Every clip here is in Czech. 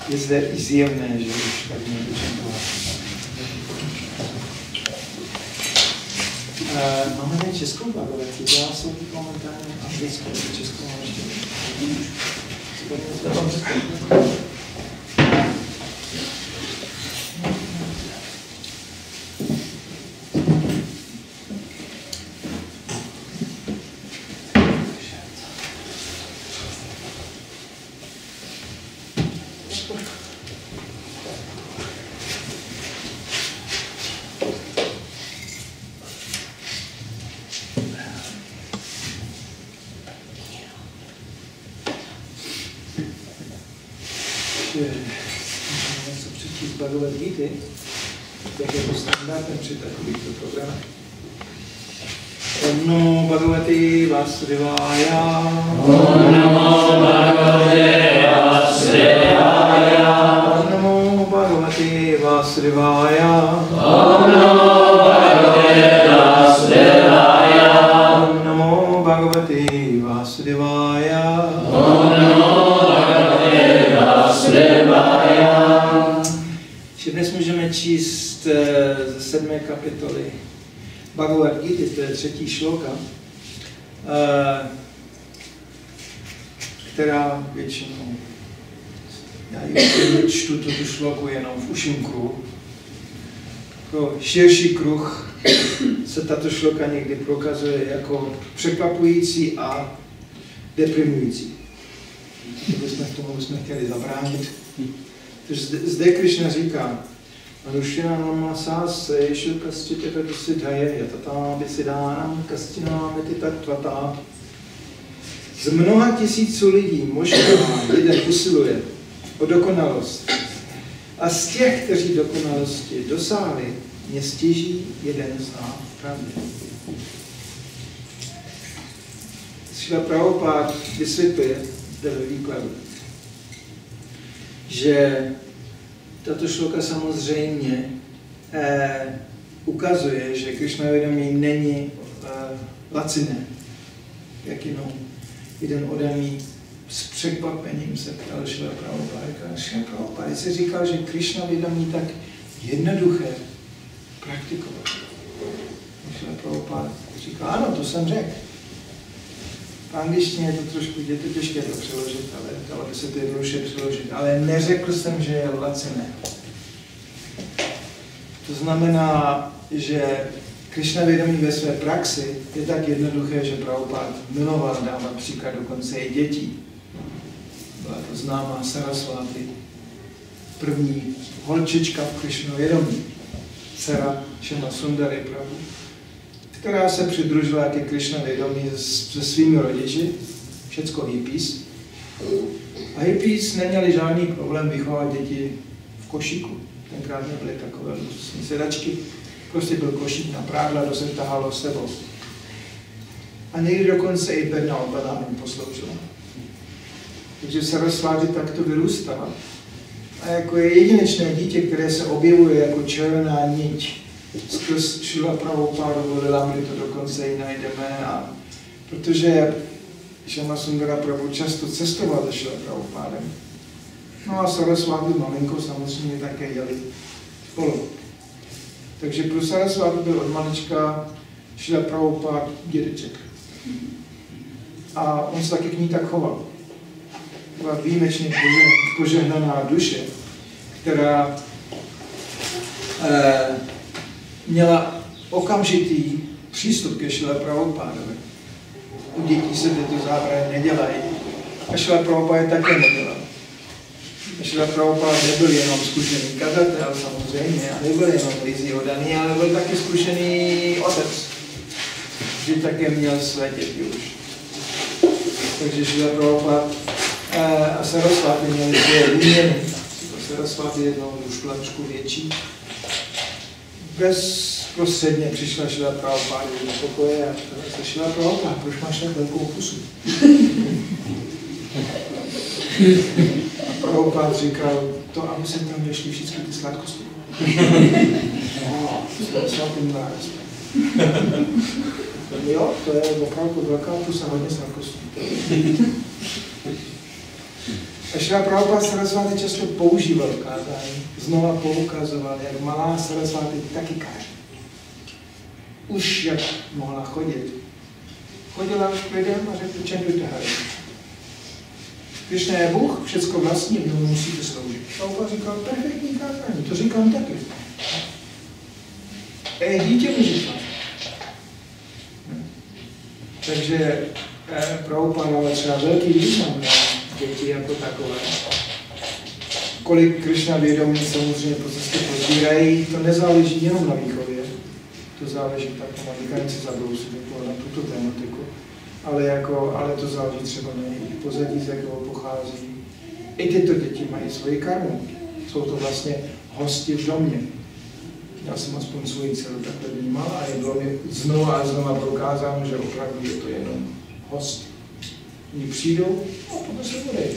je zde i zjevné, že už tak nedočetla. Máme tady českou Bhagavad-gítu, já jsem momentálně anglickou, českou mám ještě. Něco přečíst Bhagavad-gíty, jak je to standardem při takovýchto programech. Om namo Bhagavate Vasudevaya. Om namo Bhagavate Vasudevaya. Om namo Bhagavate Vasudevaya. Om namo Bhagavate Vasudevaya. Om namo Bhagavate Vasudevaya. Om namo Bhagavate Vasudevaya. Dnes můžeme číst ze 7. kapitoly Bhagavad-gíty, to je 3. šloka, která většinou, já čtu tuto šloku jenom v uším kruhu. Pro širší kruh se tato šloka někdy prokazuje jako překvapující a deprimující. Tomu bychom chtěli zabránit. Takže zde Krishna říká, Anushyanam sáseshu kaschita siddhaye yatata visidánam kastinamiti tattvata. Z mnoha tisíců lidí možná jeden usiluje o dokonalost. A z těch, kteří dokonalosti dosáhli, mě stěží jeden zná pravdě. Šrila Prabhupád vysvětluje zde ve výkladu, že tato šloka samozřejmě ukazuje, že Krishna vědomí není laciné. Jak jenom jeden oddaný s překvapením se ptal Šrila Prabhupád. Šrila Prabhupád se říkal, že Krishna vědomí tak jednoduché praktikovat. Šrila Prabhupád říkal, ano, to jsem řekl. V angličtině je to trošku těžké to přeložit, ale dalo by se to jednoduše přeložit. Ale neřekl jsem, že je laciné. To znamená, že Krishna vědomí ve své praxi je tak jednoduché, že Prabhupád miloval dávat příklad dokonce i dětí. Byla to známá Sarasvati, první holčička v Krishna vědomí, dcera Shama Sundari Prabhu, která se přidružila ke Krishna vědomí se svými rodiči, všecko hippies. A hippies neměli žádný problém vychovat děti v košíku. Tenkrát nebyly takové luxusní sedačky. Prostě byl košík na prádla, to se tahalo s sebou. A někdy dokonce i bedna obada jim posloužila. Takže Sarasvati takto vyrůstala. A jako je jedinečné dítě, které se objevuje jako červená niť, skrz Šrila Prabhupádu Lilamry to dokonce i najdeme. A protože Shama Sundara Prabhu často cestoval se Šrila Prabhupádem. No a Sarasvati malinko samozřejmě také jeli spolu. Takže pro Sarasvati byl od malička Šrila Prabhupád dědeček. A on se taky k ní tak choval. Byla výjimečně požehnaná duše, která měla okamžitý přístup ke Šrila Prabhupádovi. U dětí se tyto zábrany nedělají. A Šrila Prabhupád je také nedělal. A Šrila Prabhupád nebyl jenom zkušený kazatel samozřejmě, a nebyl jenom blízí oddaný, ale byl taky zkušený otec. Že také měl své děti už. Takže Šrila Prabhupád a Sarasvati měli své výměny. Sarasvati je už trošku větší. Bezprostředně přišla Šrila Prabhupád do pokoje a ptala se Šrila Prabhupád, proč máš tak velkou pusu? A Prabhupád říkal, to, aby se tam vešly všechny ty sladkosti. Celkem rád. Jo, to je opravdu velká pusa, hodně sladkostí. A Šrila Prabhupáda Sarasváty často používal kázání, znova poukazoval, jak malá Sarasváty taky káže. Už jak mohla chodit. Chodila k lidem a řekla, čendujte Hari. Krišna je Bůh, všecko vlastní, mu musíte sloužit. Prabhupáda říkal, perfektní kázání, to říkám taky. Dítě mi říkal. Takže Prabhupáda dával třeba velký význam na děti jako takové. Kolik Krišna vědomí samozřejmě po cestě pozbírají, to nezáleží jenom na výchově. To záleží tak na výkanici zabrousit na tuto tematiku. Ale to záleží třeba na jejich pozadí, z jakého pochází. I tyto děti mají svoji karmu. Jsou to vlastně hosti v domě. Já jsem aspoň svůj dceru takhle vnímal a bylo mi znova a znova prokázáno, že opravdu je to jenom host. Oni přijdou, a se odejde.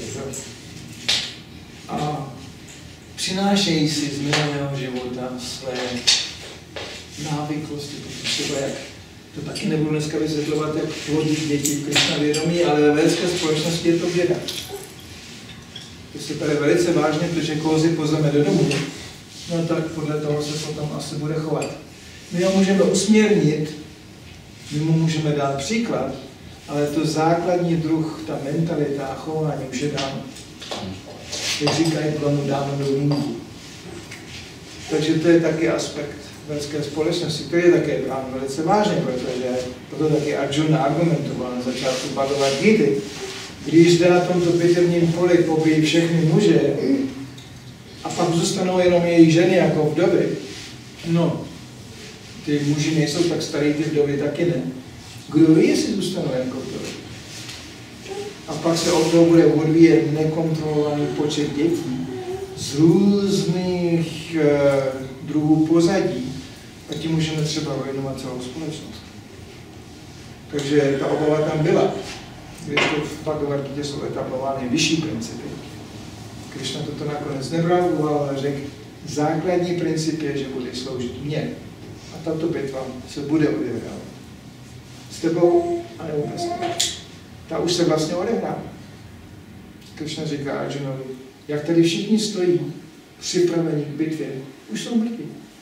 A přinášejí si z minulého života své návyklosti, třeba jak, to taky nebudu dneska vysvětlovat, jak plodit děti v Krišna vědomí, ale ve védské společnosti je to běda. To se tady velice vážně, protože koho si pozveme do domu, no tak podle toho se potom asi bude chovat. My ho můžeme usměrnit, my mu můžeme dát příklad, ale to základní druh, ta mentalita a chování už je dáno. Jak říkají, bylo mu dáno do vínku. Takže to je taky aspekt védské společnosti, který je také brán velice vážně, protože proto taky Arjuna argumentoval na začátku Bhagavad Gita. Když jde na tomto bitevním poli pobíjí všechny muže a pak zůstanou jenom jejich ženy jako vdovy, no, ty muži nejsou tak starý, ty vdovy taky ne. Kdo ví, jestli zůstanou jako vdovy? A pak se od toho bude odvíjet nekontrolovaný počet dětí z různých druhů pozadí a tím můžeme třeba ruinovat celou společnost. Takže ta obava tam byla. Když to v Bhagavad Gita jsou etablovány vyšší principy. Krišna toto nakonec nebral úvahu, ale řekl, základní princip je, že bude sloužit mně. A tato bitva se bude odehrávat. S tebou a nebo bez tebe. Ta už se vlastně odehrává. Krišna říká Arjunovi, jak tady všichni stojí připraveni k bitvě, už jsou mrtví.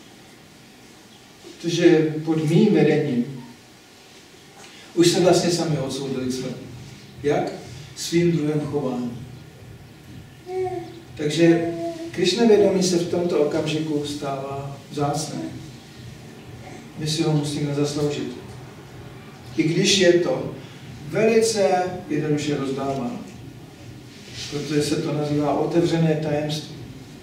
Protože pod mým vedením už se vlastně sami odsoudili k smrti. Jak? Svým druhem chování. Takže Krišna vědomí se v tomto okamžiku stává vzácné. My si ho musíme zasloužit. I když je to velice jednoduše rozdáváno. Protože se to nazývá otevřené tajemství.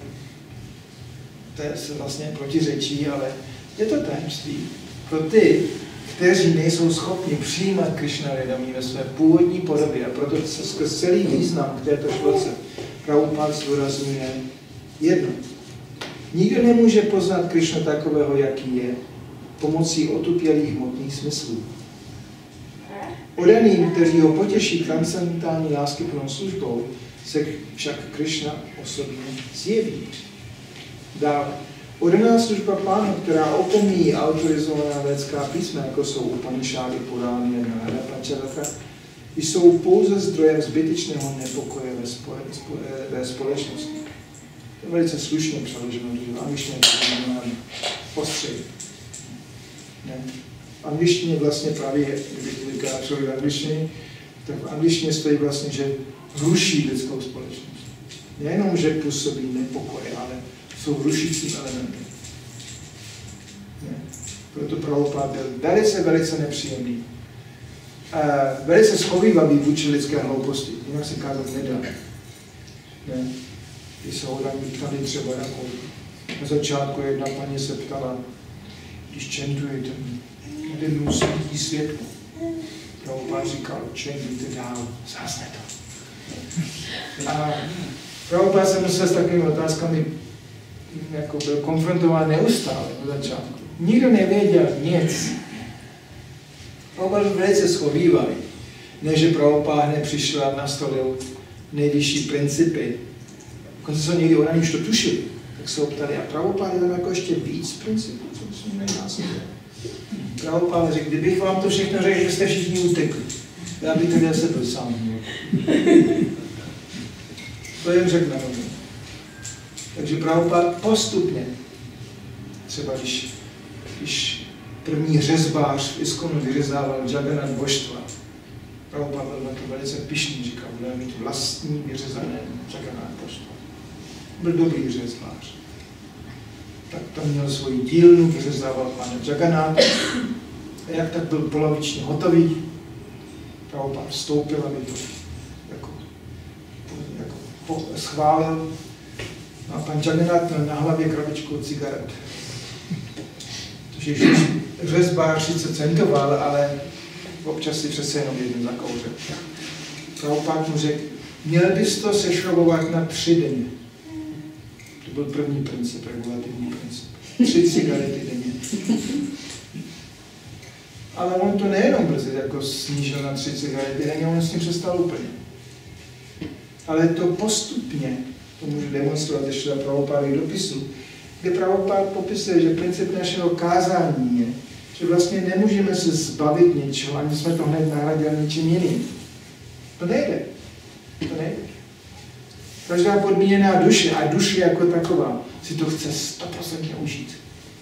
To se vlastně protiřečí, ale je to tajemství pro ty, kteří nejsou schopni přijímat Krišna vědomí ve své původní podobě. A proto se skrz celý význam k této šloce Prabhupád zdůrazňuje jedno. Nikdo nemůže poznat Krišnu takového, jaký je, pomocí otupělých hmotných smyslů. Odaným, kteří ho potěší transcendentální láskyplnou službou, se však Krišna osobně zjeví. Dále. Odaná služba Pánu, která opomíjí autorizovaná védská písma, jako jsou Upanishády, Purány a Náda Pančaratra, jsou pouze zdrojem zbytečného nepokoje ve společnosti. To je velice slušně přeloženo, že v angličtině je ostřeji. V angličtině vlastně právě, kdyby to říká člověk v angličtině, tak v angličtině stojí vlastně, že ruší lidskou společnost. Nejenom, že působí nepokoj, ale jsou rušícím elementem. Proto Prabhupád byl velice, velice nepříjemný. Velice schovívavý vůči lidské hlouposti. Jinak se kázat nedá. Když se ho ptali třeba jako na začátku jedna paní se ptala, když čentujete, kde musí jít světlo. Prabhupád říkal, čentujte dál, zásne to. A Prabhupád se musel s takovými otázkami jako byl konfrontován neustále na začátku. Nikdo nevěděl nic. Prabhupád byl velice schovívavý. Ne, že Prabhupád hned přišel a nastolil nejvyšší principy. Dokonce se někdy oni už to tušili. Tak se ho ptali, a Prabhupád je tam jako ještě víc principů, co jsme nejnásilně. Prabhupád řekl, kdybych vám to všechno řekl, že jste všichni utekli. Já bych tady zase byl sám. To jim řekne rovnou. Takže Prabhupád postupně, třeba když první řezbář v Iskonu vyřezával Jagannath božstva, Prabhupád byl na to velice pyšný, říkal, budeme mít vlastní vyřezané Jagannath božstva. Byl dobrý řezbář. Tak tam měl svoji dílnu, vyřezával Pána Jagannath. A jak tak byl polovičně hotový, Prabhupád vstoupil, aby to jako schválil. No a pan Jagannath měl na hlavě krabičku od cigaret. Takže řezbář sice centoval, ale občas si přece jenom jeden zakouřil. Prabhupád mu řekl, měl bys to sešrobovat na 3 denně. To byl první princip, regulativní princip. 3 cigarety denně. Ale on to nejenom brzy jako snížil na 3 cigarety denně, on s tím přestal úplně. Ale to postupně, to můžu demonstrovat ještě na Prabhupádových dopisů, kde Prabhupád popisuje, že princip našeho kázání je, že vlastně nemůžeme se zbavit něčeho, ani jsme to hned nahradili něčím jiným. To nejde. To nejde. Každá podmíněná duše a duše jako taková si to chce 100% užít.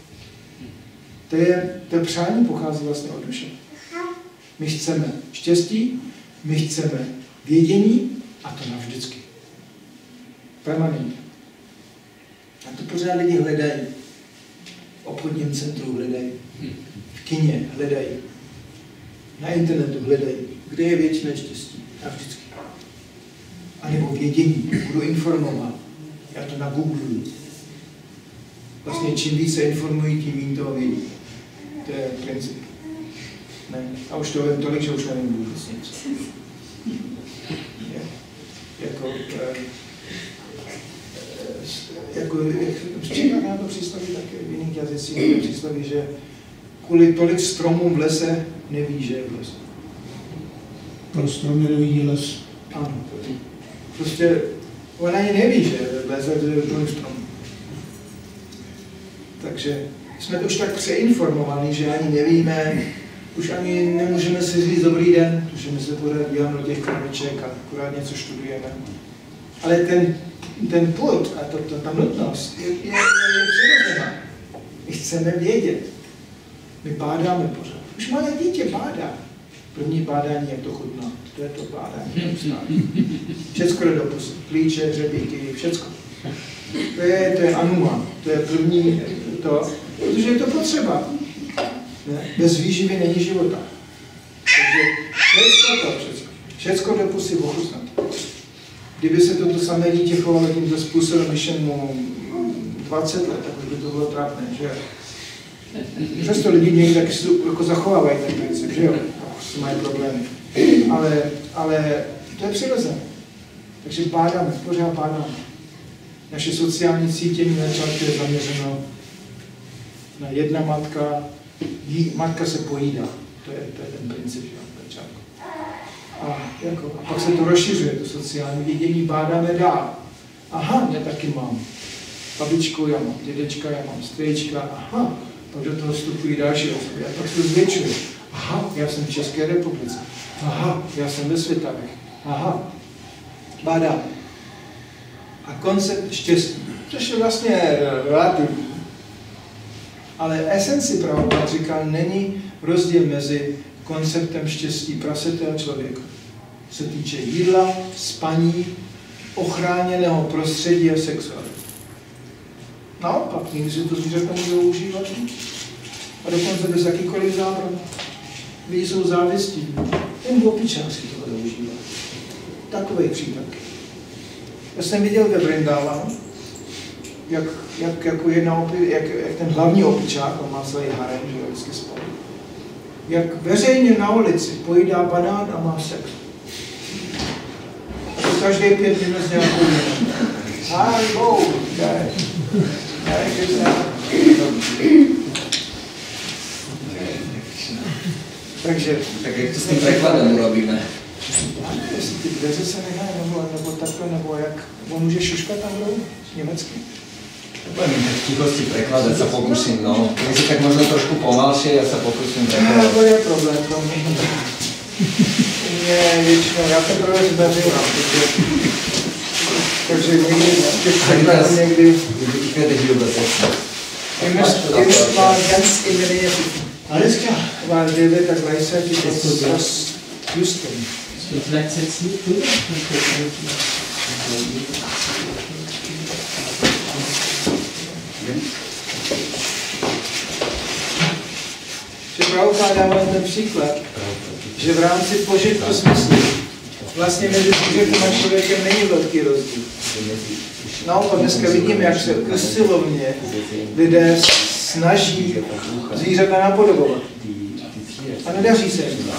To přání pochází vlastně od duše. My chceme štěstí, my chceme vědění a to navždycky. Permanentně. A to pořád lidi hledají. V obchodním centru hledají. V kině hledají. Na internetu hledají. Kde je věčné štěstí? Navždycky. A nebo vědění. Budu informovat. Já to nagoogluji. Vlastně čím více informují, tím méně toho vědí. To je princip. Ne. A už to vím tolik, že už nevím vůbec nic. V Čechách na to přístaví také, v jiných jazycích to přístaví, že kvůli tolik stromů v lese neví, že je v lese. Pro stromy nevidí les. Ano. Prostě on ani neví, že je v lese, že je tolik stromů. Takže jsme už tak přeinformovaní, že ani nevíme, už ani nemůžeme si říct dobrý den, protože my se pořád díváme do těch krabiček a akorát něco studujeme. Ale ten put a ta nutnost je přirozená. My chceme vědět. My bádáme pořád. Už malé dítě bádá. První bádání, jak to chutná. To je to bádání. Všecko jde do pusy. Klíče, hřebíky, všecko. To je anuma. To je první to, protože je to potřeba. Ne? Bez výživy není života. Takže všecko to, všecko do pusy ochutnat. Kdyby se toto samé dítě chovalo tímto způsobem, když jen mu 20 let, tak by to bylo trápné, že? Přesto lidi někdy taky si jako zachovávají ten princip, že jo? Prostě mají problémy. Ale to je přirozené. Takže bádáme, pořád bádáme. Naše sociální cítění na začátku je zaměřeno na jedna matka, matka se pojídá. To je ten princip, že jo, na začátku. A pak se to rozšiřuje, to sociální vidění, bádáme dál. Aha, já taky mám. Babičku já mám, dědečka já mám, strýčka, aha. Pak do toho vstupují další osoby. A pak se to zvětšuje. Aha, já jsem v České republice. Aha, já jsem ve Světavech. Aha, bádáme. A koncept štěstí, což je vlastně relativní. Ale esenci Prabhupád říkal, není rozdíl mezi konceptem štěstí prasete a člověka. Se týče jídla, spaní, ochráněného prostředí a sexuality. Naopak, někdy si to zvířata můžou užívat. A dokonce bez jakýkoliv zábran. Lidi jsou závistí. Jen opičák si to bude užívat. Takový případ. Já jsem viděl ve Vrindávanu, jak ten hlavní opičák, on má svůj harem, že vždycky spolu, jak veřejně na ulici pojídá banán a má sex. A to každý 5 minut s nějakou jinou. Haribo, Takže... Tak jak to s tím překladem urobíme? Já nevím, jestli ty dveře se nehají, nebo takhle, nebo jak... On může šuškat tam jdou německy? Budem tak v tichosti prekladať sa pokúsim, no. Keď si tak možno trošku pomalšie, ja sa pokúsim prekladať. To je problém pro mě. Většinou, já teprve zdařívám, takže Takže někdy ihr war ganz in der Nähe. Alles klar. Weil wir da gleichzeitig das Houston. Vielleicht setzt du drüber. Že Prabhupáda dává ten příklad, že v rámci požitku smyslu vlastně mezi zvířetem a člověkem není velký rozdíl. Naopak dneska vidíme, jak se usilovně lidé snaží zvířata napodobovat. A nedaří se jim.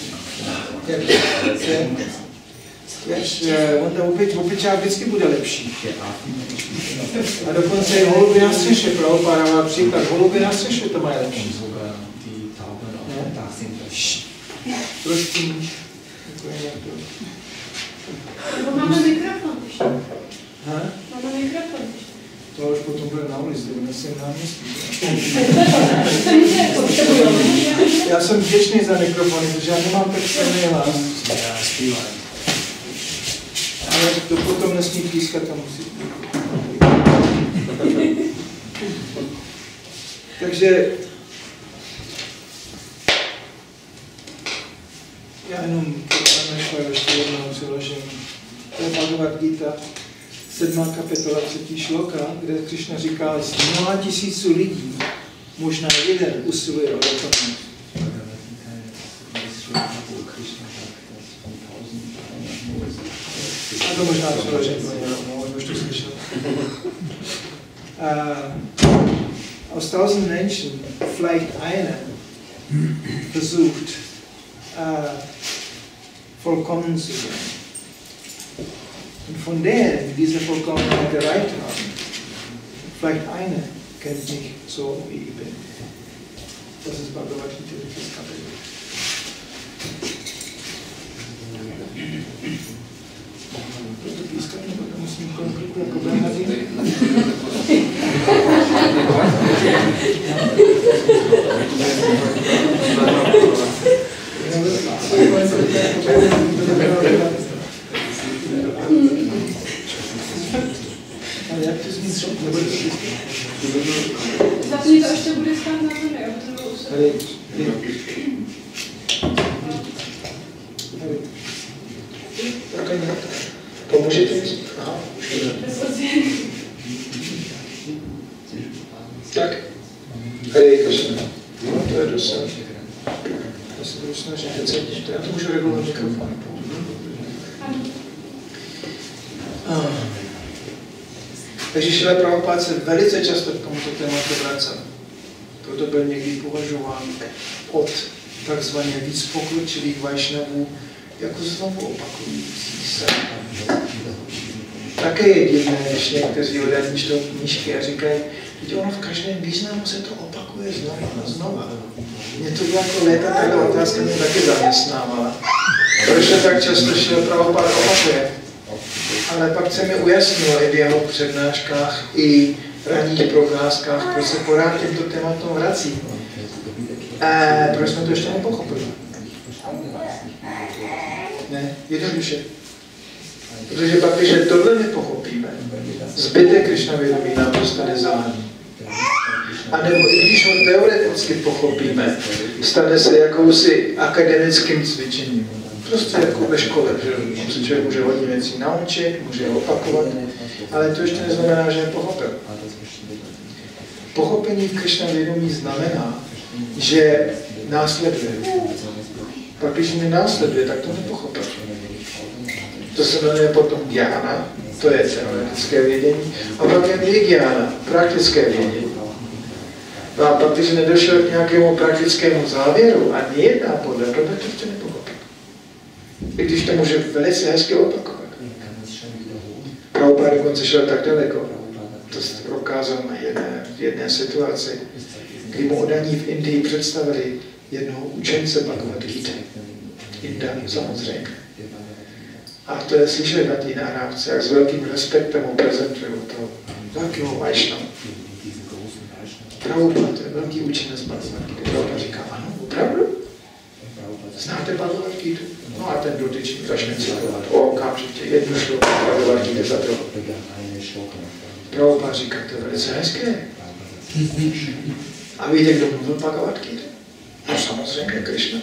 On ten opičák vždycky bude lepší. A dokonce i holuby na střeše, Prabhupáda dává příklad, holuby na střeše to mají lepší. Trošku níž. Nebo máme mikrofon. Máme mikrofon. To už potom bude na ulici, nesem náměstí. Já jsem vděčný za mikrofony, protože já nemám tak silný hlas. Ale to potom nesmí pískat a musí. Takže já jenom ještě jednou přiložím. To je Bhagavad Gita, 7. kapitola 3. šloka, kde Krishna říká, z mnoha tisíců lidí možná jeden usiluje o dokonalost. A to možná přiložím, on už to slyšel. Aus 1000 Menschen vielleicht einer versucht, vollkommen zu sein. Und von denen, die diese Vollkommenheit erreicht haben, vielleicht einer kennt mich so, wie ich bin. Das ist Bhagavad Gita, das Kapitel. Zapni to, ještě bude stát na zemi, aby to bylo usadit. Pomůžete mi? Tak. Hare Krishna. No, to je dosah. Já se budu snažit, teď sedíte. Já to můžu regulovat mikrofon. Takže Šrila Prabhupád se velice často k tomuto tématu vracel. Proto byl někdy považován od takzvaně víc pokročilých vajšnavů jako znovu opakující se. Také je divné, když někteří lidé čtou knížky a říkají, že ono v každém významu se to opakuje znovu a znovu. Mě to jako léta tato otázka mě taky zaměstnávala. Proč se tak často Šrila Prabhupád opakuje? Ale pak se mi ujasnilo i v jeho přednáškách, i ranních procházkách, proč se pořád těmto tématům vrací. Proč jsme to ještě nepochopili? Ne, jednoduše. Protože pak, když tohle nepochopíme, zbytek Krišnavědomí nám dostane záhadný. A nebo i když ho teoreticky pochopíme, stane se jakousi akademickým cvičením. Prostě jako ve škole, že se člověk může hodně věcí naučit, může je opakovat, ale to ještě neznamená, že je pochopil. Pochopení v Krišnavědomí znamená, že následuje. Pak když nenásleduje, tak to nepochopil. To se jmenuje potom gyána, to je teoretické vědění, a pak je vigyána, praktické vědění. No a pak, když nedošel k nějakému praktickému závěru a nejedná podle toho, tak to ještě nepochopil. I když to může velice hezky opakovat. Prabhupád dokonce šel tak daleko. To se prokázal na jedné situaci, kdy mu odaní v Indii představili jednoho učence Bhagavad Gita. Inda, samozřejmě. A to je slyšet na té nahrávce, jak s velkým respektem mu prezentují toho velkého vajšnava. Prabhupád, to je velký učenec Bhagavad Gita. Prabhupád říká, ano, opravdu? Znáte Bhagavad Gita? No a ten dotyčný začne citovat okamžitě jednu šloku Bhagavad Gita za to. Prabhupada říká, to je velice hezké. A víte, kdo mluvil Bhagavad Gita? No samozřejmě Krishna.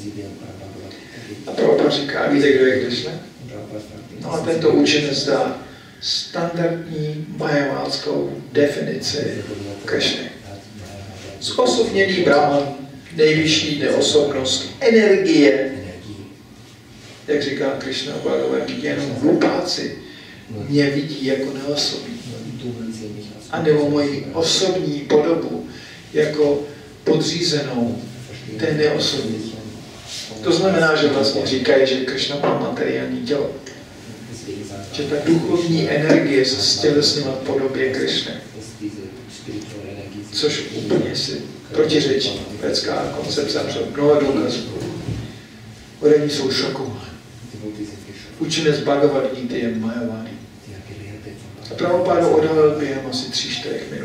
A Prabhupada říká, a víte, kdo je Krishna? No a tento učenec dá standardní majavátskou definici Krishny. Zosobněný Brahman, nejvyšší neosobnost, energie, jak říká Krishna v Bhagavad Gita, jenom hlupáci mě vidí jako neosobní. A nebo moji osobní podobu jako podřízenou té neosobní. To znamená, že vlastně říkají, že Krishna má materiální tělo. Že ta duchovní energie se stělesňuje v podobě Krishny. Což úplně si protiřečí vědecká koncepce, mnoho důkazů. Oni jsou šokováni. Učenec Bhagavad Gita je Mayavadi. A Prabhupada odhalil během asi 3-4 minut.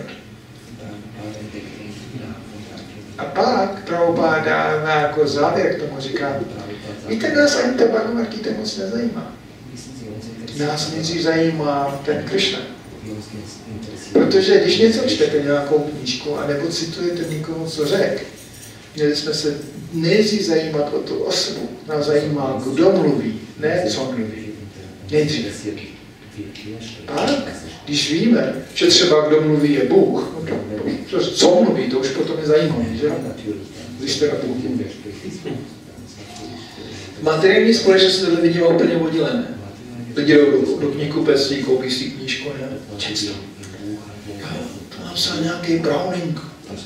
A pak Prabhupada dává jako závěr k tomu říká, víte, nás ani ta Bhagavad Gita moc nezajímá. Nás nejdřív zajímá ten Krishna. Protože když něco čtete nějakou knížku a nebo citujete někoho, co řekl, měli jsme se nejdřív zajímat o tu osobu. Nás zajímá, kdo mluví, ne co mluví. Nejdřív. Pak, když víme, že třeba kdo mluví je Bůh, co mluví, to už potom je zajímavé, že? Když teda Bůh mluví. Materiální společnost tohle vidíme úplně oddělené. Lidi jdou do knihkupectví, koupí si knížku, ne? Četl. To napsal nějaký Browning.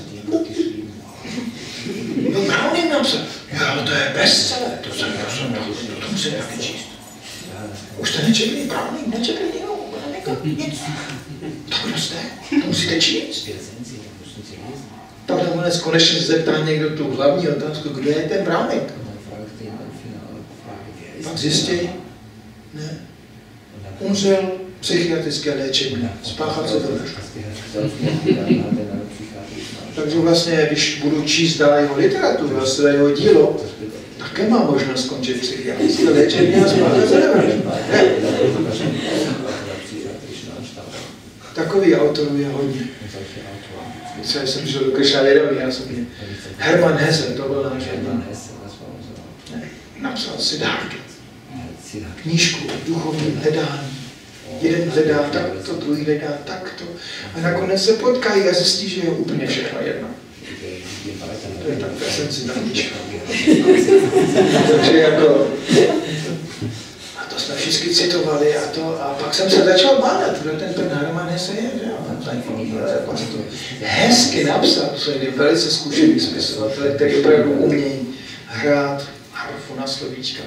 No Browning napsal. Jo, to je bestseller. To musím taky číst. Už jste nečetli Browning, nečetli nic. Tak kdo jste? To musíte číst. Tak nakonec konečně se zeptá někdo tu hlavní otázku, kdo je ten Browning? Pak zjistí, ne. Umřel psychiatrické léčení, spáchal se vraždu. Takže vlastně, když budu číst dál jeho literaturu a jeho dílo, také má možnost skončit psychiatrické léčení a spáchat se vraždu. Takový autorů je hodně. Třeba jsem šel do Krishna vědomí, já jsem je. Hermann Hesse, to byl náš Hermann. Napsal Siddhartu. Knížku o duchovním hledání. Jeden hledá takto, druhý hledá takto. A nakonec se potkají a zjistí, že je úplně všechno jedno. To je tak esenci ta knížka. Takže jako... A to jsme všichni citovali a pak jsem se začal bádat, kdo ten Hermann Hesse je, že jo? Hezky napsal, to je velice zkušený spisovatel, který opravdu umějí hrát harfu na slovíčka.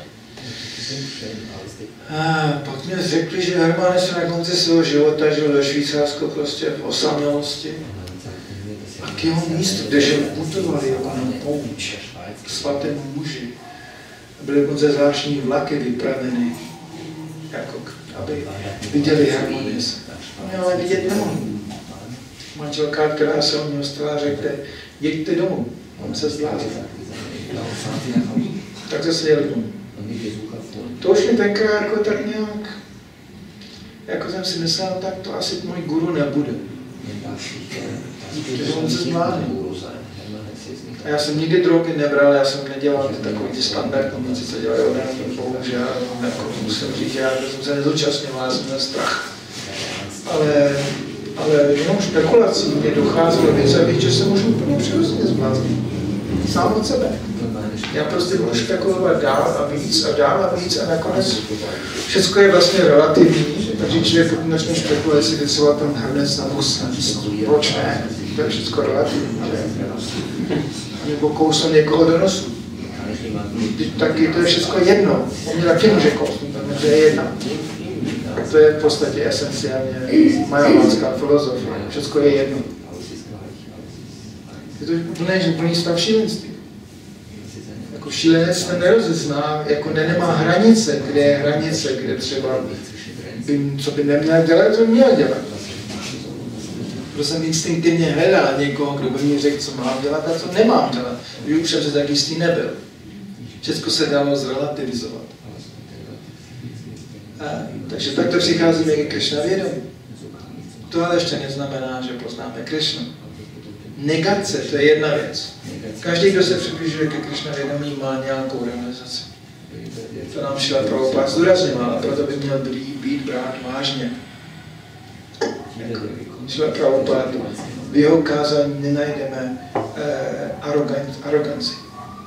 A pak mě řekli, že Hermann Hesse na konci svého života žil ve Švýcarsku prostě v osamělosti. A k jeho místu, kde žil, putovali jako na pouč k svatému muži. Byly dokonce zvláštní vlaky vypraveny, jako aby viděli Hermann Hesse. Oni ale vidět nemohli. Manželka, která se o něho stala, řekne, jeďte domů, on se zbláznil. Tak se jeli domů. To už mi tenkrát jako tak nějak, jako jsem si myslel, tak to asi můj guru nebude. Protože on se zbláznil. A já jsem nikdy drogy nebral, já jsem nedělal takový ty standardní věci, co dělají od nás, bohužel, jako musím říct, já jsem se nezúčastňoval, já jsem měl strach. Ale jenom spekulací mě docházelo víc a víc, že se můžu úplně přirozeně zbláznit. Sám od sebe. Já prostě budu spekulovat dál a víc a nakonec všechno je vlastně relativní, takže člověk pokud začne spekulovat, jestli vycovat ten hrnec na vůz, proč ne? To je všechno relativní, že? Nebo kousl někoho do nosu. Taky to je všechno jedno. On mě taky může kousnout, to je jedno. To je v podstatě esenciálně majavátská filozofie. Všechno je jedno. Je to úplný stav šílenství. Jako šílenec se nerozezná, jako nemá hranice, kde je hranice, kde třeba co by neměl dělat, to měl dělat. Protože jsem instinktivně hledal někoho, kdo by mi řekl, co mám dělat a co nemám dělat. Už jsem se tak jistý nebyl. Všechno se dalo zrelativizovat. Takže takto přicházíme ke Krišna vědomí. To ale ještě neznamená, že poznáme Krišnu. Negace, to je jedna věc. Každý, kdo se přibližuje ke Krišna vědomí, má nějakou realizaci. To nám Šrila Prabhupád zdůrazňoval, a proto by měl být brát vážně. Šrila Prabhupád, v jeho kázání nenajdeme aroganci.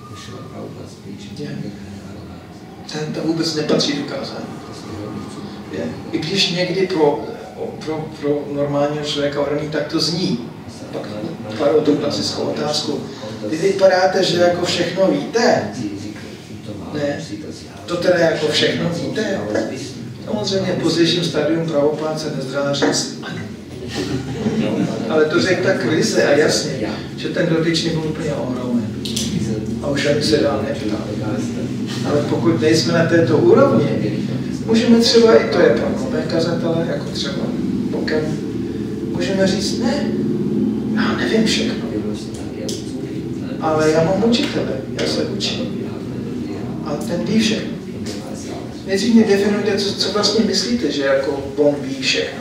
To vůbec nepatří do kázání. I když někdy pro normálního člověka oraný tak to zní, pak kladou tu klasickou otázku. Vy vypadáte, že jako všechno víte. Ne, to teda jako všechno víte. Samozřejmě v pozdějším stádium Prabhupád se nezdrála říct. Ale to řekl tak ryze a jasně, že ten dotyčný byl úplně ohromen. A už ani se dál neptá. Ale pokud nejsme na této úrovni, můžeme třeba, i to je pro nové kazatele, jako třeba Bokem, můžeme říct, ne, já nevím všechno. Ale já mám učitele, já se učím. A ten ví všechno. Nejdřív mě definujte, co vlastně myslíte, že jako on ví všechno.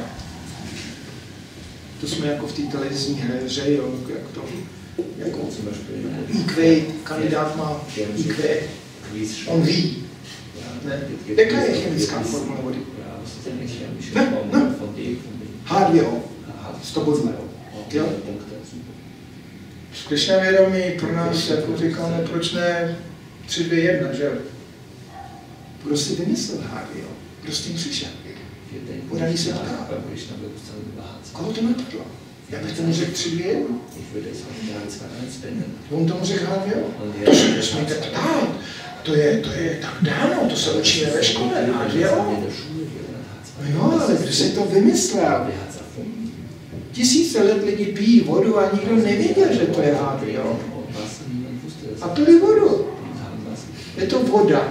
To jsme jako v té televizní hře, jo, jak to, jako IQ, kandidát má IQ, on ví. Ne? Jaká je chemická formula vody? Ne. H2O. 100 bodů. Jo? Krišna vědomí pro nás, jako říkáme, proč ne 3, 2, 1, že jo? Kdo si vymyslel H2O? Kdo s tím přišel? Podaný se ptá. Koho to napadlo? Já bych tomu řekl 3, 2, 1. On tomu řekl H2O. To se nesmíte ptát. To je tak dávno, to se učíme ve škole, H2O. No jo, ale kdo si to vymyslel? Tisíce let lidi pijí vodu a nikdo nevěděl, že to je H2O. A pili vodu. Je to voda.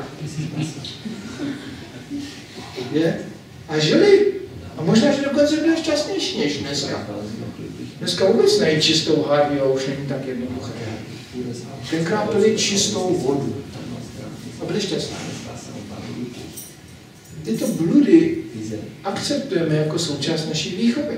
Je? A žili. A možná, že dokonce byli šťastnější než dneska. Dneska vůbec nejí čistou H2O, už není tak jednoduché. Tenkrát pili čistou vodu. A byli šťastní. Tyto bludy akceptujeme jako součást naší výchovy.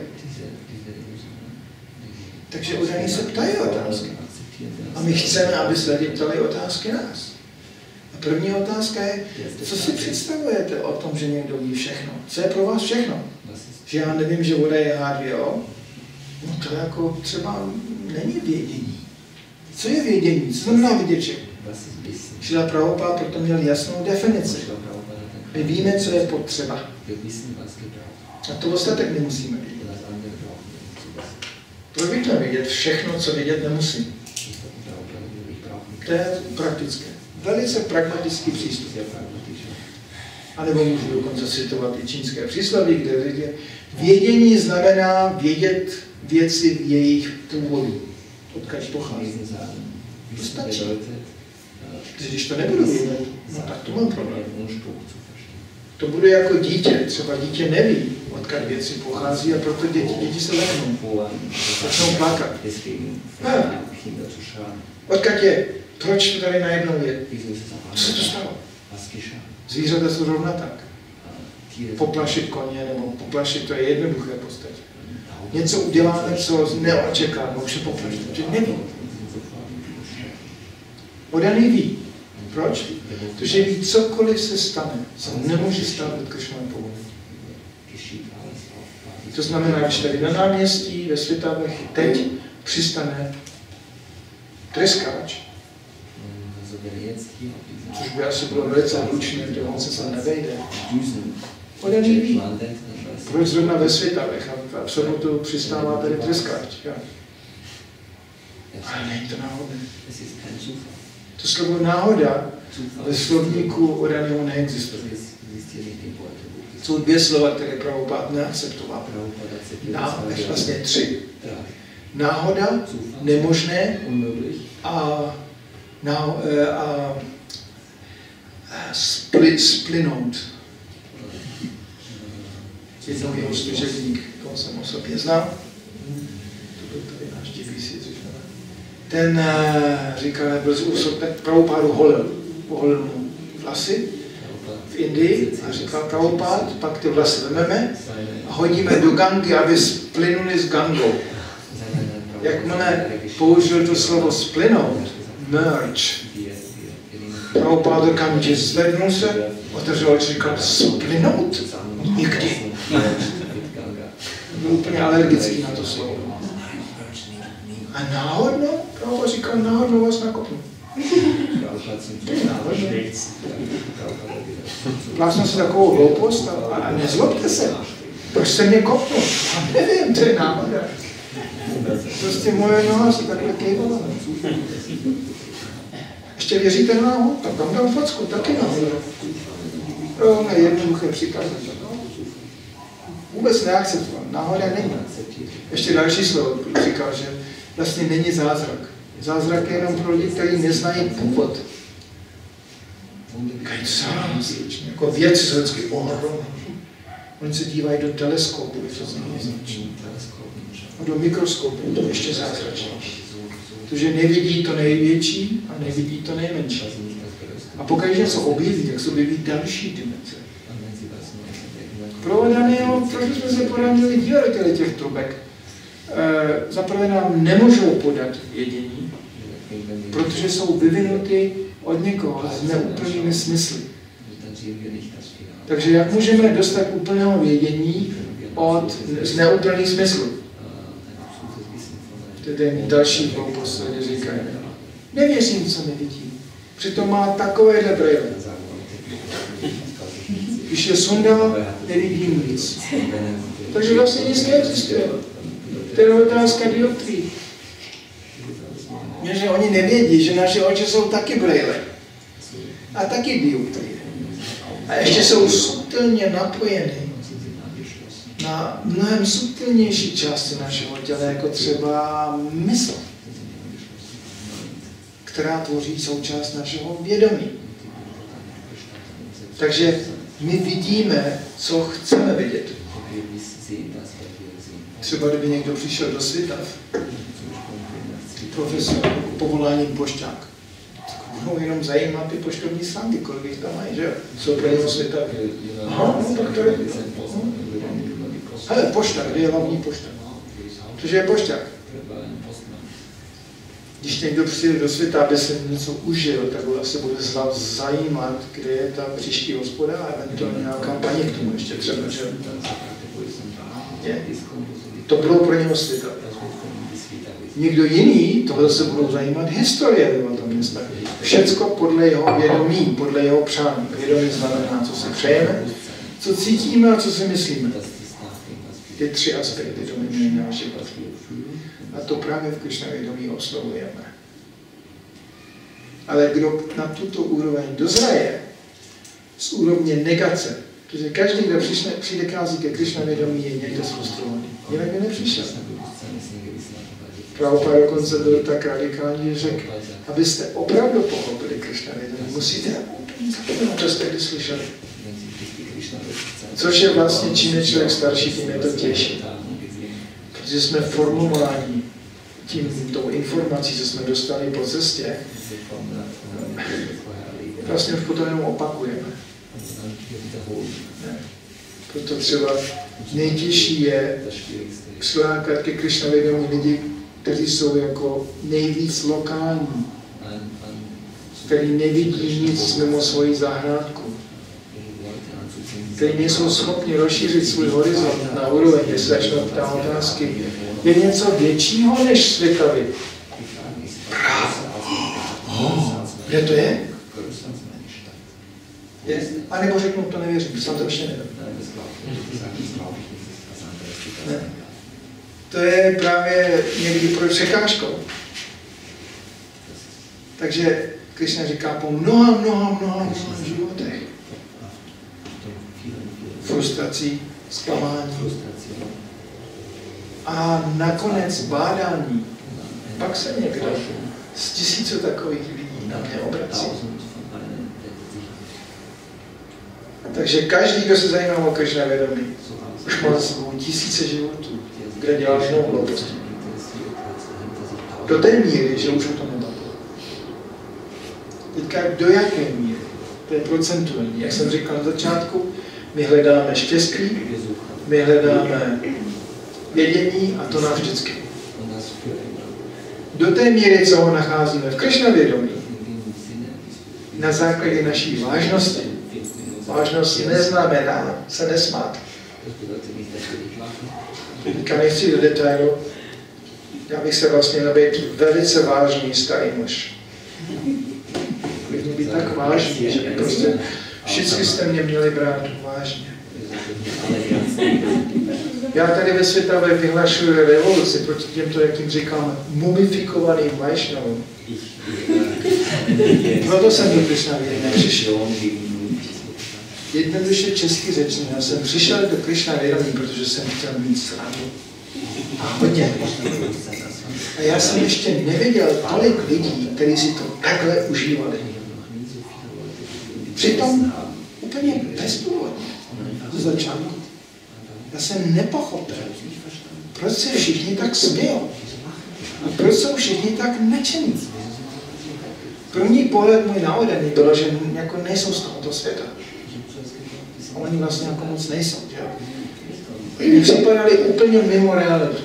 Takže udaní se ptají otázky. A my chceme, aby se lidi ptali otázky nás. A první otázka je, co si představujete o tom, že někdo ví všechno? Co je pro vás všechno? Že já nevím, že voda je H2O? No to jako třeba není vědění. Co je vědění? Co znamená vědět? Šrila Prabhupád proto měl jasnou definici. My víme, co je potřeba. A to ostatek nemusíme vědět. Proč bych měl vědět všechno, co vědět nemusím? To je praktické. Velice pragmatický přístup. A nebo můžu dokonce citovat i čínské přísloví, kde vědění znamená vědět věci v jejich původu. Odkud pochází. To stačí. Když to nebudu vědět, no tak to mám problém. To bude jako dítě. Třeba dítě neví, odkud věci pochází a proto děti se leknou. Začnou plakat. Odkud je? Proč to tady najednou je? Co se to stalo? Zvířata jsou rovna tak. Poplašit koně nebo poplašit, to je jednoduché v podstatě. Něco uděláme, co neočekáváme, už se poplašit, protože neví. Odaný ví. Proč? Protože ví, cokoliv se stane, se nemůže stát od Krišnového povolení. To znamená, když tady na náměstí ve Svitavech teď přistane treskáč, což by asi bylo velice hlučné, protože on se sem nevejde. Odaný ví. Proč zrovna ve Svitavech a v sobotu přistává tady treskáč. Ale není to náhodné. To slovo náhoda ve slovníku Odaného neexistuje. Jsou 2 slova, které Prabhupád neakceptoval. Vlastně 3. Náhoda, nemožné a splynout. Jednou jeho služebník, koho jsem osobně znal, to byl tady náš GBC, ten říkal, byl tak Prabhupádu holil. oholil mu vlasy v Indii a říkal Prabhupád, pak ty vlasy vememe a hodíme do Gangy, aby splynuli s Gangou. Jakmile použil to slovo splynout, merge, Prabhupád okamžitě zvednul se, otevřel oči, říkal splynout? Nikdy. Byl úplně alergický na to slovo. A náhodno, Prabhupád říkal, náhodno vás nakopnu. Plásnu si takovou hloupost a nezlobte se. Proč se mě kopnul? Já nevím, to je náhoda. Prostě moje noha se takhle kejvala. Ještě věříte na náhodu? Tak tam dám facku, taky náhodu. Rovné jednoduché přikazání. Vůbec neakceptovat. Náhoda není. Ještě další slovo říkal, že vlastně není zázrak. Zázrak je jenom pro lidi, kteří neznají původ. Jako věci jsou vždycky ohromné. Oni se dívají do teleskopu, to značí. A do mikroskopu, to je ještě zázračnější. Protože nevidí to největší a nevidí to nejmenší. A pokud něco objeví, tak se objeví další dimenze. Proč jsme se poradili dívat do těch trubek? Zaprvé nám nemůžou podat vědění, protože jsou vyvinuty od někoho s neúplnými smysly. Takže jak můžeme dostat úplného vědění z neúplných smyslů? To je ten další hloupost, který říkají. Nevěřím, co nevidím. Přitom má takovéhle brýle. Když je sundá, nevidím nic. Takže vlastně nic neexistuje. To je otázka dioptrii. Že oni nevědí, že naše oči jsou taky brýle. A taky dioptrie. A ještě jsou subtilně napojeny na mnohem subtilnější části našeho těla, jako třeba mysl, která tvoří součást našeho vědomí. Takže my vidíme, co chceme vidět. Třeba kdyby někdo přišel do světa, profesor povoláním pošťák. Budou jenom zajímat ty poštovní slandy, kolik jich tam mají, že jo? Jsou pro světa. Aha, no tak to je. Hele, pošta, kde je hlavní pošta? Což je pošťák. Když někdo přijde do světa, aby se něco užil, tak se bude zajímat, kde je ta příští hospoda a eventuálně nějaká paní k tomu ještě třeba, že je. To bylo pro něho světa. Někdo jiný, tohle se budou zajímat historie toho města. Všecko podle jeho vědomí, podle jeho přání. Vědomí znamená, co si přejeme, co cítíme a co si myslíme. Ty tři aspekty dominují náš život. A to právě v Krišna vědomí oslovujeme. Ale kdo na tuto úroveň dozraje, z úrovně negace, protože každý, kdo přichází ke Krišna vědomí, je někde zfrustrovaný. Jinak by nepřišel. Prabhupád dokonce byl tak radikální, že řekl, abyste opravdu pochopili Krišna vědomí, musíte úplně zapomenout, co jste kdy slyšeli. Což je vlastně, čím je člověk starší, tím je to těžší. Protože jsme formováni tou informací, co jsme dostali po cestě, vlastně už potom jenom opakujeme. Proto třeba nejtěžší je přilákat ke Krišna vědomí lidi, kteří jsou jako nejvíc lokální, kteří nevidí nic mimo svoji zahrádku, kteří nejsou schopni rozšířit svůj horizont na úroveň, kde se začnou ptát otázky. Je něco většího než světavy? Kde to je? A nebo řeknu, to nevěřím, sám to ještě nevím. Ne. To je právě někdy pro překážkou. Takže Krišna říká po mnoha životech. Frustrací, zklamání. A nakonec bádání. Pak se někdo z tisíců takových lidí na mě obrací. Takže každý, kdo se zajímá o Krišna vědomí, už má za sebou tisíce životů, kde dělá jinou hlouposti. Do té míry, že už o to nebaví. Teďka do jaké míry? To je procentuální. Jak jsem říkal na začátku, my hledáme štěstí, my hledáme vědění a to nás vždycky. Do té míry, co ho nacházíme v Krišna vědomí, na základě naší vážnosti. Vážnost neznamená se nesmát. Teďka nechci do detailu, já bych se vlastně měl být velice vážný starý muž. Bych měl být tak vážný, že prostě všichni jste mě měli brát vážně. Já tady ve Světové vyhlašuji revoluci proti těmto, jak jim říkám, mumifikovaným vajšnavům. Proto jsem do Krišna vědomí přišel. Jednoduše česky řečeno, já jsem přišel do Krišna vědomí, protože jsem chtěl mít srandu. A hodně. A já jsem ještě neviděl tolik lidí, kteří si to takhle užívali. Přitom úplně bezdůvodně z začátku. Já jsem nepochopil, proč se všichni tak smějou. A proč jsou všichni tak nadšení. První pohled můj na odení bylo, že jako nejsou z tohoto světa. A oni vlastně jako moc nejsou, že jo? Oni připadali úplně mimo realitu.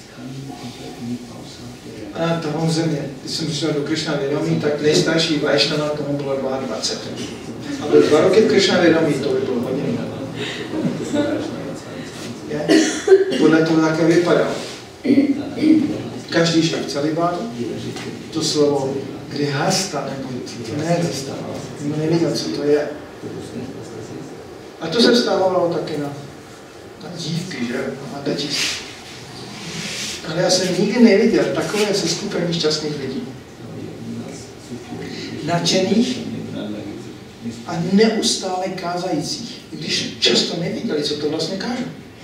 A na toho země, když jsem přišel do Krišna vědomí, tak nejstarší Vajšnava tomu bylo 22. A byl 2 roky v Krišna vědomí, to by bylo hodně. Podle toho také vypadal. Každý šel v celibátu. To slovo grihasta, nebo grihasta, nevěděl, co to je. A to se vztahovalo taky na dívky, že? Na děti. Ale já jsem nikdy neviděl takové seskupení šťastných lidí. Nadšených a neustále kázajících, když často nevěděli, co to vlastně kážou.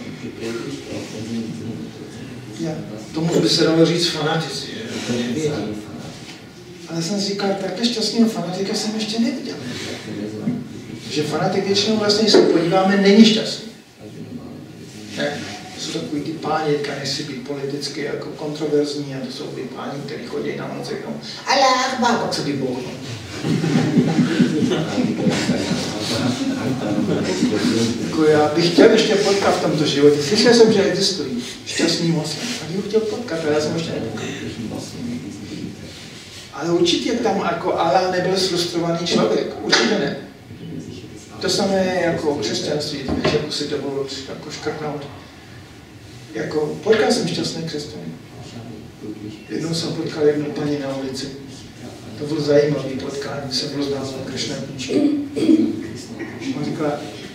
Tomu by se dalo říct fanatici, že to nevědí. Ale jsem si říkal, takhle šťastného fanatika jsem ještě neviděl. Že fanatik většinou vlastně, když se podíváme, není šťastný. Ne? To jsou takový ty páni, nechci být politicky jako kontroverzní, a to jsou ty páni, kteří chodí na noc, řeknou Allah, pak se vybouchnou. Já bych chtěl ještě potkat v tomto životě. Slyšel jsem, že existují šťastný mocný. A bych ho chtěl potkat, ale já jsem ještě nepotkal. Ale určitě tam jako Allah nebyl frustrovaný člověk. Určitě ne. To samé jako křesťanství, že si dovolil jako škrtnout. Jako potkal jsem šťastný křesťan. Jednou jsem potkal jednu paní na ulici. To bylo zajímavé potkání, jsem rozdával Krišna knížky. Ona říkala,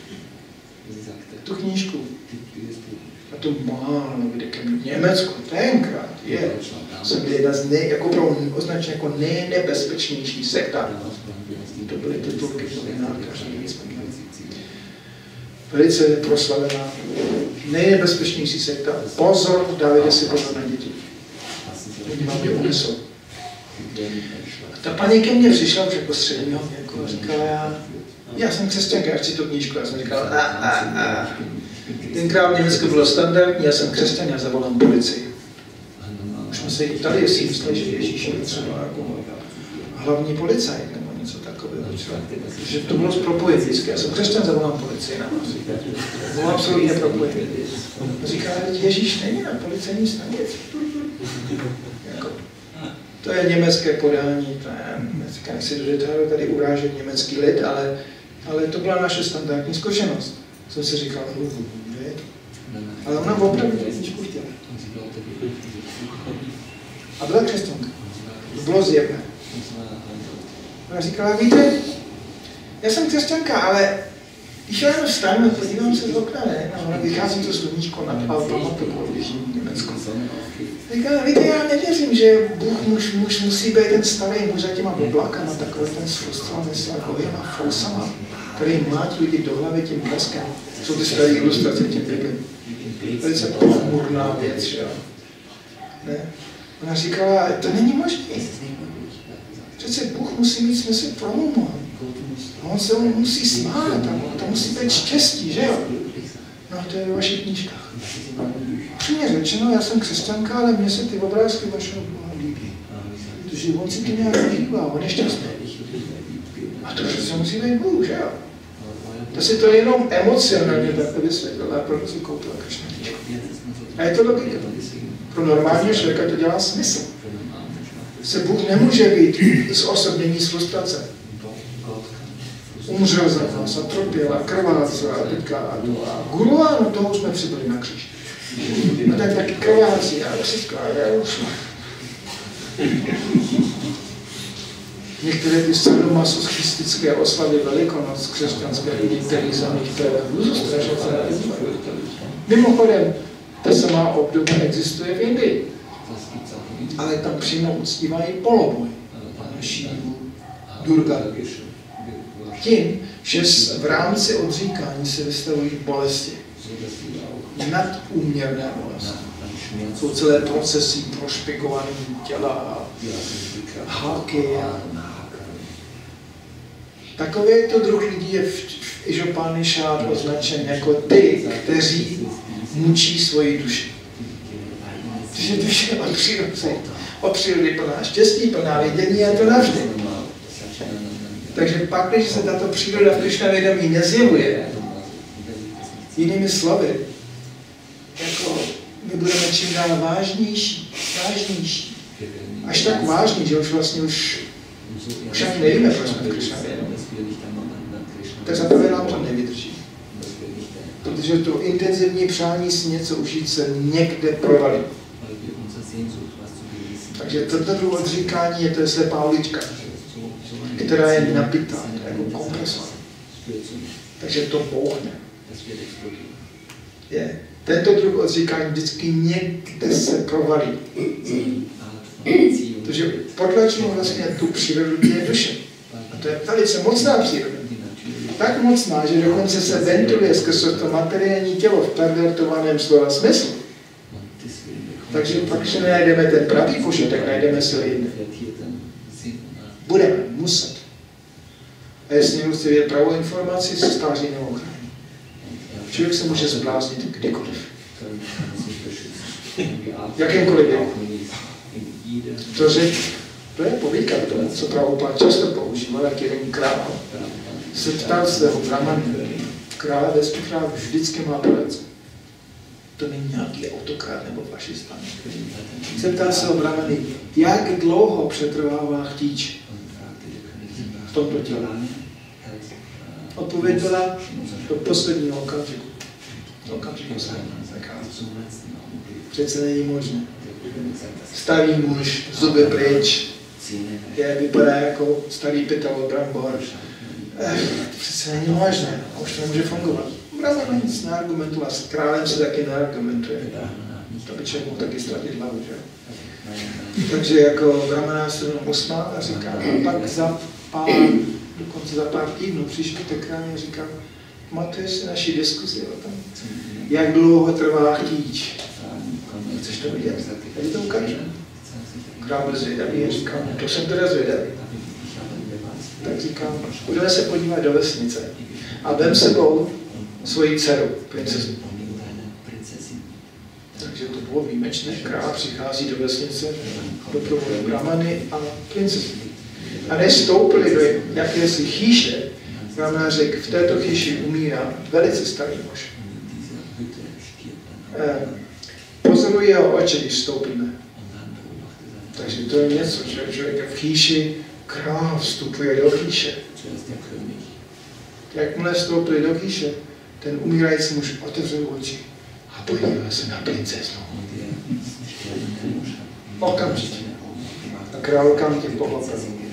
tu knížku, a tu málo kde v Německu, tenkrát, jsem byl jedna z jako označen jako nejnebezpečnější sekta. To byly titulky v novinách, velice proslavená, nejnebezpečnější sekta. Pozor, dávejte si pozor na děti. Oni vám je unesou. A ta paní ke mně přišla už jako středního věku a říkala, já jsem křesťanka, já chci tu knížku. Já jsem říkal, Tenkrát v Německu bylo standardní, já jsem křesťan, já zavolám policii. Už jsme se i tady si mysleli, že Ježíš je třeba jako hlavní policajt nebo něco takového. Že to bylo propojené vždycky. Já jsem křesťan, zavolám policii na vás. Bylo absolutně propojené. Říká, že Ježíš není na policejní stanici. To je německé podání, to je, nechci do detailu tady urážet německý lid, ale to byla naše standardní zkušenost. Jsem si říkal, že je to. Ale ona opravdu knížku chtěla. A byla křesťanka. To bylo zjevné. Ona říkala, víte, já jsem křesťanka, ale když já vstanu, podívám se z okna, ne? A ona vychází to sluníčko nad Alpama, to bylo v jižním Německu. Říkala, víte, já nevěřím, že Bůh muž musí být ten starý muž za těma oblakama, takový ten sfrustrovaný s lakovýma fousama, který mlátí lidi do hlavy tím bleskem. Jsou ty staré ilustrace tím Biblem. Velice pochmurná věc, že jo. Ne? Ona říkala, to není možné. Přece Bůh musí mít smysl pro humor. On se mu musí smát, to musí být štěstí, že jo? No to je ve vašich knížkách. Přímě řečeno, já jsem křesťanka, ale mně se ty obrázky vašeho Boha líbí. Protože on si to nějak líbá, on je šťastný. A to přece musí být Bůh, že jo? To si to jenom emocionálně takhle vysvětlila, a proto si koupila Krišna tyčku. A je to logika. Pro normálního člověka to dělá smysl. Se Bůh nemůže být zosobnění z frustrace. Umřel za nás a trpěl a krvácel a teďka a guru, no toho jsme přibyli na kříž. No tak taky krvácí a všechno a už. Některé ty sadomasochistické oslavy Velikonoc křesťanské lidi, který za nich to je hrůzu strašně. Mimochodem, ta samá obdoba existuje v Indii. Ale tam přímo uctívají poloboj. Šivu, Durga. Tím, že v rámci odříkání se vystavují bolesti. Nadúměrné bolesti. Jsou celé procesy prošpikované těla a háky. Takovýto druh lidí je v Ižopanishad označen jako ty, kteří mučí svoji duši. Protože duše o přírody plná štěstí, plná vědění a to navždy. Takže pak, když se tato příroda v Krišna vědomí nezjevuje, jinými slovy, jako my budeme čím dál vážnější. Až tak vážný, že už vlastně už ani nevíme, proč jsme v Krišna vědomí. Tak zaprvé nám to nevydrží. Protože to intenzivní přání si něco užít se někde provalí. Takže toto druh odříkání je to slepá ulička, která je napitá, jako kompresor. Takže to bouchne. Je. Tento druh odříkání vždycky někde se provalí. Protože potlačíme vlastně tu přírodu té duše. A to je velice mocná příroda. Tak mocná, že dokonce se ventiluje skrze to materiální tělo v pervertovaném slova smyslu. Takže pak, že nenajdeme ten pravý požitek, najdeme se jinde. Budeme muset. A jestli někdo chce vědět pravou informaci, se stáří neochrání. Člověk se může zbláznit kdykoliv. Jakýmkoliv věku. To je povídka k tomu, co Prabhupád často používal, jak jeden král se ptal svého brahmana. Krále ve Spichrávu vždycky má poradce. To není nějaký autokrát nebo fašista. Se ptal se o brahmany, jak dlouho přetrvává chtíč v tomto těle. Odpověď byla do posledního okamžiku. Přece není možné. Starý muž, zuby pryč, vypadá jako starý pytel od brambor. Přece není možné, už to nemůže fungovat. Brahmana nic neargumentoval, s králem se taky neargumentuje. To by člověk mohl taky ztratit hlavu, že? Takže jako Brahmana se jenom usmál a říká, a pak dokonce za pár týdnů přišel ke krámě a říkal, pamatuješ si naši diskuzi o tom, jak dlouho trvá chtíč? Chceš to vidět? Já to ukážu. Král byl zvědavý a říkal, to jsem teda zvědavý. Tak říkám, budeme se podívat do vesnice a vem sebou svoji dceru, princeznu. Takže to bylo výjimečné. Král přichází do vesnice, doprovodem brahmany a princezny. A než vstoupili do jakési chýše, Brahmana řekl, v této chýši umírá velice starý muž. Pozoruji jeho oči, když vstoupíme. Takže to je něco, že člověk v chýši, král vstupuje do chýše. Jakmile vstoupili do chýše, ten umírající muž otevřel oči a podíval se na princeznu. Okamžitě. A král okamžitě pochopil.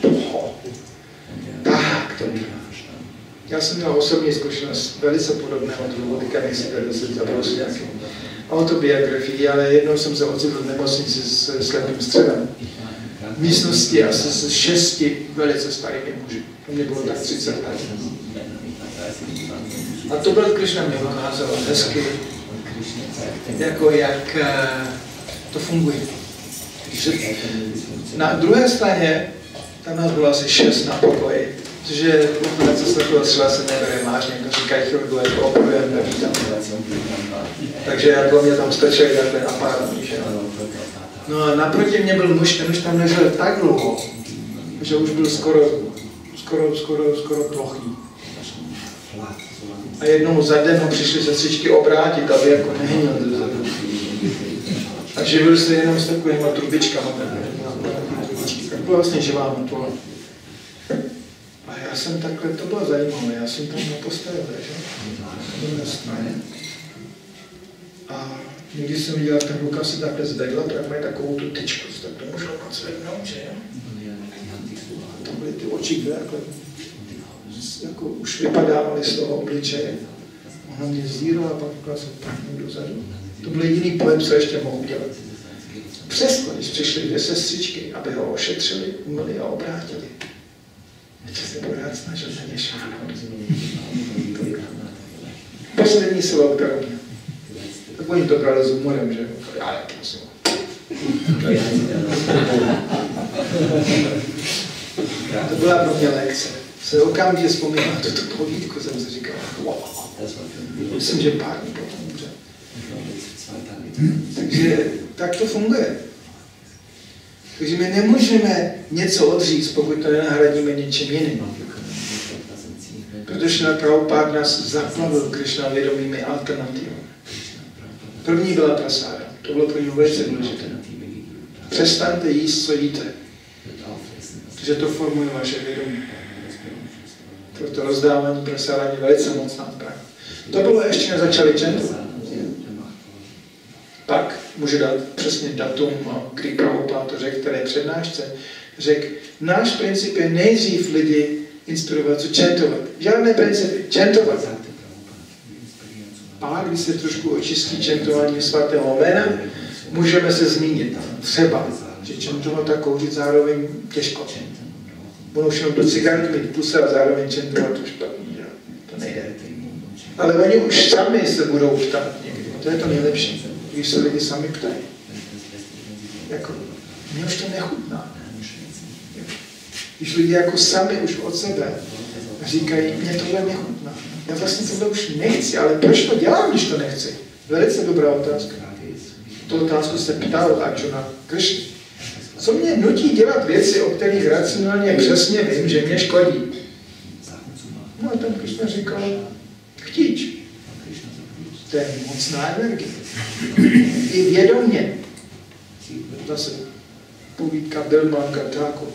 Tak to bylo. Já jsem měl osobní zkušenost velice podobného druhu, teďka nejsi tady se zaprosil nějaký autobiografii, ale jednou jsem se ocitl v nemocnici s slepým střevem. V místnosti asi se 6 velice starými muži. To mě bylo tak 30 let. A to byl Krišna, mě ukázal hezky, jako jak to funguje. Na druhé straně, tam nás bylo asi 6 na pokoji, protože operace slepého střeva se nebere vážně, jako říkají chirurgové, to operujeme, nevítám. Takže jako mě tam strčeli takhle na pár dní, že? No a naproti mě byl muž, ten už tam ležel tak dlouho, že už byl skoro skoro plochý. A jednou za den ho přišli sestřičky obrátit, aby jako nehnil dozadu. A živil se jenom s takovýma trubičkama. Tak byla vlastně živá mrtvola. A já jsem takhle, to bylo zajímavé, já jsem tam na posteli ležel. A někdy jsem viděl, ta ruka se takhle zvedla, tak mají takovou tu tyčku, tak to můžu moc zvednout, že jo? A tam byly ty oči, kde jako už vypadávaly z toho obličeje. Ona mě zírala a pak se pěkně dozadu. To byl jediný pojem, co ještě mohu dělat. Přesto, když přišly dvě sestřičky, aby ho ošetřili, umyli a obrátili. Ještě se pořád snažil na ně šáhnout. Poslední silou, kterou měl. Tak oni to brali s humorem, že? Já prosím. To byla pro mě lekce. Se okamžitě vzpomínal na tuto povídku, jsem si říkal, wow. Myslím, že pár dní potom umře. Takže tak to funguje. Takže my nemůžeme něco odříct, pokud to nenahradíme něčím jiným. Protože Prabhupád nás zaplavil Krishna vědomými alternativami. První byla prasáda. To bylo pro něj velice důležité. Přestaňte jíst, co jíte. Protože to formuje vaše vědomí. Proto rozdávání prasáda je velice mocná zbraň. To bylo ještě než začali čentovat. Pak můžu dát přesně datum, kdy Prabhupád to řekl, které přednášce. Řekl, náš princip je nejdřív lidi inspirovat, co čentovat. Žádné principy, čentovat. Pak, když se trošku očistí čentování svatého jména, můžeme se zmínit. Třeba, že čentovat a kouřit zároveň těžko. Budou všechno do cigaret mít puse a zároveň čentovat to špatný. To nejde. Ale oni už sami se budou ptát někdy. To je to nejlepší, když se lidi sami ptají. Jako, mě už to nechutná. Když lidi jako sami už od sebe říkají, mě tohle nechutná. Já vlastně tohle už nechci, ale proč to dělám, když to nechci? Velice dobrá otázka. Tu otázku se ptal Arjuna Krishna. Co mě nutí dělat věci, o kterých racionálně přesně vím, že mě škodí? No a tam Krishna říkal, chtíč. To je mocná energie. I vědomě. Zase povídka Bilmanka Thakur.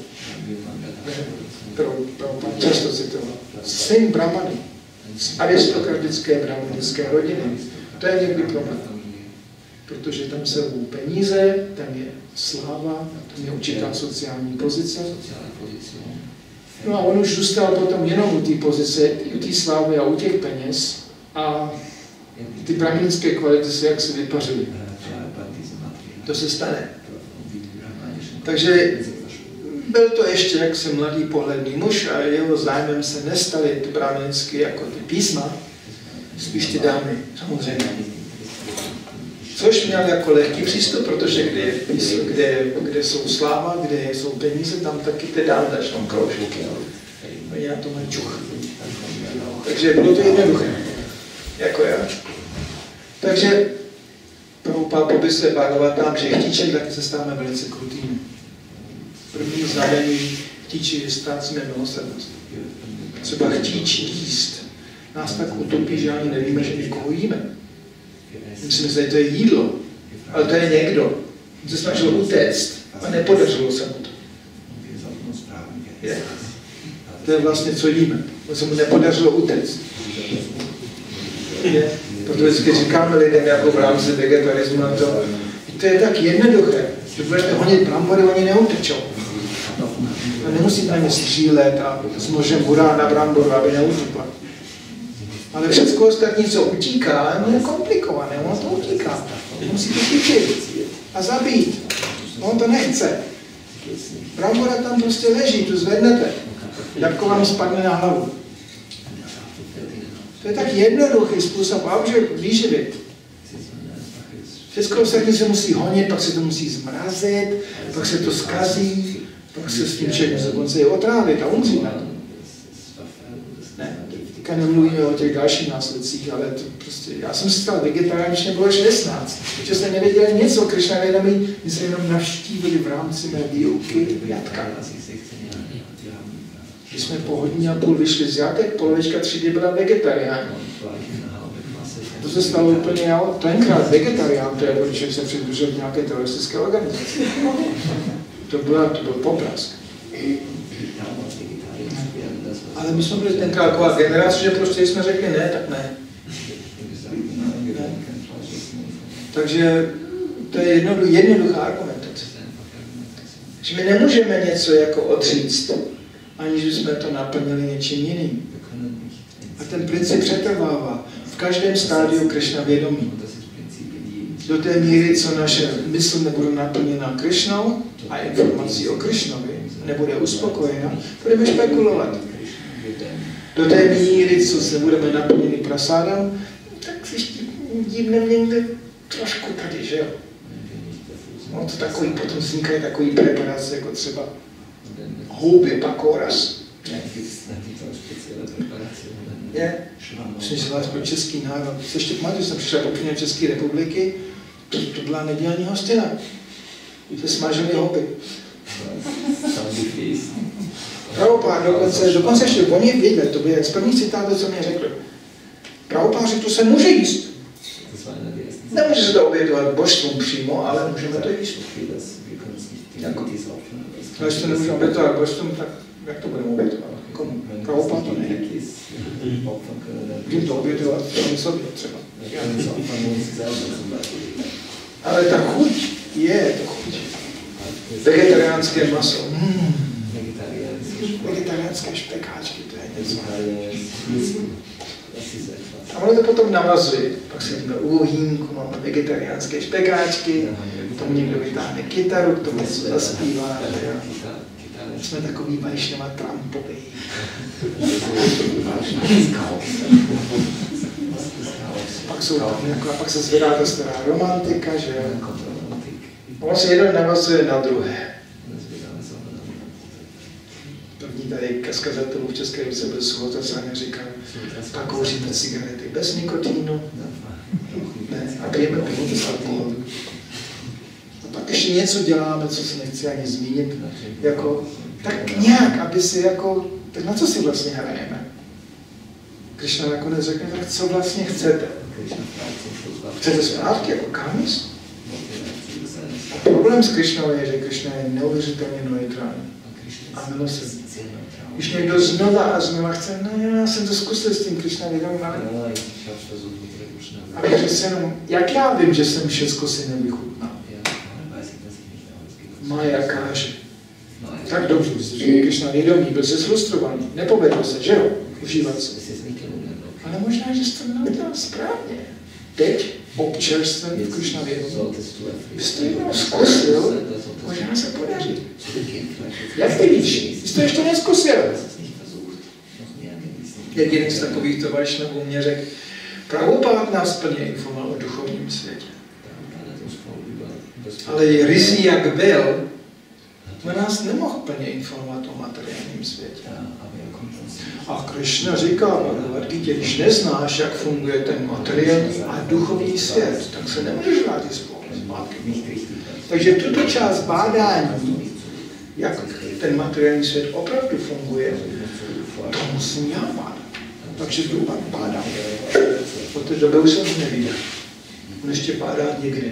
Často citoval. Syn Brahmany. Z aristokratické brahmanické rodiny. To je někdy problém. Protože tam se vou peníze, tam je sláva, tam je určitá sociální pozice. No a on už zůstal potom jenom u té pozice, u té slávy a u těch peněz a ty brahmanické kvality se jak se vypařily. To se stane. Takže byl to ještě jaksi mladý pohledný muž a jeho zájmem se nestaly ty brahmanické jako ty písma, spíš ty dámy, samozřejmě. Což měl jako lehký přístup, protože kde jsou sláva, kde jsou peníze, tam taky ty dámy začnou kroužit. Oni na to mají čuch. Takže bylo to jednoduché. Jako já. Takže Prabhupád popisuje Bhagavatam, že chtíčem taky se stáváme velice krutými. První znamení chtíči je ztrácíme milosrdnost. Třeba chtíč jíst. Nás tak utopí, že ani nevíme, že někoho jíme. Myslím, že to je jídlo, ale to je někdo. On se snažil utéct a nepodařilo se mu to. Je. To je vlastně, co jíme. On se mu nepodařilo utéct. Je. Proto vždycky říkáme lidem jako v rámci vegetarismu na to, to je tak jednoduché, že budete honit brambory, oni neutečou. A nemusíte ani střílet a s nožem hurá na bramboru, aby neutíkla. Ale všechno ostatní, co utíká, je komplikované, ono to utíká. Musíte chytit a zabít. On to nechce. Brambora tam prostě leží, tu zvednete. Jabko vám spadne na hlavu. To je tak jednoduchý způsob výživy. Všechno ostatní se musí honit, pak se to musí zmrazit, pak se to zkazí, pak se s tím člověk dokonce je otrávit a umřít na to. Ne, teďka nemluvíme o těch dalších následcích, ale to prostě, já jsem se stal vegetarián, když mě bylo 16. Protože jsem nevěděl nic o Krishna vědomí, my jsme jenom navštívili v rámci mé výuky jatka. Když jsme po hodině a půl vyšli z jatek, polovička třídy byla vegetarián. To se stalo úplně, já tenkrát vegetarián, to je, protože jsem přidružil nějaké teroristické organizace. To byl poprask. Ale my jsme byli tenkrát taková generace, že prostě jsme řekli ne, tak ne. Takže to je jednoduchá argumentace. Že my nemůžeme něco jako odříct, aniž bychom to naplnili něčím jiným. A ten princip přetrvává v každém stádiu Krišna vědomí. Do té míry, co naše mysl nebude naplněna Krišnou a informací o Krišnovi nebude uspokojena, budeme spekulovat. Do té míry, co se budeme naplněni prasádem, tak si dívneme někde trošku tady, že jo? No to takový, potom vznikají takový preparace, jako třeba houby, pakoras. Je, musím si vás pro český národ. Ještě pamatuju, jsem přišel poprvé České republiky, to byla nedělní hostina. Se smažili houby. Prabhupád dokonce ještě oni věděli, to byl z prvních citátů, co mě řekl. Prabhupád řekl, to se může jíst. Nemůže se to obětovat božstvům přímo, ale můžeme to jíst. Jako, když to nemůžeme obětovat božstvům, tak jak to budeme obětovat? Komu? Prabhupád to ne. Můžeme to obětovat sami sobě třeba. Ale ta chuť je to chuť. Vegetariánské maso. Vegetariánské špekáčky, to je něco. A ono to potom navazuje. Pak si jdeme u ohýnku, máme vegetariánské špekáčky, tomu někdo vytáhne kytaru, k tomu něco zaspívá. Jsme takový Vajšnava Trumpovi. Pak se zvedá ta stará romantika, že jo. Ono se jeden navazuje na druhé. První tady kaskazatel v České republice byl Suhotasan a říkal, pak kouříme cigarety bez nikotínu a pijeme pivo bez alkoholu. A pak ještě něco děláme, co se nechci ani zmínit, jako, tak nějak, aby si jako, tak na co si vlastně hrajeme? Krišna nakonec řekne, tak co vlastně chcete? Chcete zpátky jako kamis? A problém s Krišnou je, že Krišna je neuvěřitelně neutrální a milosrdný. Když někdo znova a znova chce, no já jsem to zkusil s tím Krišna vědomím, ale... A přece jenom, jak já vím, že jsem všechno si nevychutnal? Maja káže. Tak dobře, že Krišna vědomí, byl se zfrustrovaný, nepovedlo se, že jo, užívat se. Ale možná, že jsi to neudělal správně. Teď, občerstven v Krišna vědomí, bys to jednou zkusil, možná se podaří. Jak ty víš? Jsi to ještě neskusil. Jak jeden z takových Vajšnavů mě řekl, Prabhupád nás plně informoval o duchovním světě. Ale ryzí jak byl, on nás nemohl plně informovat o materiálním světě. A Krišna říká, Bhagavad Gita, když neznáš, jak funguje ten materiální a duchovní svět, tak se nemůžeš vrátit zpátky. Takže tuto část bádání, jak ten materiální svět opravdu funguje, to musím já bádat. Takže to bádám. Od té doby už jsem neviděl. On ještě bádá někde.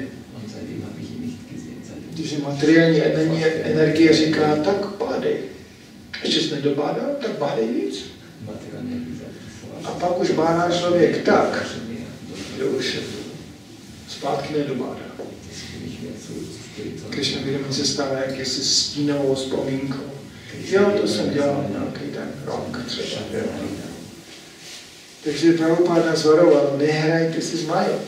Když materiální energie říká, tak bádej. Ještě jsi nedobádal, tak bádej víc. A pak už bádá člověk tak, že už zpátky nedobádá. Krišna vědomí se stává jakýsi stínovou vzpomínkou. Jo, to jsem dělal nějaký ten rok třeba. Takže Prabhupád nás varoval, nehrajte si s Májou.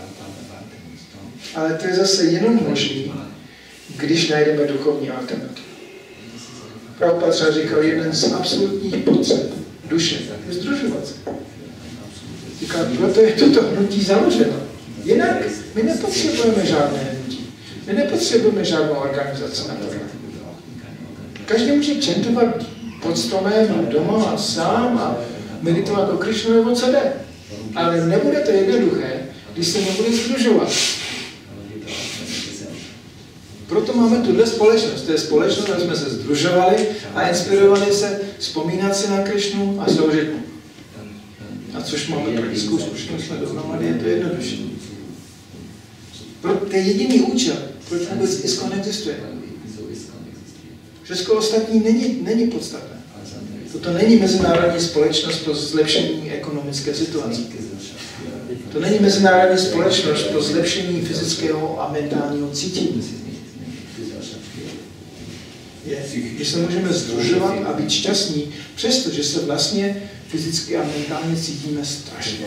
Ale to je zase jenom možný, když najdeme duchovní alternativu. Prabhupád třeba říkal, jeden z absolutních potřeb duše je združovat se. Říká, proto je toto hnutí založeno. Jinak my nepotřebujeme žádné hnutí. My nepotřebujeme žádnou organizaci na to. Každý může čentovat pod stromem doma a sám a meditovat o Krišnu nebo co jde. Ale nebude to jednoduché, když se nebude združovat. Proto máme tuhle společnost. To je společnost, kde jsme se sdružovali a inspirovali se vzpomínat si na Krišnu a sloužit mu. A což máme praktickou zkušenost dohromady, je to jednodušší. To je jediný účel, proč vůbec ISKCON existuje. Všechno ostatní není podstatné. Toto není mezinárodní společnost pro zlepšení ekonomické situace. To není mezinárodní společnost pro zlepšení fyzického a mentálního cítění. Že se můžeme sdružovat a být šťastní, přestože se vlastně fyzicky a mentálně cítíme strašně.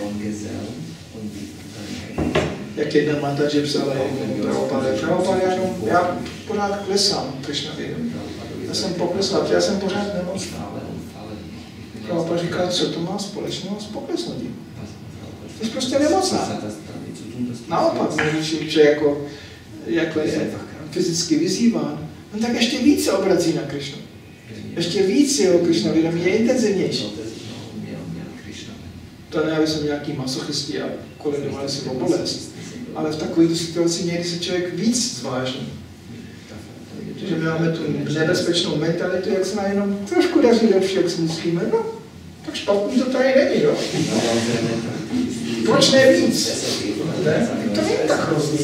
Jak jedna Mataji psala jednou Prabhupada, já pořád klesám, Krišna vědomí. Já jsem poklesla, já jsem pořád nemocná. Prabhupada říká, co to má společného s poklesnutím? Ty jsi prostě nemocná. Naopak, že jako je fyzicky vyzýván, on tak ještě víc se obrací na Krišnu. Ještě víc jeho Krišna vědomí je intenzivnější. To ne, aby jsem nějaký masochisti a koledovali si o bolest. Ale v takovéto situaci někdy se člověk víc zvážní. Protože my máme tu nebezpečnou mentalitu, jak se nám jenom trošku daří lepší, jak si myslíme, no, tak špatný to tady není, no. Proč ne víc? Ne? To není tak hrozný.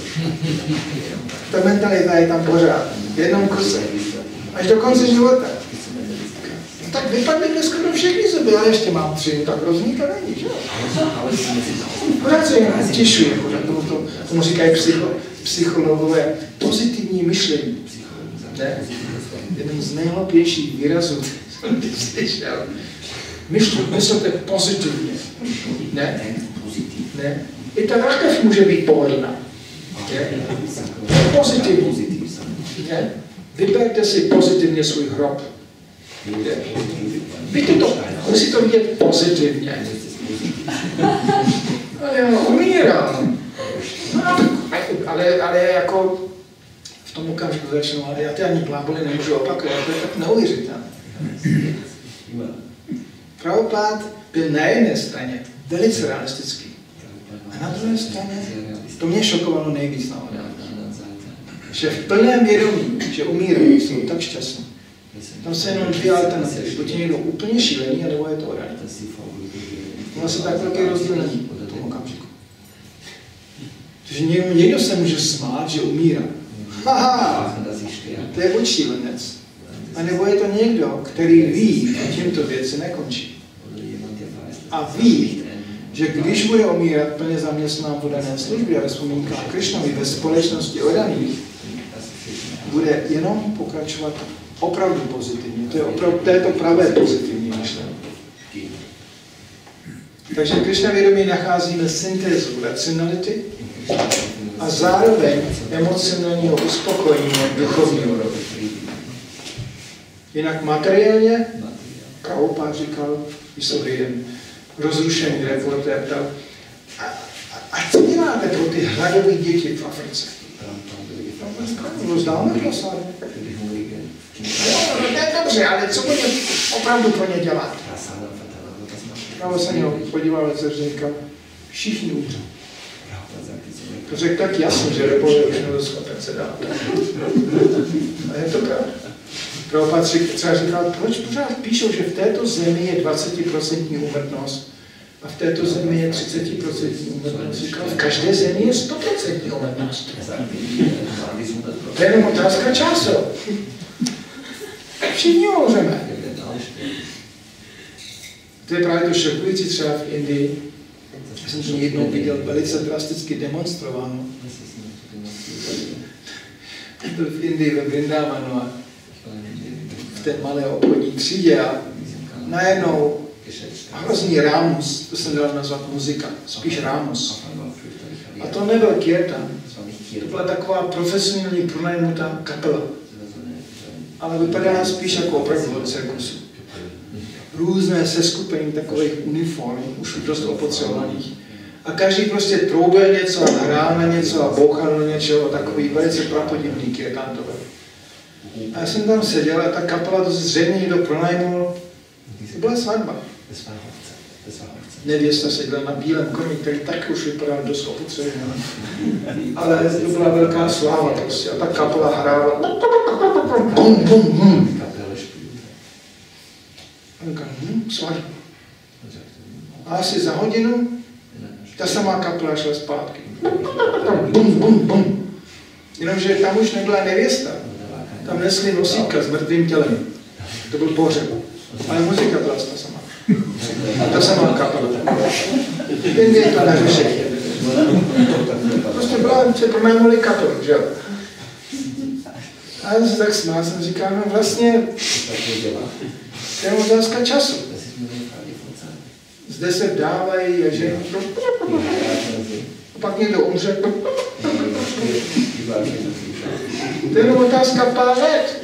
Ta mentalita je tam pořád, v jednom kuse, až do konce života. Tak vypadly mě skoro všechny zuby, ale ještě mám 3, tak hrozný to není, že jo? Pořád se jen utěšuje, tomu říkají psychologové, pozitivní myšlení. Ne? Jeden z nejhloupějších výrazů, jsem teď slyšel. Myslíte pozitivně. Ne? Ne? I ta vrakev může být pohodlná. Pozitivní. Ne? Vyberte si pozitivně svůj hrob. Víte to, musí to vidět pozitivně. Ale já umírám. No, ale jako v tom okamžiku začnu, ale já ty ani bláboli nemůžu opakovat, to je tak neuvěřitelné. Prabhupád byl na jedné straně velice realistický. A na druhé straně, to mě šokovalo nejvíc na odám. Že v plném vědomí, že umírají, jsou tak šťastní. Tam se jenom 2 alternativy. Buď je někdo úplně šílený, anebo je to odání. To asi tak velký rozdíl není v tom okamžiku. Takže někdo se může smát, že umírá. Haha, to je buď šílenec. A nebo je to někdo, který ví, že tímto věci nekončí. A ví, že když bude umírat plně zaměstnán v dané službě a ve vzpomínkách Krišnovi ve společnosti odaných, bude jenom pokračovat opravdu pozitivně. To je to pravé pozitivní myšlení. Takže v Krišna vědomí nacházíme syntézu racionality a zároveň emocionálního uspokojení duchovního rodu. Jinak materiálně, Prabhupád říkal, když se jeden rozrušený reportér ptal, a co děláte pro ty hladové děti v Africe? Rozdáme prosády. Dobře, ale co budeme opravdu pro ně dělat? Právě se něho podíval, co říkal, všichni umřou. To řekl tak jasně, že reportér už nebyl schopen se dát. A je to pravda. Prabhupád třeba říkal, proč pořád píšou, že v této zemi je 20% úmrtnost a v této zemi je 30% úmrtnost. Říkal, v každé zemi je 100% úmrtnost. To je jenom otázka času. Všichni umřeme. To je právě to šokující třeba v Indii. Já jsem to jednou viděl velice drasticky demonstrováno. To v Indii ve Vrindavanu a v té malé obchodní třídě a najednou hrozný rámus, to jsem dal nazvat muzika, spíš rámus. A to nebyl kirtan, to byla taková profesionální pronajmutá kapela. Ale vypadala spíš jako opravdu od cirkusu. Různé seskupení takových uniform, už dost opotřebovaných. A každý prostě troubil něco a hrál na něco a bouchal na něčeho, takový velice prapodivný kirtantové. A já jsem tam seděl a ta kapela, to se zřejmě někdo pronajmul. To byla svatba. Nevěsta seděla na bílém koni, který tak už vypadal dost opotřebovaný. Ale to byla velká sláva prostě. A ta kapela hrála. Bum, bum, bum. A říkám, svatba. A asi za hodinu ta samá kapela šla zpátky. Bum, bum, bum. Jenomže tam už nebyla nevěsta. Tam nesli nosítka s mrtvým tělem. To byl pohřeb. Ale muzika byla ta samá. Ta samá kapela. Ten je to neřešení. Prostě byla, se pronájmuli kapelu, že jo? A já se tak smál, jsem říkal, no vlastně, to je otázka času. Zde se dávají a že a pak někdo umře. To je jenom otázka pár let.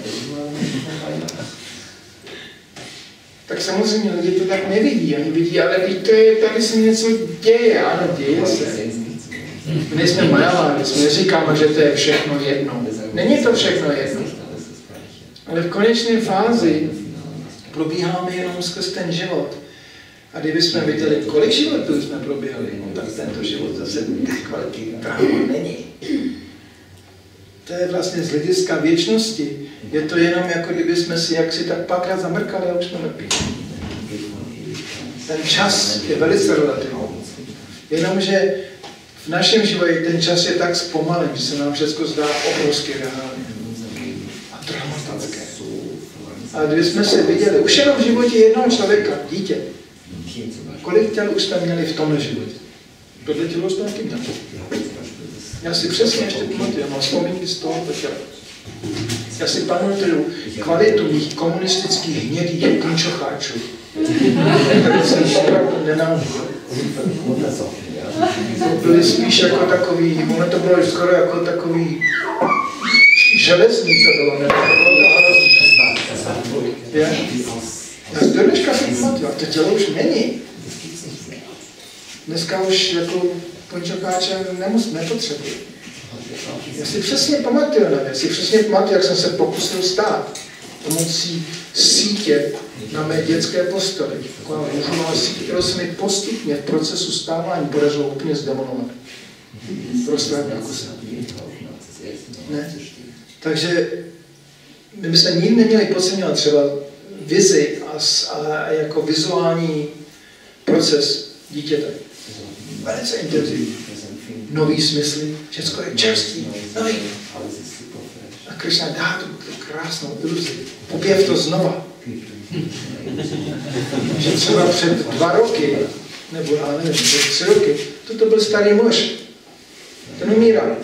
Tak samozřejmě lidi to tak nevidí. Oni vidí, ale víte, tady se něco děje. Ano, děje se. My nejsme majaláři, my neříkáme, že to je všechno jedno. Není to všechno jedno. Ale v konečné fázi probíháme jenom skrz ten život. A kdybychom viděli, kolik životů jsme probíhali, no, tak tento život zase tak velký drama není. To je vlastně z hlediska věčnosti. Je to jenom jako kdybychom si jaksi tak párkrát zamrkali a už jsme mrtví. Ten čas je velice relativní. Jenomže v našem životě ten čas je tak zpomalen, že se nám všechno zdá obrovsky reálně a dramatické. A kdybychom se viděli, už jenom v životě jednoho člověka, dítě, kolik těl už jsme měli v tomhle životě? Tohle tělo jsme taky měli. Já si přesně ještě pamatuju, já mám vzpomínky z toho těla. Já si pamatuju kvalitu mých komunistických hnědých punčocháčů. Tak jsem opravdu nenáviděl. To byly spíš jako takový, ono to bylo skoro jako takový železný to bylo, ne? Já si do dneška si pamatuju, a to tělo už není. Dneska už jako punčocháče nepotřebuji. Já si přesně pamatuju na věc, si přesně pamatuju, jak jsem se pokusil stát pomocí sítě na mé dětské posteli. Taková růžová síť, kterou se mi postupně v procesu stávání podařilo úplně zdemonovat. Prostě jako se. Ne? Takže my bychom nikdy neměli podceňovat třeba vizi a jako vizuální proces dítěte. Velice intenzivní. Nový smysly, všechno je čerstvý, nový. A Krishna dá tu krásnou iluzi. Objev to znova. Že třeba před 2 roky, nebo já nevím, před 3 roky, toto byl starý muž. Ten umíral.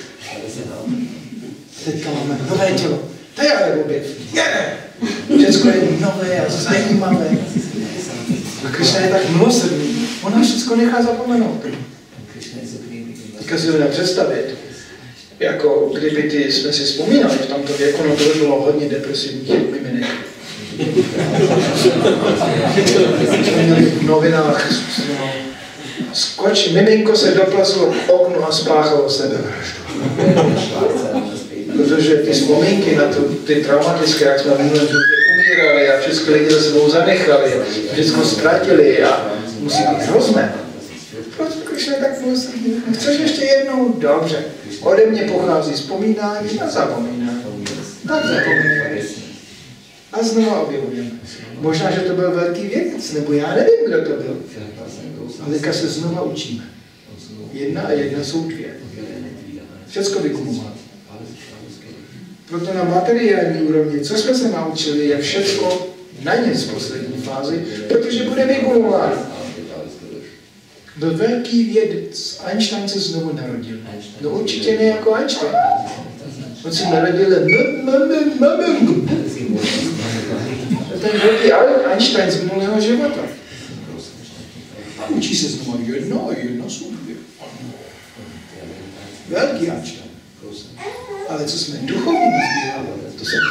Teďka máme nové tělo. To je ale objev. Všechno je nové a zajímavé. A Krishna je tak milosrdný. On nás všechno nechá zapomenout. Teďka si to představit, jako kdyby jsme si vzpomínali v tomto věku, no to by bylo hodně depresivních miminek. Jsme měli v novinách, miminko se doplazilo k oknu a spáchalo sebevraždu. Protože ty vzpomínky na ty traumatické, jak jsme v minulém životě umírali a všechny lidi za sebou zanechali, všechno ztratili a musí být hrozné. Proč Krishna tak milosrdný? Chceš ještě jednou? Dobře. Ode mě pochází vzpomínání a zapomínání. Tak zapomínáme. A znovu objevujeme. Možná, že to byl velký vědec, nebo já nevím, kdo to byl. Ale teďka se znova učíme. 1 a 1 jsou 2. Všecko vykumulovat. Proto na materiální úrovni, co jsme se naučili, je všecko na nic v poslední fázi, protože bude vykumulovat. Byl velký vědec. Einstein se znovu narodil. No určitě ne jako Einstein. On se narodil ten velký Einstein z minulého života. A učí se znovu 1 a 1 jsou 2. Velký Einstein. Ale co jsme duchovní nazbírali, to se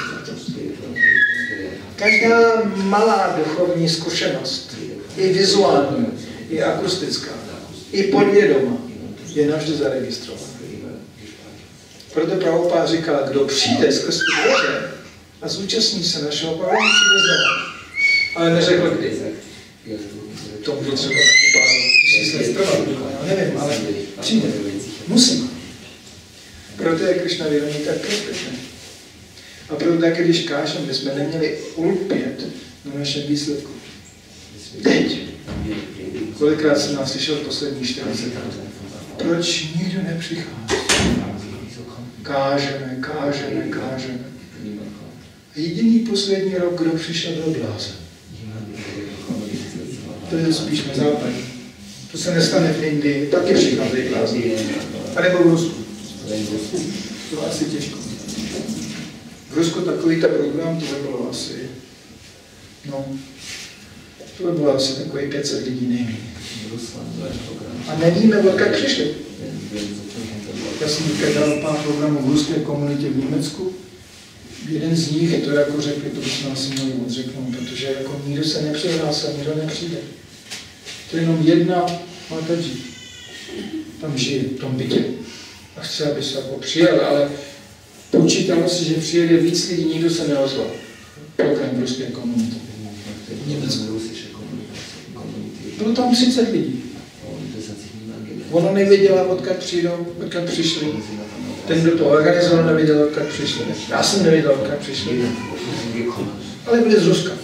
každá malá duchovní zkušenost, i vizuální, i akustická, i podvědomá, je navždy zaregistrovaná. Proto Prabhupád říkal, kdo přijde skrz ty dveře a zúčastní se našeho povědomí, přijde znovu. Ale neřekl kdy. To bude třeba pár tisíc let trvat, já nevím, ale přijde. Musí. Proto je Krišna vědomí tak perfektné. A proto taky, když kážeme, bychom neměli ulpět na našem výsledku. Teď. Kolikrát jsem nás slyšel poslední 40 let. Proč nikdo nepřichází? Kážeme. Jediný poslední rok, kdo přišel, byl blázen. To je spíš na západě. To se nestane v Indii, taky přicházejí blázni. A nebo v Rusku. To je asi těžko. V Rusku takovýto program, to by bylo asi, to by bylo asi takový 500 lidí nejméně. A nevíme, odkud přišli. Já jsem dělal pár programů v ruské komunitě v Německu. Jeden z nich to jako řekli, to bychom asi měli odřeknout, protože jako nikdo se nepřihlásil, nikdo nepřijde. To je jenom jedna Mataji. Tam žije, v tom bytě. A chce, aby se jako přijel, ale počítalo se, že přijede víc lidí, nikdo se neozval. Program v ruské komunitě. V Německu. Bylo tam 30 lidí. Ona nevěděla, odkud přijdou, odkud přišli. Ten, kdo to organizoval, nevěděl, odkud přišli. Já jsem nevěděl, odkud přišli. Ale byli z Ruska.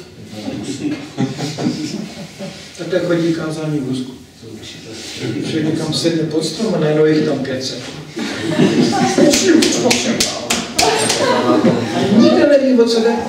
Takhle chodí kázání v Rusku. Člověk někam sedne pod strom a najednou jich tam 500. A nikdo neví, o co jde.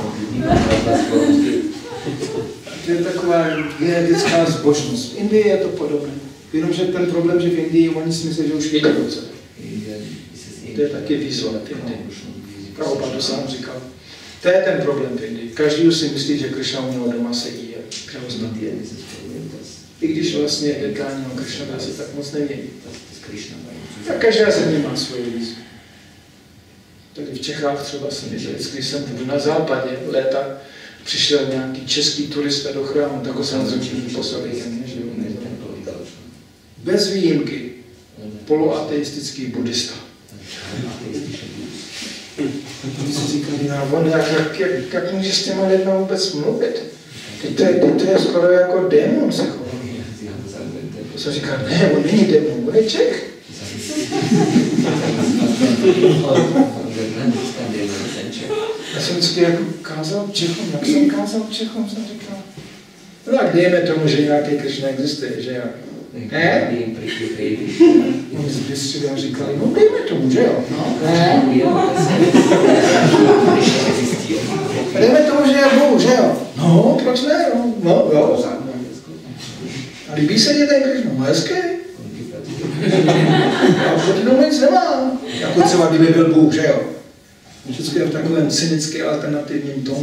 To je taková genetická zbožnost. V Indii je to podobné. Jenomže ten problém, že v Indii oni si myslí, že už vědí, o co jde. To je taky výzva v Indii. Prabhupada to sám říkal. To je ten problém v Indii. Každý si myslí, že Krišna u něho doma sedí a křevozná. I když vlastně dekání o Krišna se tak moc nevědí. A každá země má svoje výzvy. Tady v Čechách třeba jsem viděl, když jsem byl na západě léta, přišel nějaký český turista do chrámu, tak ho samozřejmě poslali země, že jo. Bez výjimky poloateistický buddhista. Když si říkali, jak může s těma lidma vůbec mluvit? To je skoro jako démon se chová. To jsem říkal, ne, on není démon, on je Čech. Já jsem vždycky jako kázal Čechům, jak jsem kázal Čechům, jsem říkal. No tak dejme tomu, že nějaký Krišna existuje, že jo? Ne? Oni zbystřili a říkali, no dejme tomu, že jo? Ne? Dejme tomu, že je Bůh, že jo? No, proč ne? No, jo. A líbí se ti ten Krišna? No, hezký. A proti tomu nic nemá. Jako třeba, kdyby byl Bůh, že jo? Všechno je v takovém cynickém alternativním tónu.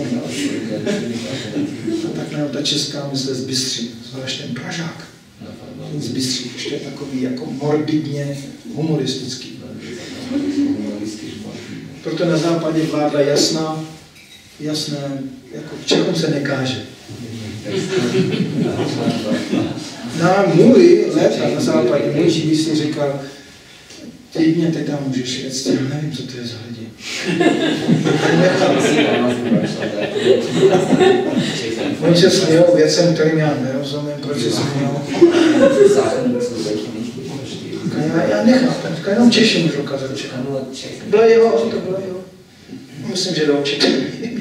A tak ta česká mysl zbystří, zvlášť ten Pražák. Ten zbystří, ještě je takový jako morbidně humoristický. Proto na západě vládla jasné, jako v Čechům se nekáže. Na můj léta na západě, můj živý si říkal, klidně teď tam můžeš jet s tím, nevím, co to je za lidi. Oni se smějou věcem, kterým já nerozumím, proč se smějou. Já nechápem, jenom Češi můžu ukázat Čechám. Bylo jeho, to bylo jeho. Myslím, že do určitě.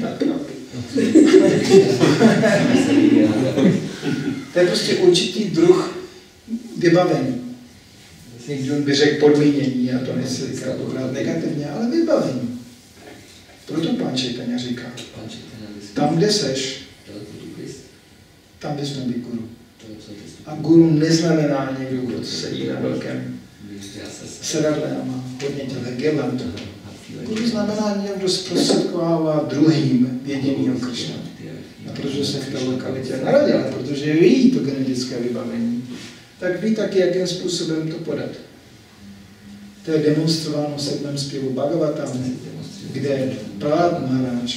To je prostě určitý druh vybavení. Někdo by řekl podmínění, a to nechci říkat pořád negativně, ale vybavení. Proto Pán Čejtanja říká, tam, kde seš, tam bys měl být guru. A guru neznamená někdo, kdo sedí na velkém sedadle a má hodně těle gelant. Guru znamená někdo, kdo zprostředkovává druhým jedinýho Krišna. A protože se v té lokalitě narodil, protože ví to genetické vybavení, tak ví taky, jakým způsobem to podat. To je demonstrováno v 7. zpěvu Bhagavatam, kde Prahlad Maharaj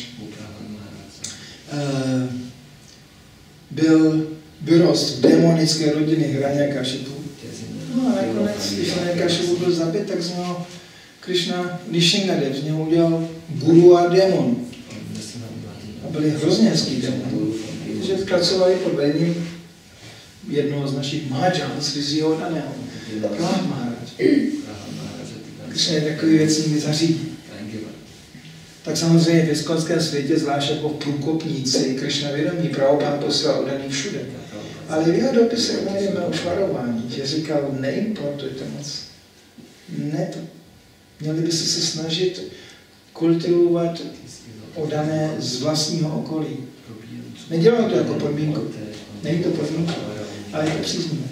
byl vyrost v démonické rodiny Hraniakashipu. No a nakonec, když Hraniakashipu byl zabit, tak z něho Krishna Nishingadev z něho udělal guru a démon. A byli hrozně hezký démon. Takže pracovali pod vedením jednoho z našich Mahaján, z Rizího daného. Prahlad Maharaj. Krishna je takový věc nikdy zařídí. Tak samozřejmě v iskonském světě, zvlášť jako průkopníci, Krishna vědomí, Prabhupáda poslal odaný všude. Ale v jeho dopise najdeme už varování, že říkal, neimportujte moc. Ne to. Měli by se snažit kultivovat odané z vlastního okolí. Nedělám to jako podmínku. Není to podmínka, ale je to příznivé.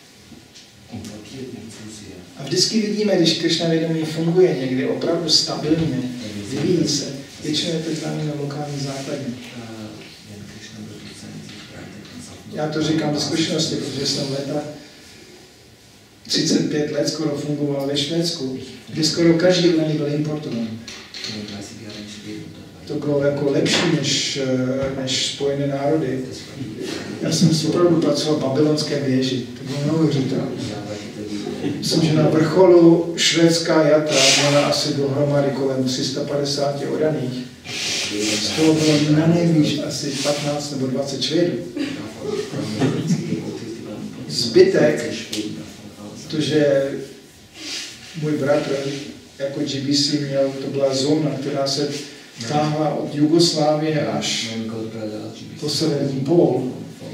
A vždycky vidíme, když Krishna vědomí funguje někdy opravdu stabilně, vyvíjí se, většinou je to známé na lokální základě. Já to říkám ze zkušenosti, protože jsem leta 35 let skoro fungoval ve Švédsku, kdy skoro každý udaný byl importován. To bylo jako lepší než Spojené národy. Já jsem si opravdu pracoval v babylonské věži, to bylo neuvěřitelné. Myslím, že na vrcholu švédská jatra měla asi dohromady kolem 350 odaných. Z toho bylo na nejvíc asi 15 nebo 20 Švédů. Zbytek, protože můj bratr jako GBC měl, to byla zóna, která se táhla od Jugoslávie až po severní pól.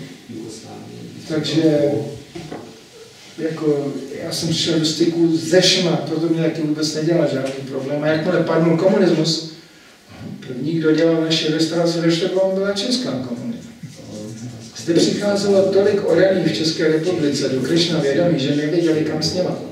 Takže jako, já jsem přišel do styku se všema, proto mě taky vůbec nedělá žádný problém. A jakmile padnul komunismus, první, kdo dělal naši restauraci ve Štokholmu, byla česká komunita. Zde přicházelo tolik oraných v České republice do Krishna vědomí, že nevěděli, kam s něma.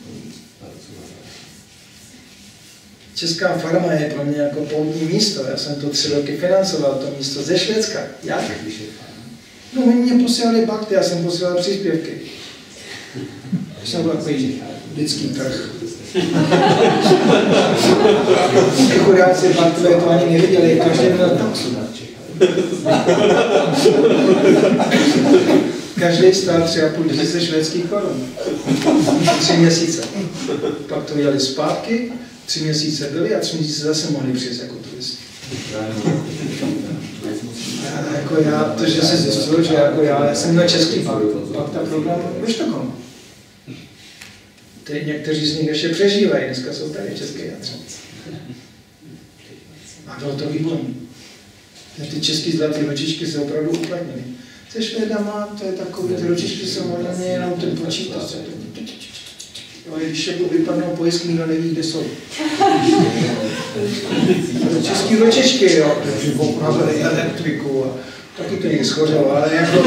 Česká farma je pro mě jako poutní místo. Já jsem to 3 roky financoval, to místo ze Švédska. Jak? No, oni mě posílali bakty, já jsem posílal příspěvky. Jsem byl takový lidský trh. Ty chudáci baktové to ani neviděli, každý měl taxu. Každý stál 3,5 tisíce švédských korun. 3 měsíce. Pak to dělali zpátky, 3 měsíce byli a 3 měsíce zase mohli přijet jako turisti. Jako já, to, že se zjistilo, že jako já jsem měl český bakta program ve Štokholmu. Někteří z nich ještě přežívají, dneska jsou tady v České jatře. A bylo to výborné. Ty české zlaté ručičky se opravdu uplatnily. Se Švédama, to je takový, ty ručičky jsou hodně jenom ten počítač. Když jako vypadnou pojistky, nikdo neví, kde jsou. Český ručičky, jo, takže opravili elektriku a taky to někdy schořelo, ale jako...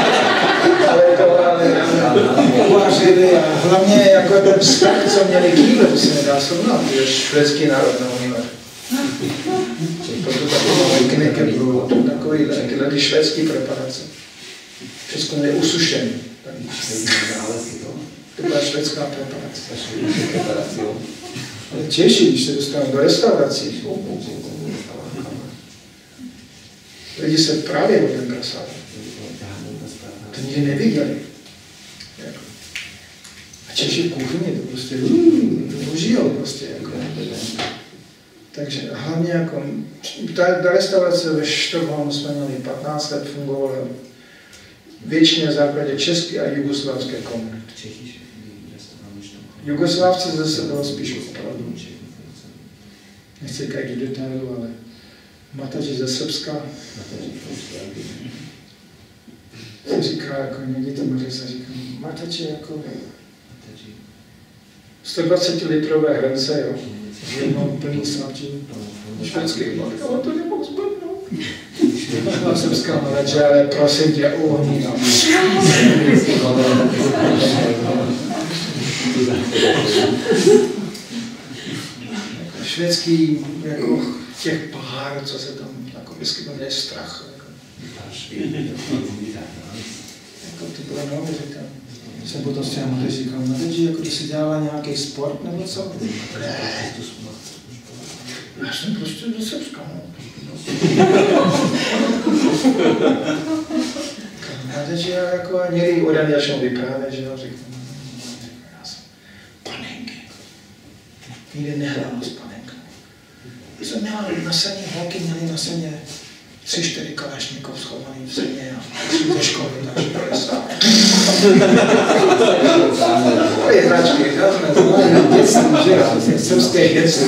uvařili a hlavně jako ten vztah, co měli kýle, to se nedá srovnat, je švédský národ na univer. Proto takový švédský preparace. Všechno je usušený. To byla švédská preparace. Ale Češi, když se dostanou do restaurací, lidi se právě o ten prasát. To nikdy neviděli. A Češi v kuchyni to prostě užijou prostě. Jako. Takže hlavně jako, ta restaurace ve Štokholmu jsme měli 15 let, fungovala většině v základě české a jugoslávské komunity. Jugoslávci zase bylo spíš opravdu. Nechci říkat do detailu, ale Matači ze Srbska. Se říká, jako někdy to může se říká, Matači jako 120 litrové hrnce, jo. Jednou plný sladčí. Švédský matka, on to nemohl zbudnout. Byla srbská manažer, ale prosím tě, uhní. Švédský, jako těch pohár, co se tam jako vyskytuje, je strach. Jako to bylo neuvěřitelné. Jsem potom s těmi mladí říkal, Nadeji, jako když si dělala nějaký sport nebo co? Ne. Já jsem prostě do Srbska, no. Nadeji, jako někdy odaný až vyprávět, že jo, říkám, já jsem panenky. Nikdy nehrála s panenkami. Jsem měla na seně, holky měly na seně 3-4 kalašníkov schovaný v seně a šli ze školy, takže 50. To je hračky, já jsme znali dětství, že jo, srbské dětství.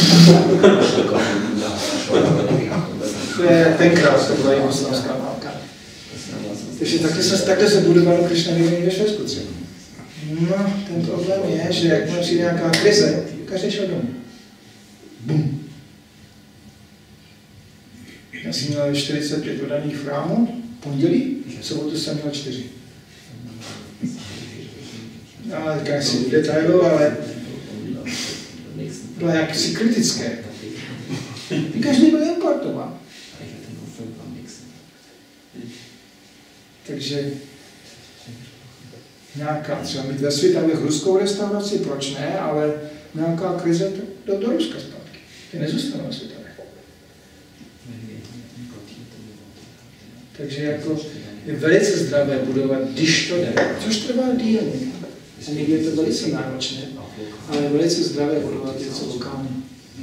To je tenkrát, to byla jugoslavská válka. Takže takhle se budovalo Krišna vědomí ve Švédsku třeba. No, ten problém je, že jakmile přijde nějaká krize, každý šel domů. Bum. Já jsem měl 45 oddaných chrámů, pondělí, v sobotu jsem měl 4. Ale říkám si do detailu, ale bylo jaksi kritické. Každý byl importován. Takže nějaká, třeba mít ve Svitavech ruskou restauraci, proč ne, ale nějaká krize, to do Ruska zpátky. Ty nezůstanou ve Svitavech. Takže jako je velice zdravé budovat, když to jde, což trvá díl. Někdy je to velice náročné, ale je velice zdravé budovat něco lokální.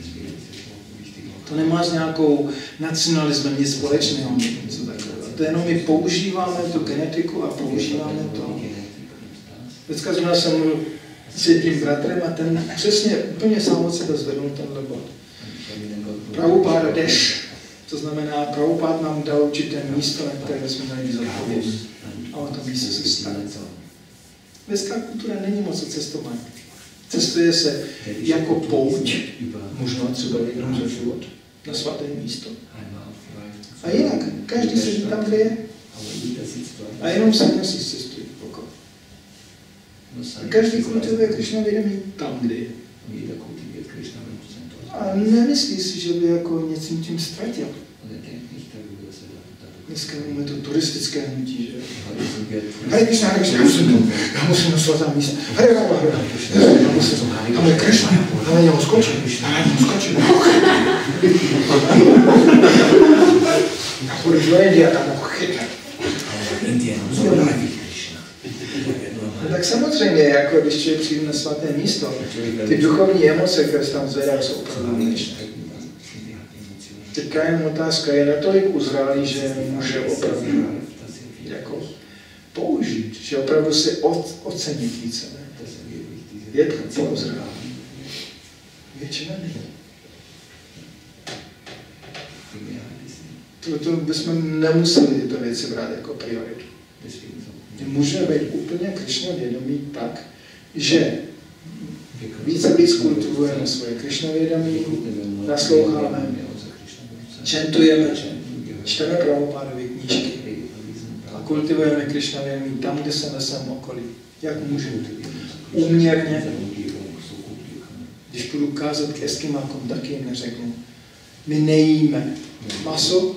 To nemá s nějakou nacionalismem nic společného, něco takového. To jenom my používáme tu genetiku a používáme to. Dneska zrovna jsem mluvil s jedním bratrem a ten přesně úplně sám od sebe zvednul tenhle bod. Prabhupáda Deš, to znamená, Prabhupád nám dal určité místo, na které jsme měli zodpovědnost. A o tom místo se stane. Dneska kultura není moc o cestování. Cestuje se jako pouť, možná třeba jednou za život, na svaté místo. A jinak, každý sedí tam, kde je. A jenom se nosí z cestují okolo. A každý kultivuje Krišna vědomí tam, kde je. A nemyslí si, že by jako něco tím ztratil. Dneska máme to turistické hnutí, že? Hare Krišna, já musím na svatá místa. Hare Rama, Hare Rama. Já musím, tam je Krišna, ale já ho skočím. A půjdu do Indie a tam ho chytne. Tak samozřejmě, jako když člověk přijde na svaté místo, ty duchovní emoce, které se tam zvedají, jsou opravdu výjimečné. Teďka jen otázka je natolik uzrálý, že může opravdu jako použít, že opravdu si ocenit více. Ne? Je to uzrálý. Většina není. Proto bychom nemuseli tyto věci brát jako prioritu. Můžeme být úplně Krišna vědomí tak, že více a víc kultivujeme svoje Krišna vědomí, nasloucháme, čentujeme, čteme Prabhupádovy knížky a kultivujeme Krišna vědomí tam, kde se nesem okolí. Jak můžeme? Úměrně. Když půjdu kázat k Eskimákům, taky jim neřeknu. My nejíme maso,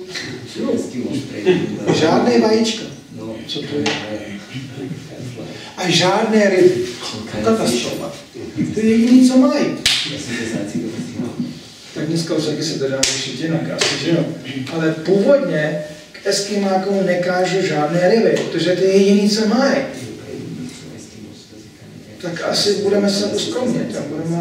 žádné vajíčka. Co to je? A žádné ryby. Katastrofa. To je jediný, co mají. Tak dneska už taky se to dá řešit jinak, asi, že jo. Ale původně k Eskimákům nekážu žádné ryby, protože to je jediný, co mají. Tak asi budeme se uskromnit.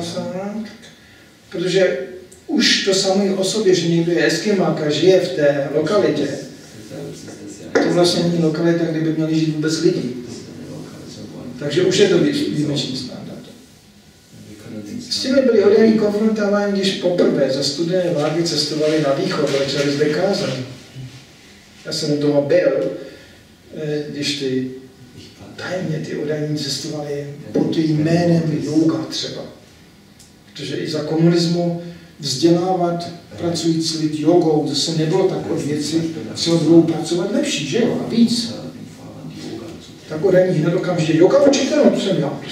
Protože už to samé o sobě, že někdo je Eskimák a žije v té lokalitě, to vlastně není lokalita, kde by měli žít vůbec lidi. Takže už je to výjimečný standard. S těmi byli oddaní konfrontováni, když poprvé za studené vlády cestovali na východ, začali zde kázat. Já jsem u toho byl, když ty tajemně ty oddaní cestovali pod jménem yoga třeba. Protože i za komunismu vzdělávat pracující lid jogou, zase nebylo takové věci, třeba budou pracovat lepší, že jo, a víc. Tak oddaní hned okamžitě, yoga učitelů, to jsem já.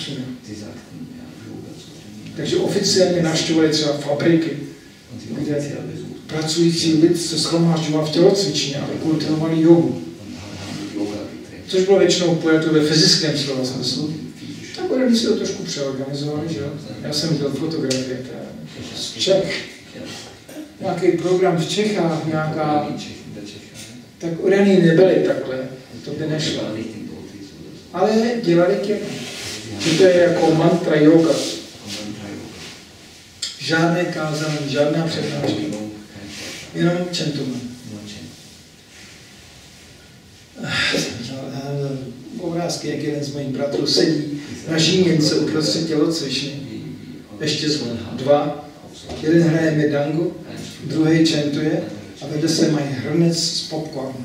Takže oficiálně navštěvovali třeba fabriky, kde pracující lid se shromážďoval v tělocvičně, aby kultivovali jogu. Což bylo většinou pojato ve fyzickém slova smyslu. Tak oddaní si to trošku přeorganizovali, že jo. Já jsem dělal fotografie z Čech. Nějaký program v Čechách, nějaká... Tak oddaní nebyli takhle, to by nešlo. Ale dělali že to je jako mantra yoga. Žádné kázání, žádná přednáška. Jenom čentuman. obrázky, jak jeden z mých bratrů sedí na žíněnce uprostřed tělocvičny. Ještě jsou dva. Jeden hraje medangu, druhý čentuje a vedle se mají hrnec s popcorn.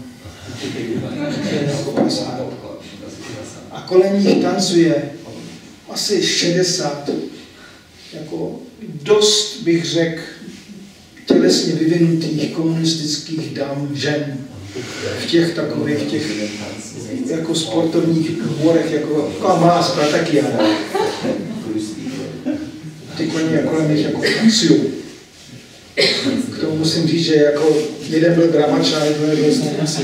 A kolem nich tancuje asi 60, jako dost bych řekl, tělesně vyvinutých komunistických dam, žen. V těch takových jako sportovních úborech, jako má Spartakiáda. Ty koně kolem nich jako tancují. K tomu musím říct, že jako jeden byl dramačná, druhý byl snadnější.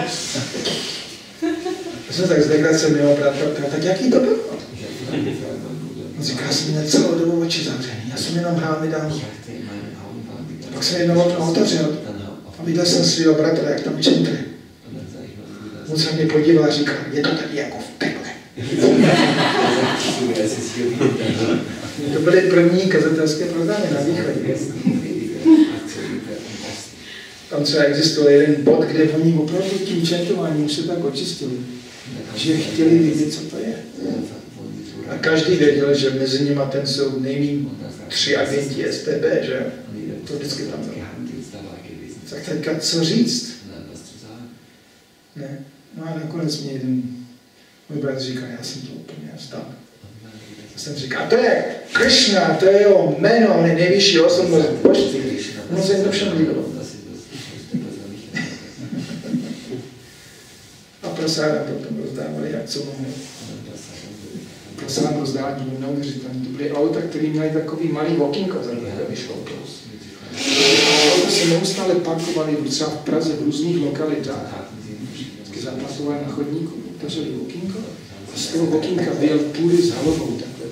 Já jsem tak z legrace měl bratra, tak jaký to bylo? On říká, já jsem měl celou dobu oči zavřený, já jsem jenom hrál medangu. Pak jsem jednou okno otevřel a viděl jsem svého bratra, jak tam čentry. On se mě podíval a říká, je to tady jako v pekle. To byly první kazatelské programy na východě. Tam třeba existoval jeden bod, kde oni opravdu tím čentováním se tak očistili, že chtěli vidět, co to je. A každý věděl, že mezi nimi ten jsou nejméně 3 agenti STB, že? To vždycky tam bylo. Tak teďka co říct? Ne. No a nakonec mě jeden můj bratr říká, já jsem to úplně vzdal. Já jsem říkal, to je Krishna, to je jeho jméno, on je nejvyšší osobnost božství. Ono se jim to všem líbilo. A prosáda potom rozdávali, jak co mohli. Prosáda rozdávání bylo neuvěřitelné. To byly auta, které měly takový malý okýnko, za které vyšlo. Auta se neustále parkovali třeba v Praze v různých lokalitách. Vždycky zaparkovali na chodníku, otevřeli okýnko a z toho okýnka vyjel půdy s halovou takhle.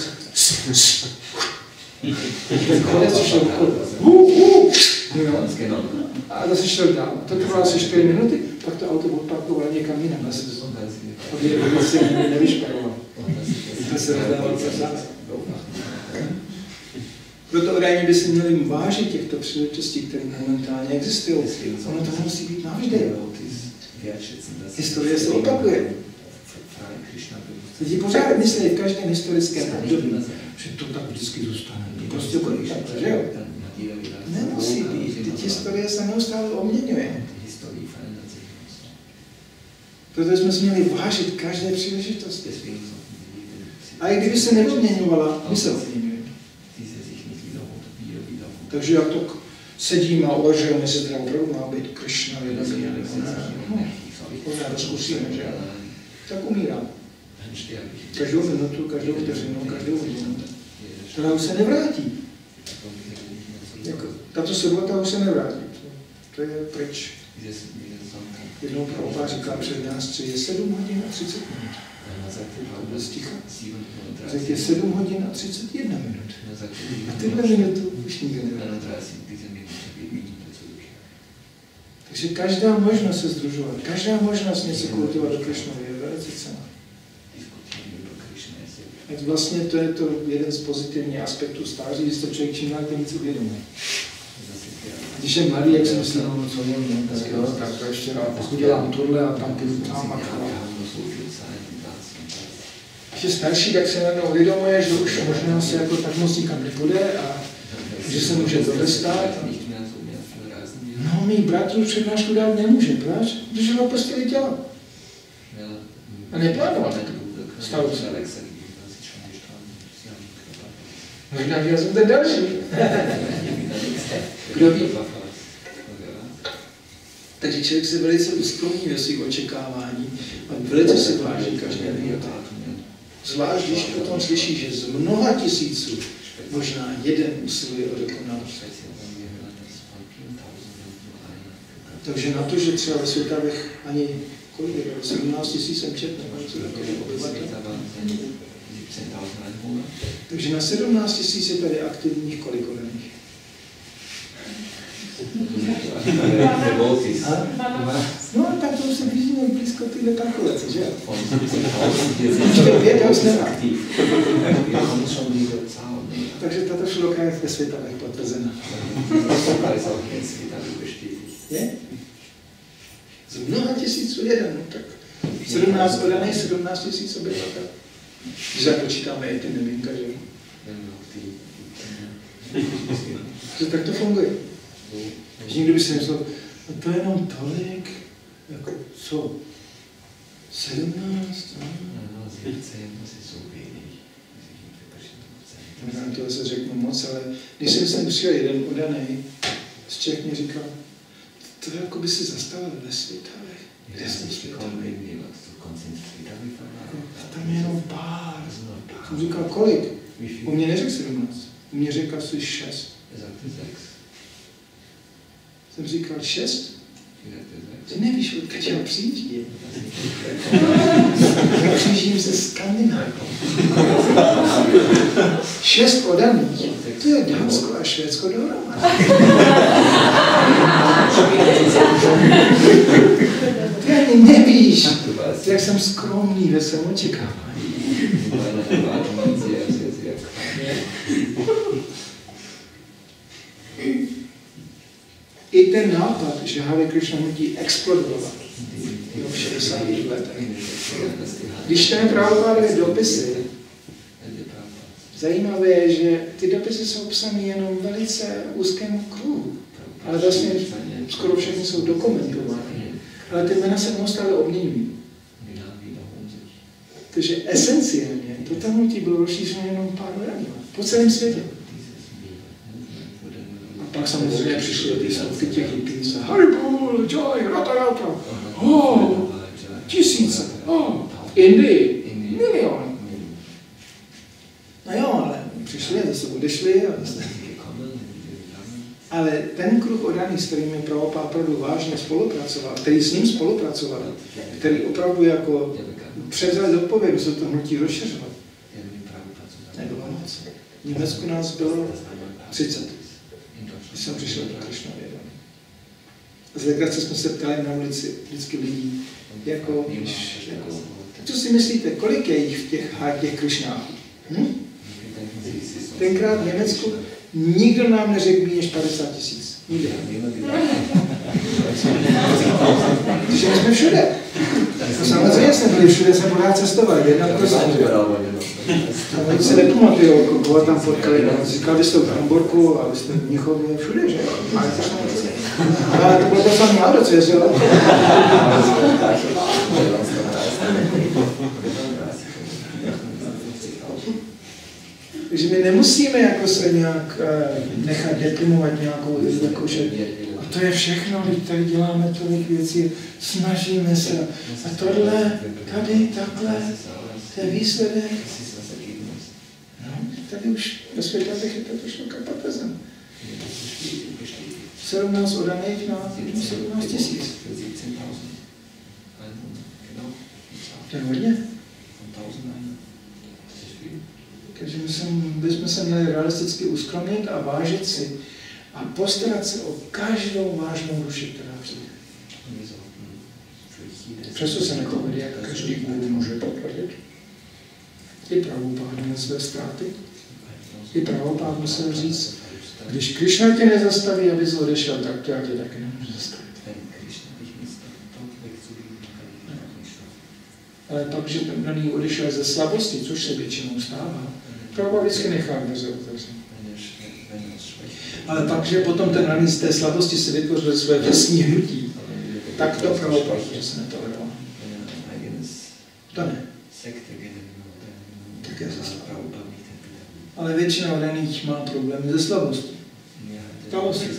Ten konec šel okolo. A zase šel dál. To trvalo asi 4 minuty, pak to auto odparkovalo někam jinam na sezónu. Aby se nevyšparoval. To se nedával zase. Proto údajně by si měli vážit těchto příležitostí, které momentálně existují. Ono to nemusí být navždy. Historie se opakuje. Lidi pořád myslí v každém historickém období, že to tak vždycky zůstane. Prostě bude tak, že jo? Nemusí být. Teď historie se neustále obměňuje. Proto jsme si měli vážit každé příležitosti. A i kdyby se neobměňovala, my se obměňujeme. Takže jak to sedíme a uvažujeme, jestli teda opravdu má být Krishna vědomí, nebo ne. Pořád to zkusíme, že? Tak umírám. Každou minutu, každou vteřinu, každou hodinu. Tohle už se nevrátí. Tato sobota už se nevrátí. To je pryč. Jednou Prabhupada říká před nás, že je 7 hodin a 30 minut. Bez ticha. Řekl je 7 hodin a 31 minut. A tyhle minutu už nikdy nevrátí. Takže každá možnost se sdružovat, každá možnost něco kultivovat do Krišnovy je velice cenná. Vlastně to je to jeden z pozitivních aspektů stáří, že to člověk čím dál tím víc uvědomí. Když je mladý, jak jsem si no, co nevím, tak to ještě rád udělám tohle a tam půjdu tam a tam. Když je starší, tak se najednou uvědomuje, že už možná se jako tak moc nikam nepůjde a že se může tohle stát. No, mý bratr už přednášku dát nemůže, proč? Protože ho prostě dělat. A neplánoval to. Stalo se. Možná, že já jsem ten další. Kdo ví? Takže člověk se velice usklonní ve svých očekávání a velice se váží každé výhody. Zvlášť, když potom slyší, že z mnoha tisíců možná jeden usiluje o dokonalost. Takže na to, že třeba ve Světavech ani kolik je, 17 000 jsem četl, nebo něco takového. Takže na 17 000 je tady aktivních kolik oddaných? No, tak to už se blížíme blízko tyhle kalkulace, že jo? Ještě 5 já už nemám. Takže tato šloka je ve Světavech potvrzena. Je? Z mnoha tisíců jeden, no tak 17 podaných, 17 000 obyvatel. Když započítáme i ty miminka, že? Že tak to funguje. Že někdo by si myslel, no to je jenom tolik, jako co? 17? Možná toho se řeknu moc, ale když jsem sem přijel jeden udaný, z Čech mi říkal, to je jako by si zastavil ve Svitavech. Kde jsi Svitavy? Tam je jenom pár. Jsem říkal, kolik? U mě neřekl 17. U mě řekl asi 6. Jsem říkal 6? Ty nevíš, odkud já přijíždím. Přijíždím ze Skandinávie. 6 oddaných. To je Dánsko a Švédsko dohromady. Ty ani nevíš, jak jsem skromný ve svém očekávání. I ten nápad, že Hare Krishna hnutí explodovat v 60. letech. Když ten Prabhupádovy dopisy, zajímavé je, že ty dopisy jsou psané jenom velice úzkému kruhu, ale vlastně skoro všechny jsou dokumentované. Ale ty jména se neustále obměňují. Takže esenciálně to hnutí bylo rozšířeno jenom pár let po celém světě. A pak samozřejmě přišly ty stovky těch hippies a Haribol, Joy, Rata, tisíce, Indii, miliony. No jo, ale přišli a zase odešli a zase. Ale ten kruh oddaných, s kterými Prabhupáda opravdu vážně spolupracoval, který s ním spolupracoval, který opravdu jako převzal zodpovědnost, že to hnutí rozšiřovat, nebylo moc. V Německu nás bylo 30. Když jsem přišel do Krishna vědomí. Z legrace jsme se ptali na ulici vždycky lidí, jako, co si myslíte, kolik je jich v těch Krishnáků? Tenkrát v Německu nikdo nám neřekl méně než 50 000. Nikdo. Protože my jsme všude. Samozřejmě jsme byli všude, jsme pořád cestovali. Jedna prostě. A oni se nepamatujou, koho tam potkali. Říkali, vy jste v Hamburku a vy jste v Mnichově, všude, že? Ale to bylo to samé auto, co jezdilo. Takže my nemusíme jako se nějak nechat deprimovat nějakou jako, že a to je všechno, když tady děláme tolik věcí, snažíme se a tohle, tady, takhle, to je výsledek. No, tady už ve světě je to šlo kapatezem. 17 oddaných na 17 000. To je hodně. Takže bychom se měli realisticky uskromnit a vážit si a postarat se o každou vážnou duši, která přijde. Přesto se nepovede, jak každý guru může potvrdit. I Prabhupáda na své ztráty. I Prabhupáda musel říct, když Krishna tě nezastaví, abys odešel, tak to já tě taky nemůžu zastavit. Ale pak, že ten daný odešel ze slabosti, což se většinou stává, Prabhupáda vždycky nechá dveře otevřené. Ale pak, že potom ten daný z té slabosti se vytvořil své vlastní hnutí, tak to Prabhupáda se netoleroval. To ne. Tak je ze slabosti. Ale většina oddaných má problémy ze slabostí. Stalo se.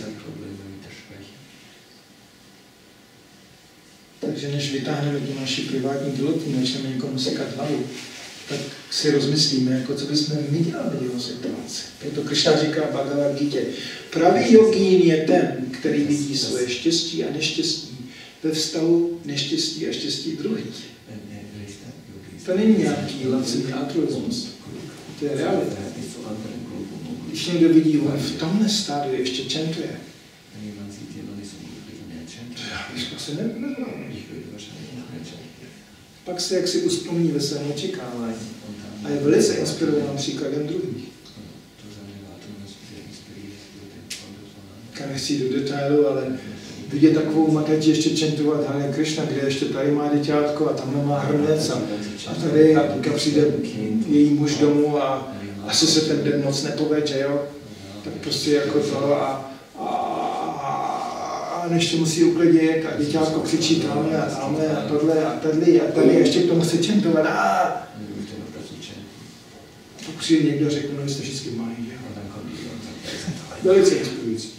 Takže než vytáhneme tu naši privátní gilotinu, začneme někomu sekat hlavu, tak si rozmyslíme, jako co bychom my dělali v jeho situaci. Proto Krishna říká v Bhagavad Gita, pravý jogín je ten, který vidí svoje štěstí a neštěstí ve vztahu neštěstí a štěstí druhých. To není nějaký laciný altruismus. To je realita. Když někdo vidí, v tomhle stádiu ještě čentuje, pak se jaksi usplní ve svém očekávání a je velice inspirován příkladem druhých. Nechci jít do detailu, ale vidět takovou matači ještě čentovat Hare Krishna, kde ještě tady má děťátko a tam má hrnec a tady teďka přijde její muž domů a asi se ten den moc nepovede, že jo? Tak prostě jako to a ještě musí uklidit a děťátko křičí tamhle a tohle a tady a ještě k tomu se čentovat a pak přijde někdo a řekne, no jste vždycky malý, jo? Velice inspirující.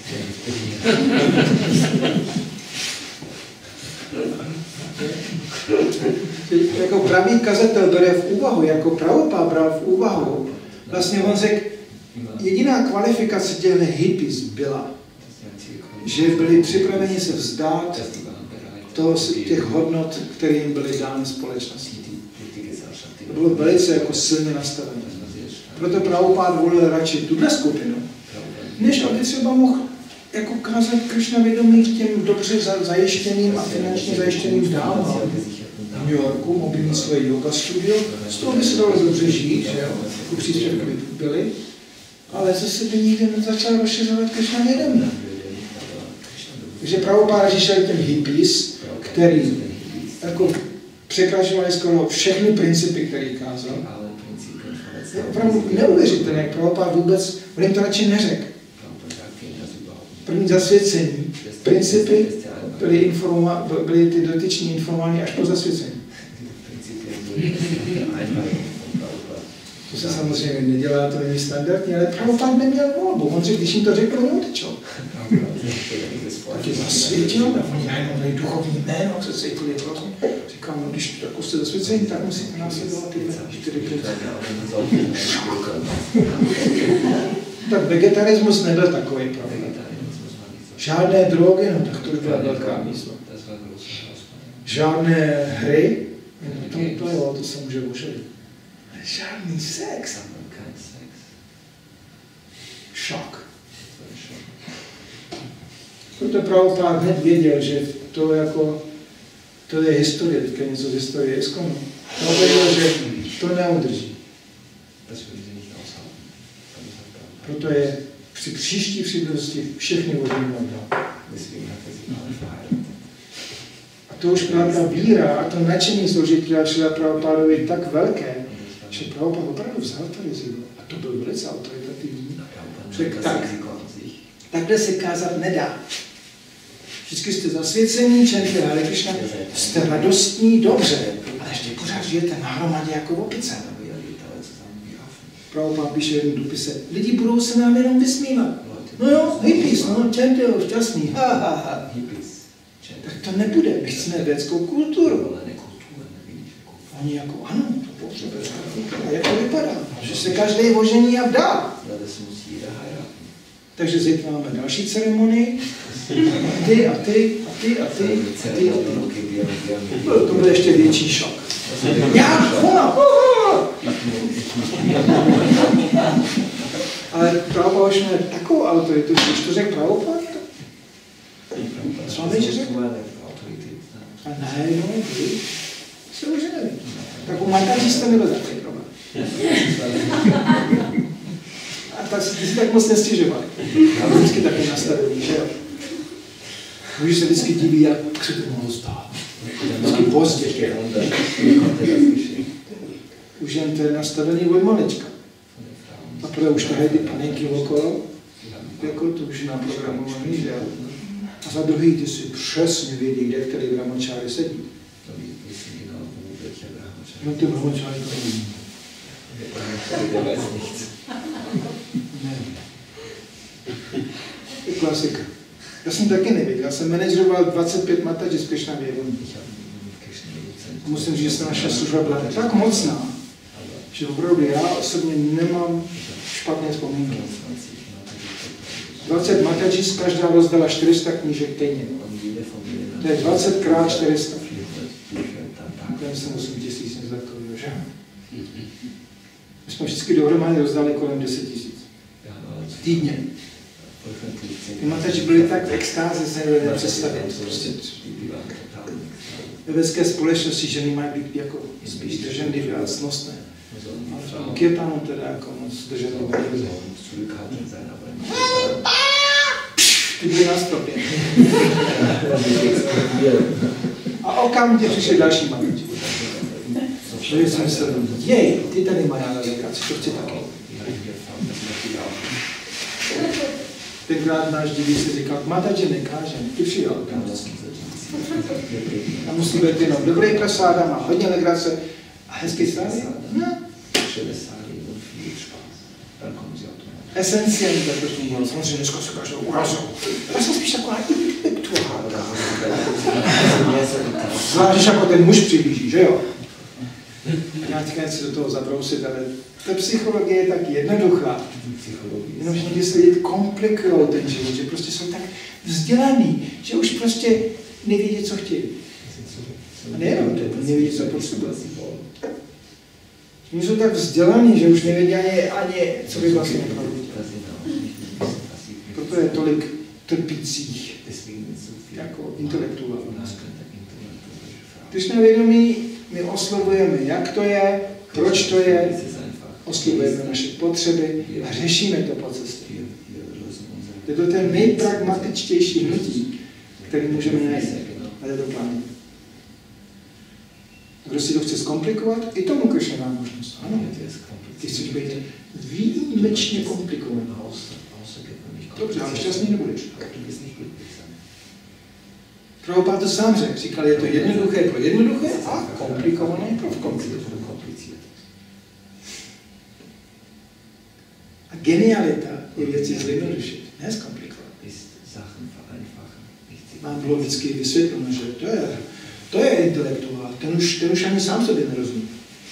Jako pravý kazatel bere v úvahu, jako Prabhupada bral v úvahu, vlastně on řekl, jediná kvalifikace těchto hippies byla, že byli připraveni se vzdát těch hodnot, které jim byly dány společností. To bylo velice jako silně nastavené. Proto Prabhupada volil radši tuhle skupinu, než aby třeba mohl jako kázat Krishna vědomí těm dobře zajištěným a finančně zajištěným dámám. V New Yorku mohl mít svoje yoga studio, z toho by se dalo dobře žít, že jo, jako příspěvky byly, ale zase by nikdy nezačal rozšiřovat Krishna vědomí. Takže Prabhupada šel těm hippies, který jako překračovali skoro všechny principy, které kázal. Je opravdu neuvěřitelné, jak Prabhupada vůbec, on jim to radši neřekl. První zasvěcení, principy byly ty dotyční informovány až po zasvěcení. To se samozřejmě nedělá, to není standardní, ale Prabhupada neměl volbu. On řekl, když jim to řekl, oni utečou. Tak je zasvětil, a oni najednou dají duchovní jméno, co se cítili hrozně. Říkám, no když jako jste zasvěcení, tak musíte následovat tyhle 4 principy. Tak vegetarismus nebyl takový problém. Žádné drogy, no tak to už byla velká místo. Žádné hry, to se může oživit. Žádný sex. Šok. Proto Prabhupada hned věděl, že to je historie, teďka něco z historie ISKCONu. To věděl, že to neudrží. Proto je při příští příležitosti všechny vodní dál. A to už byla ta víra a to nadšení složitá šla Prabhupádovi tak velké, že Prabhupada opravdu vzal to riziko. A to byl velice autoritativní. Řekl tak, takhle se kázat nedá. Vždycky jste zasvěcení, čelíte Hare Krishna, jste radostní, dobře, ale ještě pořád žijete nahromadě jako opice. Prabhupada píše v jednom dopise, lidi budou se nám jenom vysmívat. No jo, hippies, no, čente, šťastný, ha. Tak to nebude, my chceme vědeckou kulturu. Oni jako, ano, to potřebuje. A jak to vypadá? Že se každý ožení a vdá. Takže zítra máme další ceremonii. Ty. To bude ještě větší šok. Ale Prabhupada už měl takovou autoritu, když to řekl Prabhupada, co než řekl? A najednou se oženili. Tak u matažista nebyl takový problém. A tak si tak moc nestěžovali. Já mám vždycky taky nastavený, že jo? Můžu se vždycky diví, jak se to mohlo stát. Vždycky pozdě. Už jen to je nastavený od malička. A protože už tady ty paninky okolo, jako to už je naprogramovaný, že jo? A za druhý, ty si přesně vědí, kde který brahmačáry sedí. No ty brahmačáry to neví. Ne. To je klasika. Já jsem taky nevěděl. Já jsem manažeroval 25 mataží z Krishna vědomí. Musím říct, že se naše služba byla tak mocná, že opravdu já osobně nemám špatné vzpomínky. 20 mataží každá rozdala 400 knížek týdně. To je 20 krát 400. Kolem jsem 8 000 za to, že? My jsme vždycky dohromady rozdali kolem 10 000. Týdně. Ty mataži byli tak v extázi, se nedá představit. Prostě ve vědecké společnosti ženy mají být jako spíš drženlivě a cnostné. Ale v Kirtanu teda jako moc drženlivé. Ty byly na stropě. A okamžitě přišli další mamiči. Že jsem se jej, ty tady mají legraci, to chci taky. Tenkrát náš dědí si říkal, máte, že nekážem, ty přijel. A musí být jenom dobrý prasáda, má hodně legrace a hezký stády. No. Esenciální to fungovalo, samozřejmě dneska se každou urazou. Já jsem spíš taková intelektuálka. Zvlášť, jako ten muž přiblíží, že jo? Já teď nechci do toho zabrousit, ale ta psychologie je tak jednoduchá. Jenomže někdy se lidi komplikují ten život, že prostě jsou tak vzdělaný, že už prostě nevědí, co chtějí. A nejenom to, nevědí, co potřebují. Oni jsou tak vzdělaní, že už nevědí ani co by vlastně opravdu. Proto je tolik trpících jako intelektuálů. Krišna vědomí my oslovujeme, jak to je, proč to je, oslovujeme naše potřeby a řešíme to po cestě. Je to ten nejpragmatičtější hnutí, který můžeme najít na této planetě. Kdo si to chce zkomplikovat, i tomu Krišna dá možnost. Ano, ty chceš být výjimečně komplikovaný. Dobře, ale šťastný nebudeš. Prabhupád to sám řekl. Říkal, je to jednoduché pro jednoduché a komplikované pro komplikované. A genialita je věci zjednodušit, ne zkomplikovat. Mám bylo vždycky vysvětleno, že to je intelektuál, ten už ani sám sobě nerozumí.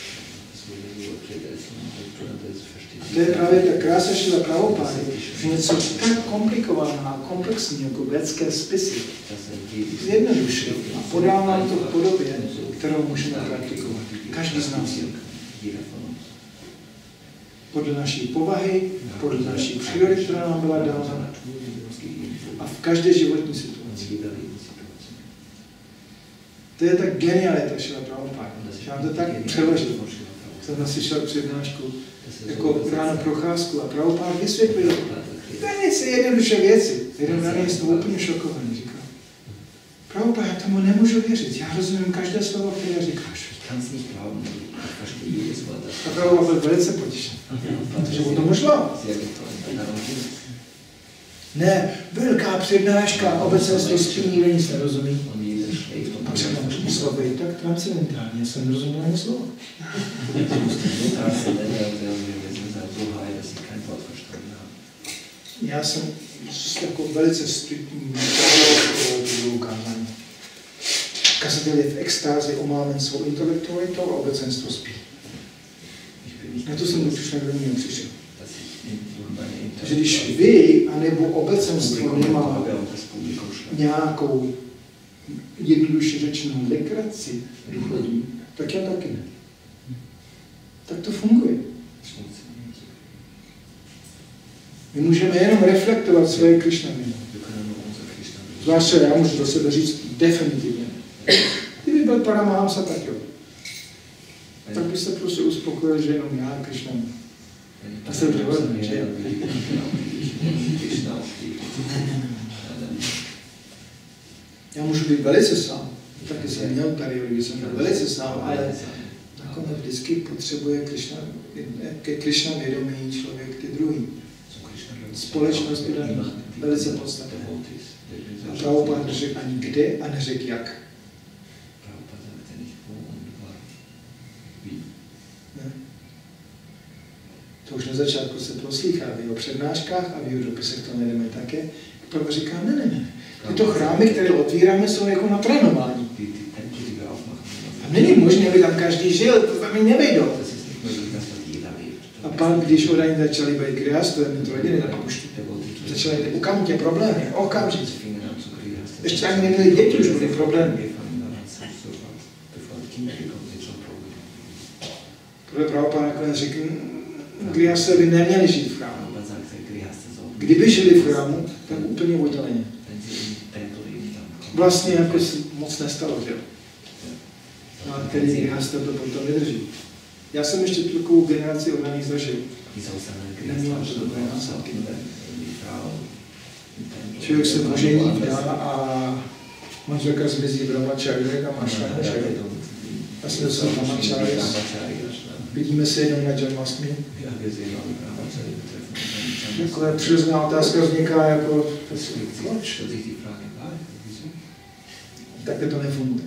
A to je právě ta krása Šrila Prabhupády, že něco tak komplikovaného a komplexní jako védské spisy zjednodušil a podal nám to v podobě, kterou můžeme praktikovat. Každý z nás. Podle naší povahy, podle naší přírody, která nám byla dána a v každé životní situaci. To je tak genialita Šrila Prabhupády, že nám to tak přeložil. Jsem naslyšel přednášku jako ráno procházku a Prabhupád vysvětlil. To je jednoduše věci. Jeden na něj z toho úplně šokovaný, říkal. Prabhupád, já tomu nemůžu věřit, já rozumím každé slovo, které říkáš. A Prabhupád byl velice potěšen, protože o tomu šlo. Ne, velká přednáška, obecenstvo spí, nikdo nic nerozumí. A třeba slovo je tak transcendentální, já jsem nerozuměl ani slovo. Já jsem jako velice striktní ukázání. Kazatel je v extázi omámen svou intelektualitou a obecenstvo spí. Na to jsem už nevědomně přišel. Takže když vy, anebo obecenstvo nemá nějakou jednoduše řečenou legraci důchodní, tak já taky ne. Tak to funguje. My můžeme jenom reflektovat svoje Krišna vědomí. Zvláště já můžu do sebe říct definitivně. Kdyby byl Paramahamsa, tak jo. Tak by se prostě uspokojil, že jenom já Krišna. A jsem převodný, že? Já můžu být velice sám. Taky jsem měl tady, když jsem byl velice sám, ale nakonec vždycky potřebuje ke Krišna vědomí člověk ty druhý. Společnost je velice podstatná. A Prabhupád neřekl ani kde a neřekl jak. Ne? To už na začátku se proslýchá v jeho přednáškách a v jeho dopisech to najdeme také. Prabhupád říká, ne. Tyto chrámy, které otvíráme, jsou jako na trénování. A není možné, aby tam každý žil, to tam nevejdou. A pak, když odaní začali být kriástovem, to rodiny napouští. Začaly ty okamžitě problémy, okamžitě. Ještě ani neměli děti, už byly problémy. Proto Prabhupád nakonec řekl, kriástovy by neměli žít v chrámu. Kdyby žili v chrámu, tak úplně odděleně. Vlastně jako se moc nestalo, že jo? No a který kriástav to potom vydrží. Já jsem ještě takovou generaci od nich zažil. Neměla to dobré následky. Člověk se požení vdá a manželka zmizí brahmačári a mašračári. A jsme se brahmačári. Vidíme se jenom na Janmashtami. Takhle přirozená otázka vzniká jako, proč? Takhle to nefunguje.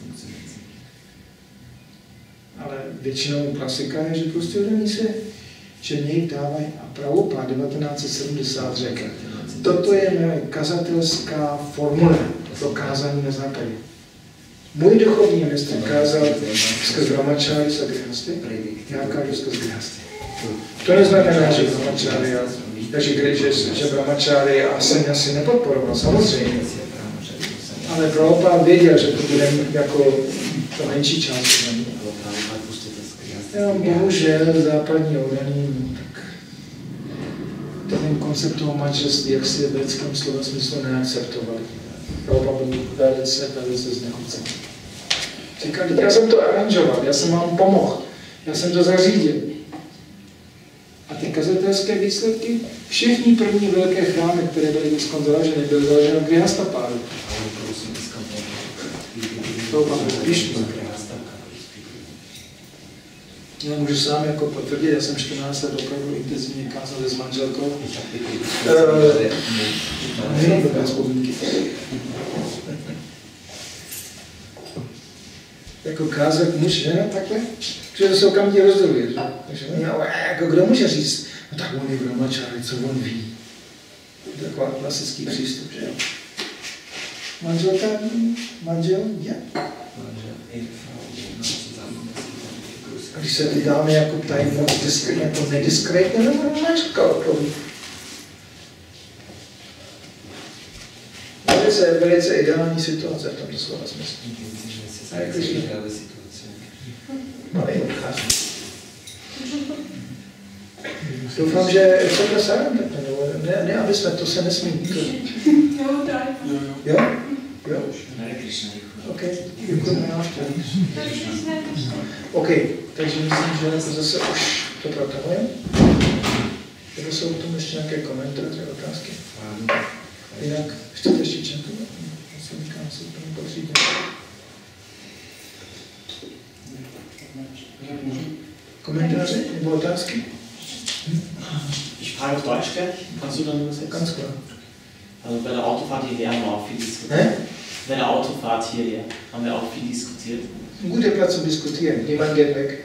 Ale většinou klasika je, že prostě oni se černěji dávají a Prabhupada 1970 řekl. Toto je moje kazatelská formule pro kázání na západě. Můj duchovní mistr kázal skrz brahmačáry a grihasty, já kážu skrz grihasty. To neznamená, že brahmačáry, že brahmačáry a sannyasi nepodporoval, samozřejmě. Ale Prabhupada věděl, že to bude jako to menší část. Bohužel západní oraní, tak ten koncept toho manželství, jak si v vědeckém slova smyslu neakceptovali. Prabhupada byl velice znechucený. Říkal, já jsem to aranžoval, já jsem vám pomohl, já jsem to zařídil. A ty kazatelské výsledky, všechny první velké chrámy, které byly dneska založeny, byly založeny v Grihastapádu. Prabhupada Krišna. Já můžu sám jako potvrdit, já jsem 14 let opravdu intenzivně kázal s manželkou. Jenom dobré vzpomínky. Jako kázat muž, ne? Takhle? Protože to se okamžitě rozděluje. Takže jako kdo může říct, no tak on je brahmačári, co on ví. To je takový klasický přístup, že jo? Manželka, manžel, jak? A když se vydáme jako tajnou, jako nediskrétně, no manželka odpoví. Velice ideální situace v tomto slova smyslu. A jak když malý odchází. Doufám, že to sám ne, aby jsme, to se nesmí. Jo? Jo? OK, děkujeme návštěvu. OK, takže myslím, že zase už to protahujeme. Nebo jsou k tomu ještě nějaké komentáře, otázky? Jinak, chcete ještě četovat? Komentáře nebo otázky? Ich frage auf Deutsch gleich. Kannst du dann übersetzen? Ganz klar. Also bei der Autofahrt hierher haben wir auch viel diskutiert. Bei der Autofahrt hierher haben wir auch viel diskutiert. Guter Platz zum Diskutieren. Niemand geht weg.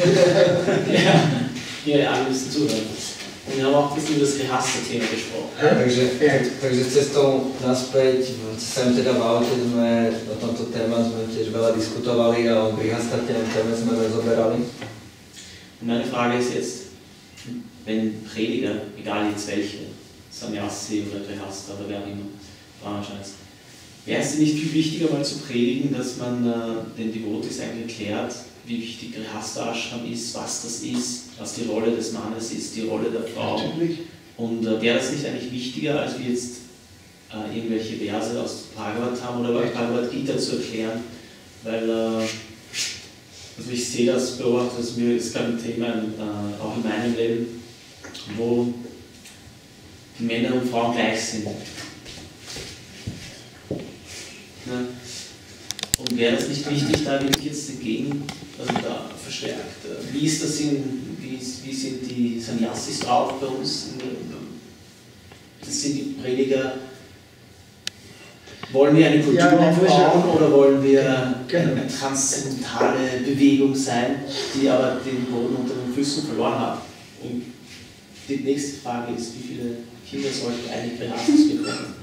Ja, alle müssen zuhören. Und wir haben auch ein bisschen über das Grihastha-Thema gesprochen. Takže cestou naspäť, sem teda v aute sme o tomto téma sme tiež veľa diskutovali a o Grihastha-téme sme rozoberali. Und meine Frage ist jetzt, wenn Prediger, egal jetzt welche, Sannyasi oder Grihastha oder wer auch immer, Brahmacharis, wäre es nicht viel wichtiger mal zu predigen, dass man den Devotees eigentlich erklärt, wie wichtig Grihastha-Ashram ist, was das ist, was die Rolle des Mannes ist, die Rolle der Frau. Natürlich. Und wäre das nicht eigentlich wichtiger, als wie jetzt irgendwelche Verse aus Bhagavatam oder Bhagavad Gita zu erklären? Weil also ich sehe das, beobachte das, mir ist gerade ein Thema auch in meinem Leben, wo die Männer und Frauen gleich sind. Ja. Und wäre es nicht wichtig, da wirklich jetzt dagegen, also da verstärkt, wie sind die Sannyasis drauf bei uns? Das sind die Prediger, wollen wir eine Kultur aufbauen oder wollen wir eine transzendentale Bewegung sein, die aber den Boden unter den Füßen verloren hat? Und die nächste Frage ist, wie viele Kinder sollten eigentlich Grihasthas bekommen?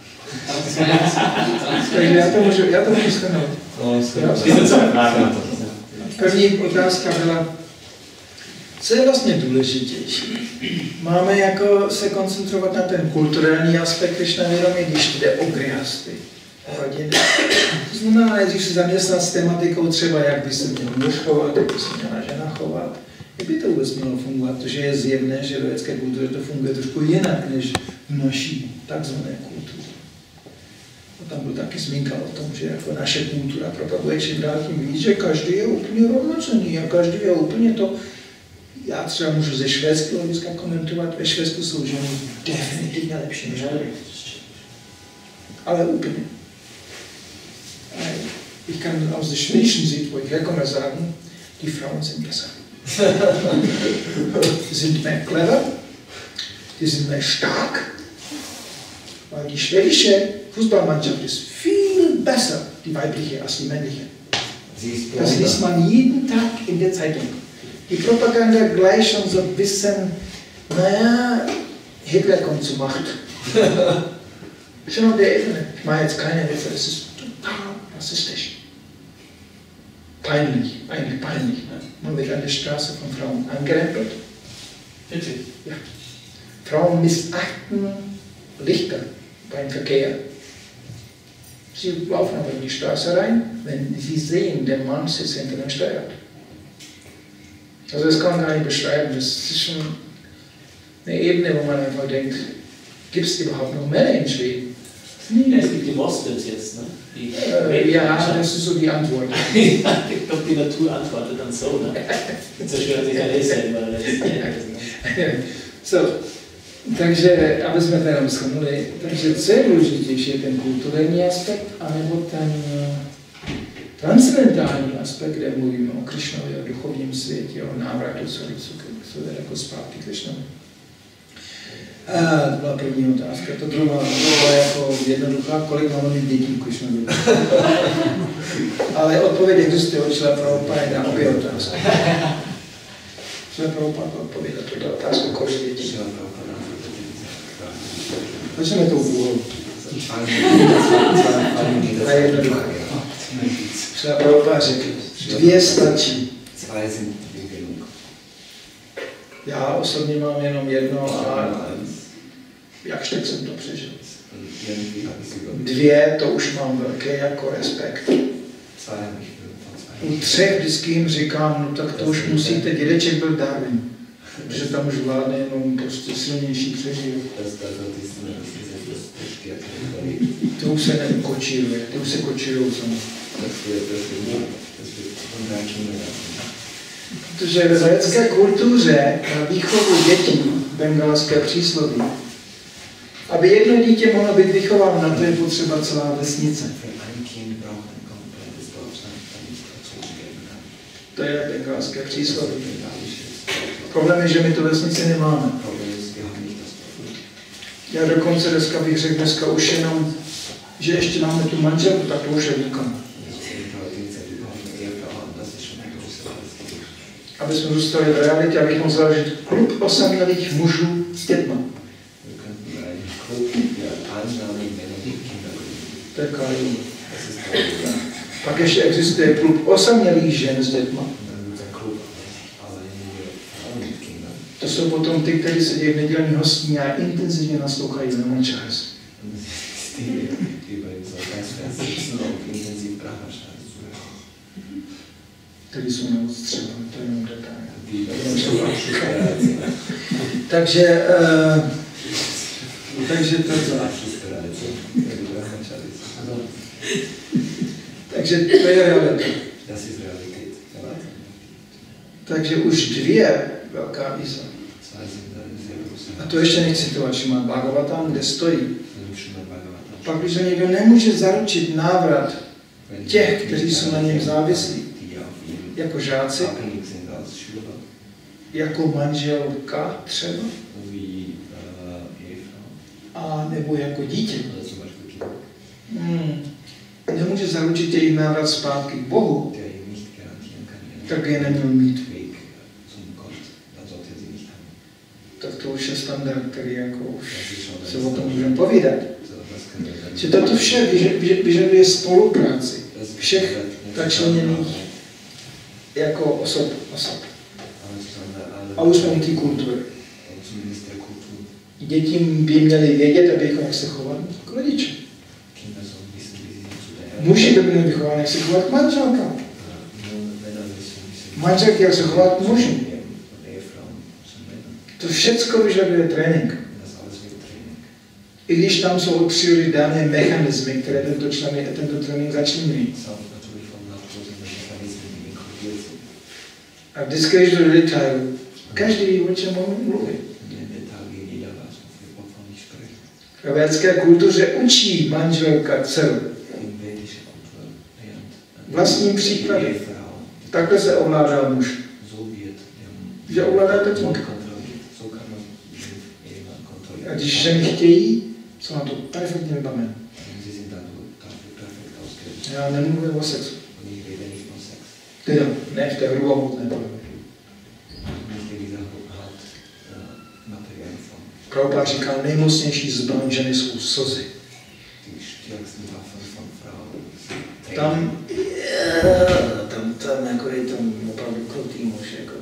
Já to můžu shrnout. První otázka byla, co je vlastně důležitější? Máme jako se koncentrovat na ten kulturální aspekt Krišnavědomí, když jde o grihasty. To znamená, nejdřív se zaměstnat s tematikou třeba, jak by se měl muž chovat, jak by se měla žena chovat, jak by to vůbec mělo fungovat, protože je zjevné, že v vědecké kultuře to funguje trošku jinak, než v naší takzvané kultuře. Tam byl taky zmínka o tom, že jako naše kultura propaguje čím dál tím víc, že každý je úplně rovnocenný a každý je úplně to. Já třeba můžu ze švédského hlediska komentovat, ve Švédsku jsou ženy definitivně lepší než tady. Ale úplně. Ich kann aus der schwedischen Sicht, wo ich herkomme, sagen, die Frauen sind besser. Die sind mehr clever, die sind mehr stark, weil die schwedische Fußballmannschaft ist viel besser, die weibliche, als die männliche. Das liest man jeden Tag in der Zeitung. Die Propaganda gleich schon so ein bisschen, naja, Hitler kommt zur Macht. Schon auf der Ebene. Ich mache jetzt keine Hilfe, es ist total rassistisch. Peinlich, eigentlich peinlich. Ne? Man wird an der Straße von Frauen angerempelt. Wirklich? Ja. Frauen missachten Lichter beim Verkehr. Sie laufen aber in die Straße rein, wenn sie sehen, der Mann sitzt hinter dem Steuerrad. Also das kann man gar nicht beschreiben. Das ist schon eine Ebene, wo man einfach denkt, gibt es überhaupt noch Männer in Schweden? Ja, es gibt die Moslems jetzt, ne? Ja, das ist so die Antwort. Ich glaube, die Natur antwortet dann so, ne? Die zerstören sich alle selber. So, takže, aby jsme teda shrnuli, takže co je důležitější, ten kulturní aspekt, anebo ten transcendentální aspekt, kde mluvíme o Krišnovi, o duchovním světě, o návratu co je jako zpátky Krišnovi. To byla první otázka. To druhá byla jako jednoduchá, kolik máme mít dětí k Krišnovi. Ale odpověď existuje od Šrila Prabhupády na obě otázky. Šrila Prabhupáda odpověděl tuto otázku, kolik dětí. Začneme tou úlohou. To je jednoduché. Šrila Prabhupáda řekl, 2 stačí. Já osobně mám jenom 1 a jakž teď jsem to přežil. 2 to už mám velký jako respekt. U 3 vždycky jim říkám, no tak to už musíte, dědeček byl Darwin, protože tam už vládne jenom prostě silnější přežil. To už se nekočíruje, to už se kočírujou sami. Protože ve védské kultuře na výchovu dětí, bengalské přísloví, aby jedno dítě mohlo být vychováno, na to je potřeba celá vesnice. To je bengalské přísloví. Problém je, že my tu vesnici nemáme. Já dokonce dneska bych řekl, dneska už jenom, že ještě máme tu manželku, tak to už je výkon. Aby jsme zůstali v realitě, abychom založili klub osamělých mužů s dětma. To je Kali. Pak ještě existuje klub osamělých žen s dětma. To jsou potom ty, kteří sedí v nedělní hostině a intenzivně naslouchají na čas. Který jsou moc třeba, to je jenom detail. Takže to Takže to je realita. Takže už 2 velká výzva. A to ještě nechci citovat Šrimad Bhagavatam, kde stojí. Pak, když to někdo nemůže zaručit návrat těch, kteří jsou na něm závislí, jako žáci, jako manželka třeba, a nebo jako dítě, nemůže zaručit jejich návrat zpátky k Bohu, tak je neměl mít. Tak to už je standard, který jako už se o tom můžeme povídat. Že toto vše vyžaduje spolupráci všech začleněných jako osob. A už jsme u té kultury. Děti by měly vědět, jak se chovat k rodiče. Muži by měli vychovat, jak se chovat k manželkám. Manželky, jak se chovat k mužům. To všecko vyžaduje trénink. I když tam jsou od přírody dané mechanismy, které tento trénink začínají. A vždycky, když do detailu, každý ví, o čem mluví. V védské kultuře učí manželka dceru. Vlastním příkladem. Takhle se ovládá muž. Že ovládá tatík. A když ženy chtějí, jsou na to perfektně vybavené. Já nemluvím o sexu. Teda, ne v té hrubomotné podobě. Prabhupád říkal, nejmocnější zbraň ženy jsou slzy. Tam jako je tam opravdu krutý muž. Jako.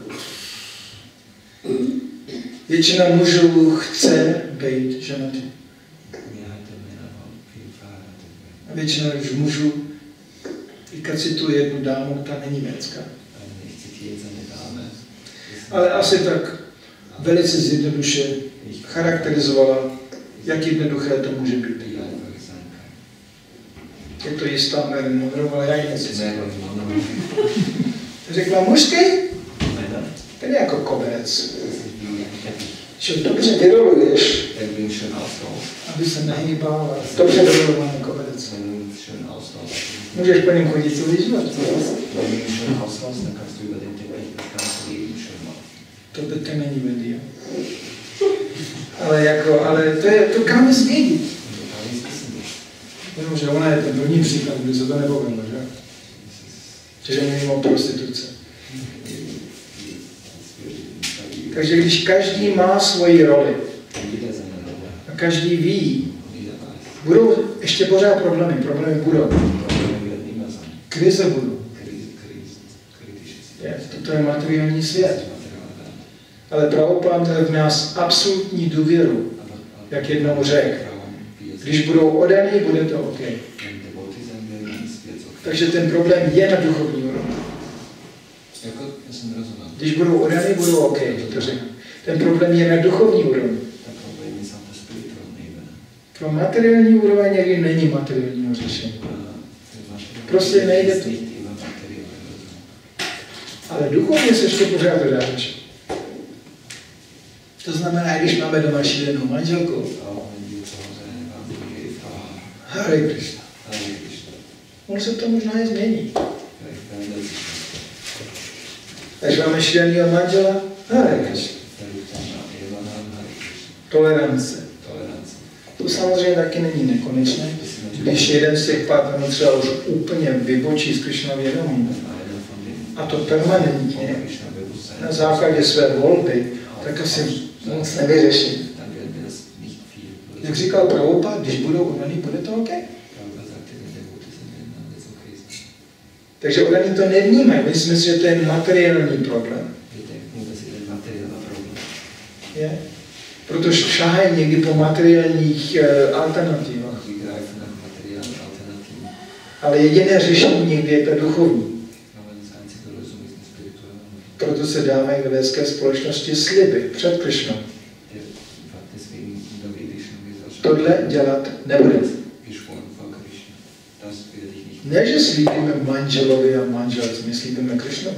Většina mužů chce být ženatý. A většina mužů, teďka cituji jednu dámu, ta není védská. Ale asi tak velice zjednoduše charakterizovala, jak jednoduché to může být. Je to jistá Marilyn Monroe, ale já ji necituji. Řekla, mužský? Ten je jako koberec. Že dobře vyroluješ, aby se nehýbal. Dobře vyrolovaný koberec. Můžeš po něm chodit celý život. To by není vedí. Ale to káme změnit. Jenomže ona je ten první příklad, kdy se to nepovedlo, že? Že mimo prostituce. Takže když každý má svoji roli a každý ví, budou ještě pořád problémy budou. Krize budou. Toto je materiální svět. Ale Prabhupád měl v nás absolutní důvěru, jak jednou řekl. Když budou oddaní, bude to OK. Takže ten problém je na duchovní úrovni. Když budou oddaní, budou OK. To řekl. Ten problém je na duchovní úrovni. Pro materiální úroveň někdy není materiálního řešení. Prostě nejde to. Ale duchovně se ještě pořád dá řešit. To znamená, když máme doma šílenou manželku, Hare Krishna. On se to možná i změní. Když máme šíleného manžela, Hare Krishna. Tolerance. To samozřejmě taky není nekonečné. Když jeden z těch partnerů třeba už úplně vybočí z Krishna vědomí, a to permanentně, na základě své volby, tak asi moc nevyřeším. Jak říkal Prabhupád, když budou oddaní, bude to OK. Takže oddaní to nevnímají. Myslím si, že to je materiální problém. Je? Protože šahají někdy po materiálních alternativách. Ale jediné řešení někdy je ta duchovní. Proto se dávají ve védské společnosti sliby před Krishnou. Tohle dělat nebude. Ne, že slíbíme manželovi a manželce, my slíbíme Krishnu.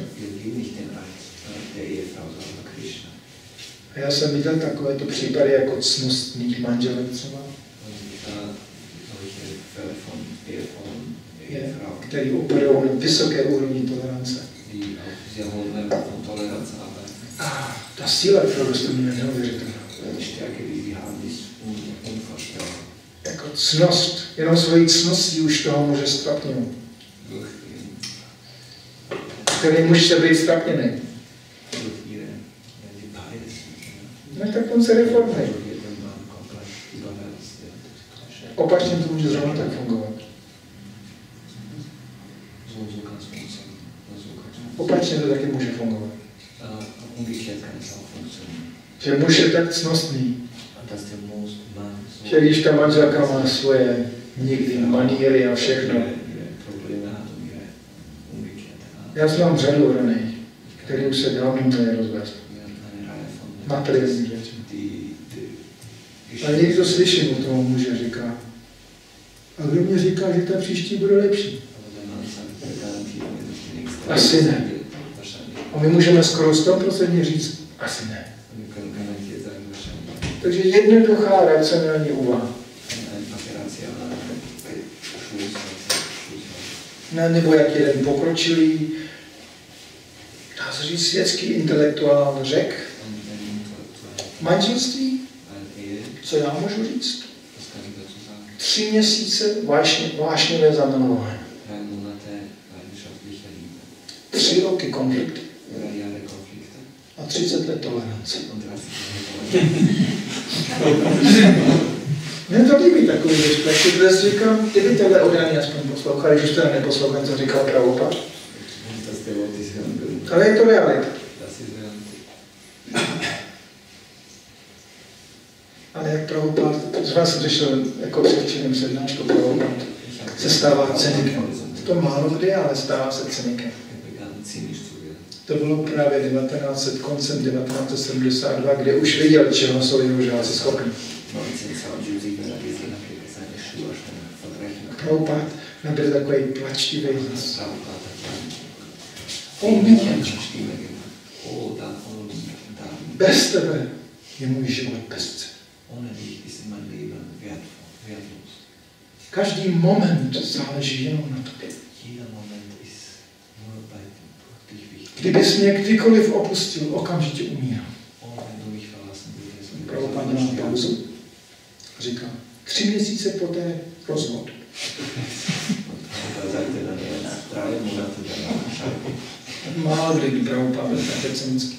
A já jsem viděl takovéto případy jako cnostných manželek třeba. Který operují na vysoké úrovni tolerance. A ta síla, kterou jste měli, je neuvěřitelná. Jako cnost, jenom svojí cností už toho může strapněnout. Který muž se být strapněný. No tak on se reformuje. Opačně to může zrovna tak fungovat. Opačně to taky může fungovat. Že muž je tak cnostný, že když ta manželka má svoje nikdy maníry a všechno. Já znám řadu oddaných, který už se dávno měli rozvést. Materiální řeči. A někdo slyším o toho muže říká, a kdo mě říká, že ta příští bude lepší? Asi ne. A my můžeme skoro 100% říct, asi ne. Takže jednoduchá racionální úvaha. nebo jak jeden pokročilý, dá se říct, světský intelektuál řekl, manželství, co já můžu říct? 3 měsíce vášnivé zamilování. 3 roky konflikty. A 30 let tolerance. Mně to líbí takový respekt, protože říkám, kdyby tohle odaný aspoň poslouchali, když už teda neposlouchali, co říkal Prabhupada. Ale je to realita. Ale jak Prabhupada, z vás jsem řešil jako převčeným přednášku, Prabhupada se stává cynikem. To málo kdy, ale stává se cynikem. To bylo právě koncem 1972, kde už viděl, čeho jsou jeho žáci schopni. Prabhupada nabyl takový plačtivý hlas. On miluje. Bez tebe je můj život bezcenný. Každý moment záleží jenom na tobě. Kdybys mě kdykoliv opustil, okamžitě umírám. Prabhupada má pauzu a říká, 3 měsíce poté rozvod. Málo kdy Prabhupada byl tak cynický.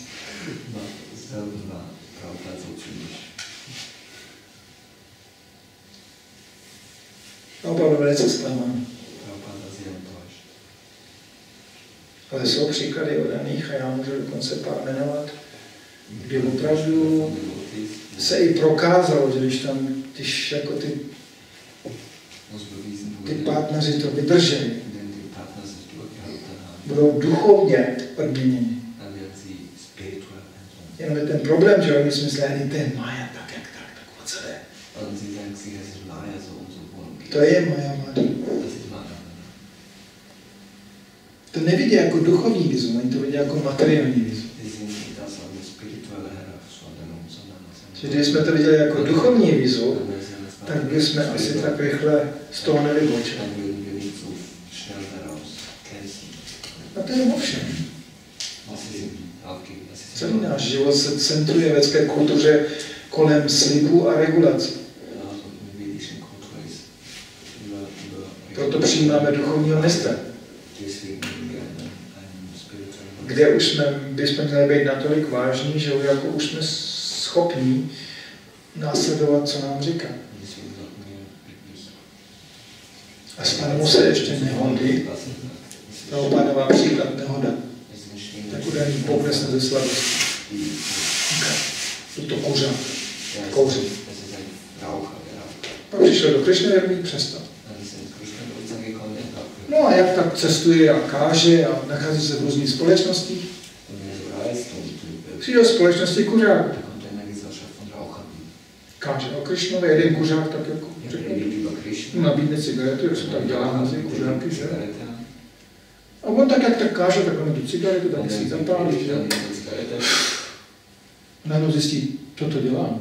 Prabhupada byl velice zklamaný. Ale jsou příklady odaných a já můžu dokonce pár jmenovat, kdy opravdu se i prokázalo, že když jako ty partneři to vydrželi, budou duchovně odměněni. Jenom je ten problém, že oni si myslí, že to je Maja, tak o co jde? To je Maja Madi. To nevidí jako duchovní vizu, oni to vidí jako materiální vizu. Když jsme to viděli jako duchovní vizu, tak bychom asi tak rychle z toho nevybočili. A to je o všem. Celý náš život se centruje ve vědecké kultuře kolem slibů a regulací. Proto přijímáme duchovního mistra, kde už bychom měli být natolik vážní, že jako už jsme schopní následovat, co nám říká. A stane se ještě nehody. Prabhupádová příklad nehoda. Tak udaný poklesne ze slabosti. To kuřa. Kouří. Pak přišel do Krišny a přestal. No a jak tak cestuje a káže a nachází se v různých společnostích? Přijde do společnosti kuřák. Káže o Krišnovi, jeden kuřák tak jako řekne, nabídne cigaretu, jak se tak dělá mezi kuřáky, že? A on tak, jak tak káže, tak on tu cigaretu, tak si ji zapálí, že? Najednou zjistí, co to dělám.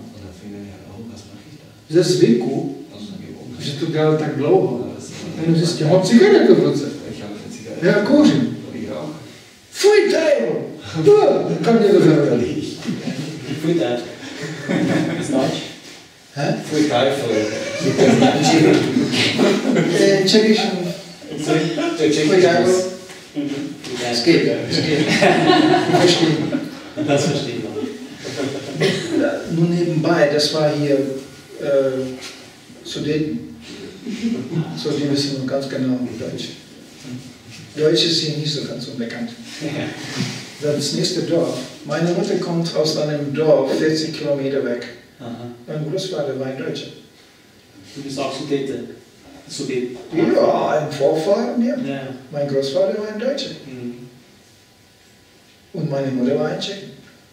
Ze zvyku, že to dělal tak dlouho, najednou zjistí, mám cigaretu v ruce. Já kouřím. Fuj, tajlo! Kam mě to zavedli? Fuj, tajlo. Znáš? Fuj, tajlo. Čekiš? Fuj, tajlo. Skip. Verstehen. Das versteht man. Nur nebenbei, das war hier Sudeten. So, die wissen ganz genau Deutsch. Deutsch ist hier nicht so ganz unbekannt. Das nächste Dorf. Meine Mutter kommt aus einem Dorf 40 Kilometer weg. Mein Großvater war ein Deutscher. Du bist auch Sudete. Sudeten. Ja, ein Vorfahren, ja. Ja. Mein Großvater war ein Deutscher. Und meine Mutter war ein Tschechen.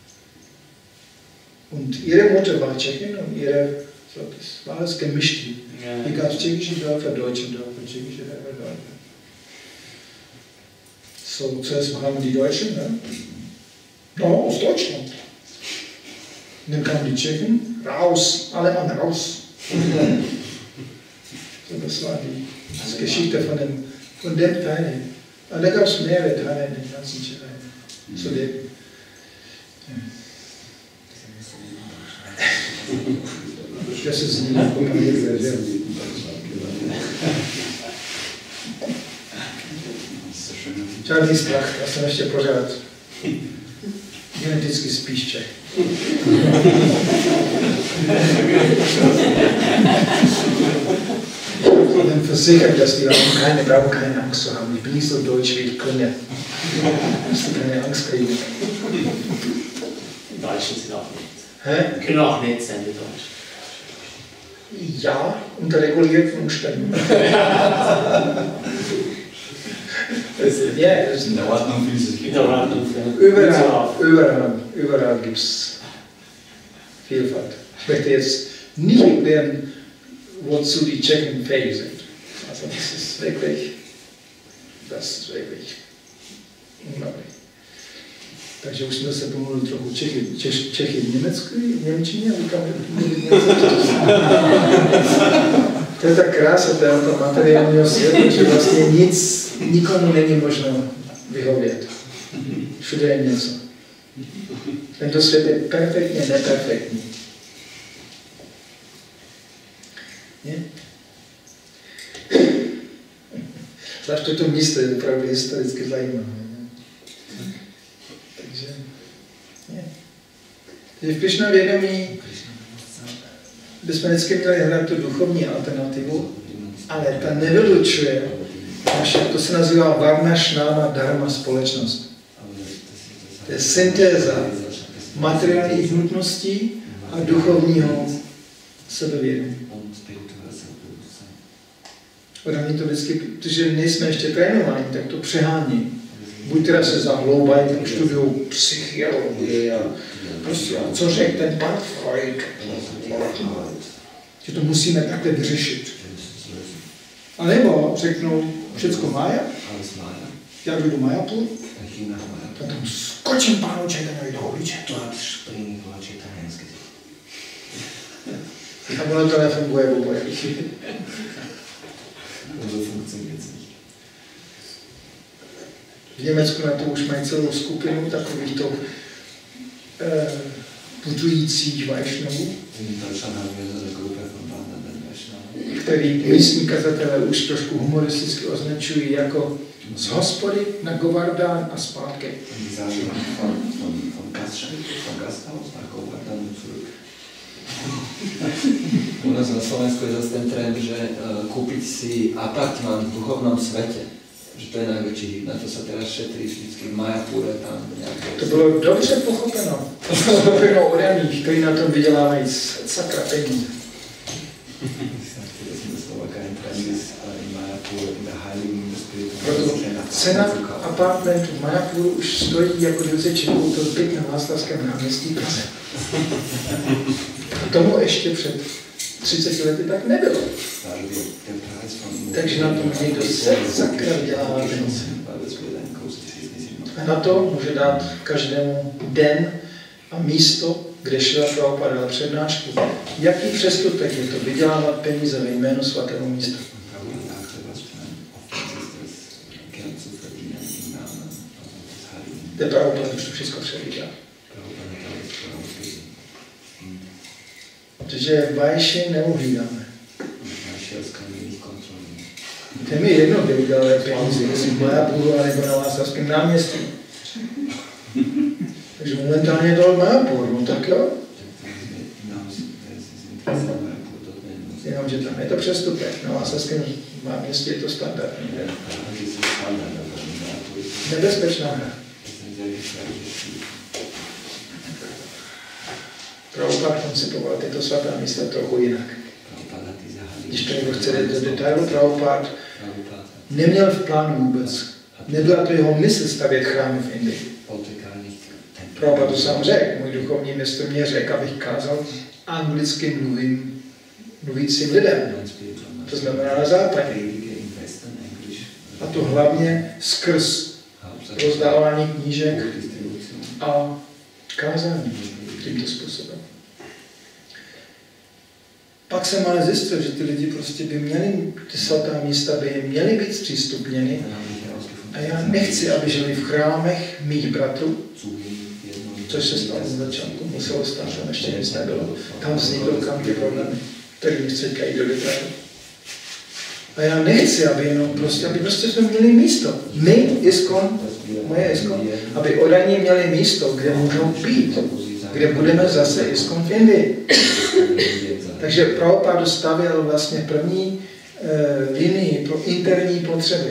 Und ihre Mutter war Tschechin und so, das war alles gemischt. Ja. Hier gab es tschechische Dörfer, deutsche Dörfer, tschechische Dörfer. So, zuerst haben die Deutschen, ne? No, aus Deutschland. Und dann kamen die Tschechen, raus, alle Mann raus. So, das war die Geschichte von den Und den Teil. Und da gab es mehrere Teile in den ganzen Teil. Zu dem. Das ist nicht komponiert. Žádný strach, já jsem ještě pořád geneticky spíš Čech. Ich bin versichert, dass die Leute brauchen keine Angst zu haben. Ich bin nicht so deutsch wie ich könnte. Dass die keine Angst kriegen. Die Deutschen sind auch nett. Hä? Können auch nett sein, die Deutschen. Ja, unter regulierten Umständen. Ja, das ist in der Ordnung fühlt sich In der Ordnung. Überall gibt es Vielfalt. Ich möchte jetzt nicht erklären, wozu die Tschechen fähig sind. Also das ist wirklich unglaublich. Takže už jsme se pomluvili trochu Čechy v Němčině, a říkám, mluvit něco. To je ta krása tohoto materiálního světa, že vlastně nikomu není možno vyhovět. Všude je něco. Tento svět je perfektně neperfektní. Zvlášť toto místo je opravdu historicky zajímavé. Takže v Krišna vědomí bychom vždycky měli hledat tu duchovní alternativu, ale ta nevylučuje naše, to se nazývá varna, šnáma, dharma, společnost. To je syntéza materiálních nutností a duchovního sebevědomí. Oni to vždycky, protože nejsme ještě trénovaní, tak to přehání. Buď teda se zahloubají, tak študují psychiologii a prostě, co řekl ten pan Freud, že to musíme takhle vyřešit. A nebo řeknou, všecko Mája, já jdu do Majapuru, a tam skočím pánu Četanovi do obliče. A ono to nefunguje oboje. V Německu na to už mají celou skupinu takovýchto putujících vajšnovů, který místní kazatelé už trošku humoristicky označují jako z hospody na Govardhan a zpátky. U nás na Slovensku je zase ten trend, že kúpiť si apartmán v duchovnom svete, že to je najväčší hit, na to sa teraz šetrí vždycky v Majapure tam nějaké... To bylo dobře pochopeno. Skupino odaných, kteří na tom vydělávají sakra peníze. Proto cena apartmentu v Majapuru už stojí, jako kdyby se člověk koupil byt na Václavském náměstí Praze. A tomu ještě před 30 lety tak nebylo. Takže na tom někdo se sakra vydělává peníze. A na to může dát každému den a místo, kde Šrila Prabhupada dala přednášku. Jaký přestupek je to vydělávat peníze ve jménu svatého místa? To je Prabhupada, už to všechno převídá. Protože vajši neuhlídáme. To je mi jedno, kde vydělávají peníze, jestli v Majapuru nebo na Václavském náměstí. Takže momentálně je to Majapur, no tak jo. Jenomže tam je to přestupek, na Václavském náměstí je to standardní. Nebezpečná hra. Prabhupada koncipoval tyto svatá místa trochu jinak. Když to někdo chce do detailu, Prabhupada neměl v plánu vůbec. Nebyla to jeho mysl stavět chrámy v Indii. Prabhupada to sám řekl. Můj duchovní mistr mě řekl, abych kázal anglicky mluvícím lidem. To znamená na západě. A to hlavně skrz rozdávání knížek a kázání tímto způsobem. pak jsem ale zjistil, že ty lidi prostě by měli, ty svatá místa by jim měly být zpřístupněny. A já nechci, aby žili v chrámech mých bratrů, což se stalo na začátku, muselo stát, tam ještě nic nebylo. Tam vznikl ty problémy, které nechci jít do detailu. A já nechci, aby prostě jsme měli místo. My, ISKCON, moje ISKCON, aby oddaní měli místo, kde můžou být, kde budeme zase ISKCON v Indii. Takže Prabhupáda stavěl vlastně první linii pro interní potřeby.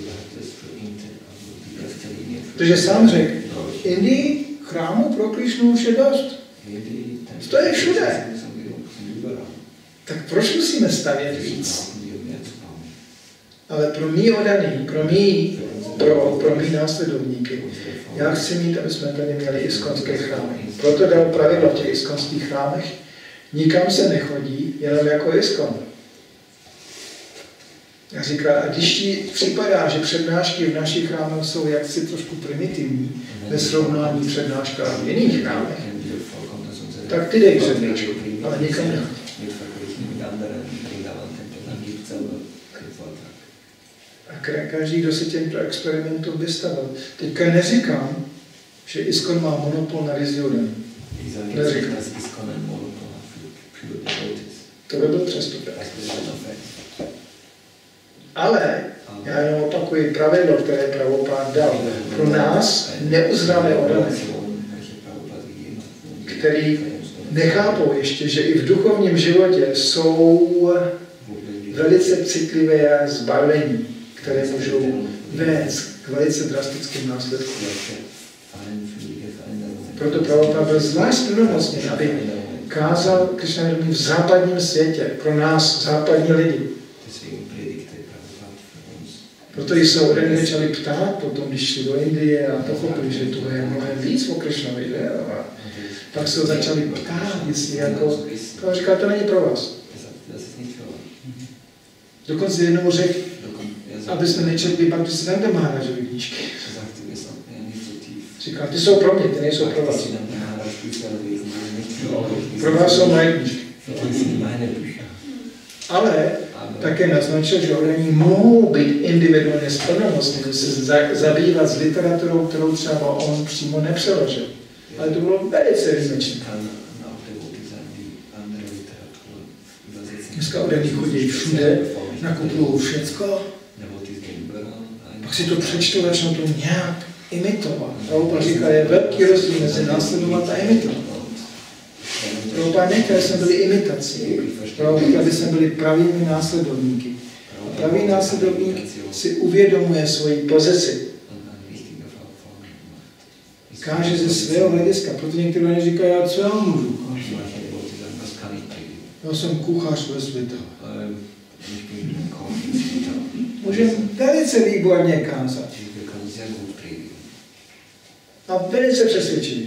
Protože sám řekl, v Indii chrámů pro Krišnu už je dost. To je všude. Tak proč musíme stavět víc? Ale pro mý oddaný, pro mý následovníky, já chci mít, aby jsme tady měli iskonské chrámy. Proto dal pravidlo v těch iskonských chrámech, nikam se nechodí, jenom jako ISKCON. Já říkám, a když ti připadá, že přednášky v našich chrámech jsou jaksi trošku primitivní ve srovnání přednáškách v jiných chrámech, tak ty dej přednášku, ale nikam nechodí. A každý, kdo se těmto experimentům vystavil. Teďka neříkám, že ISKCON má monopol na Rizyuden. Neříkám. To by byl přestupek. Ale já jenom opakuji pravidlo, které Prabhupád dal. Pro nás neuzralé oddané, který nechápou ještě, že i v duchovním životě jsou velice citlivé zbavení, které můžou vést k velice drastickým následkům. Proto Prabhupád byl zvlášť plnomocný, aby kázal Krišnavědomí v západním světě, pro nás západní lidi. Proto i se oddaní začali ptát potom, když šli do Indie a pochopili, že tu je mnohem víc o Krišnovi, že? A pak se ho začali ptát, jestli jako, to říká, to není pro vás. Dokonce jednou řekl, aby jsme nečetli Bhaktisiddhanta Maharajovi knížky. Říká, ty jsou pro mě, ty nejsou pro vás. Pro vás jsou moje knížky. Ale také naznačil, že oddaní mohou být individuálně splnomocní, se zabývat s literaturou, kterou třeba on přímo nepřeložil. Ale to bylo velice výjimečné. Dneska oddaní chodí všude, nakupují všecko, pak si to přečtou, začnou to nějak imitovat. Prabhupád říká, je velký rozdíl mezi následovat a imitovat. Prabhupád nechtěl, aby jsme byli imitací. Prabhupád, aby jsme byli pravými následovníky. A pravý následovník si uvědomuje svoji pozici. Káže ze svého hlediska, proto některé lidé říkají, já co já můžu? Já jsem kuchař ve Svitavě. Můžeme velice výborně kázat. A velice přesvědčivě.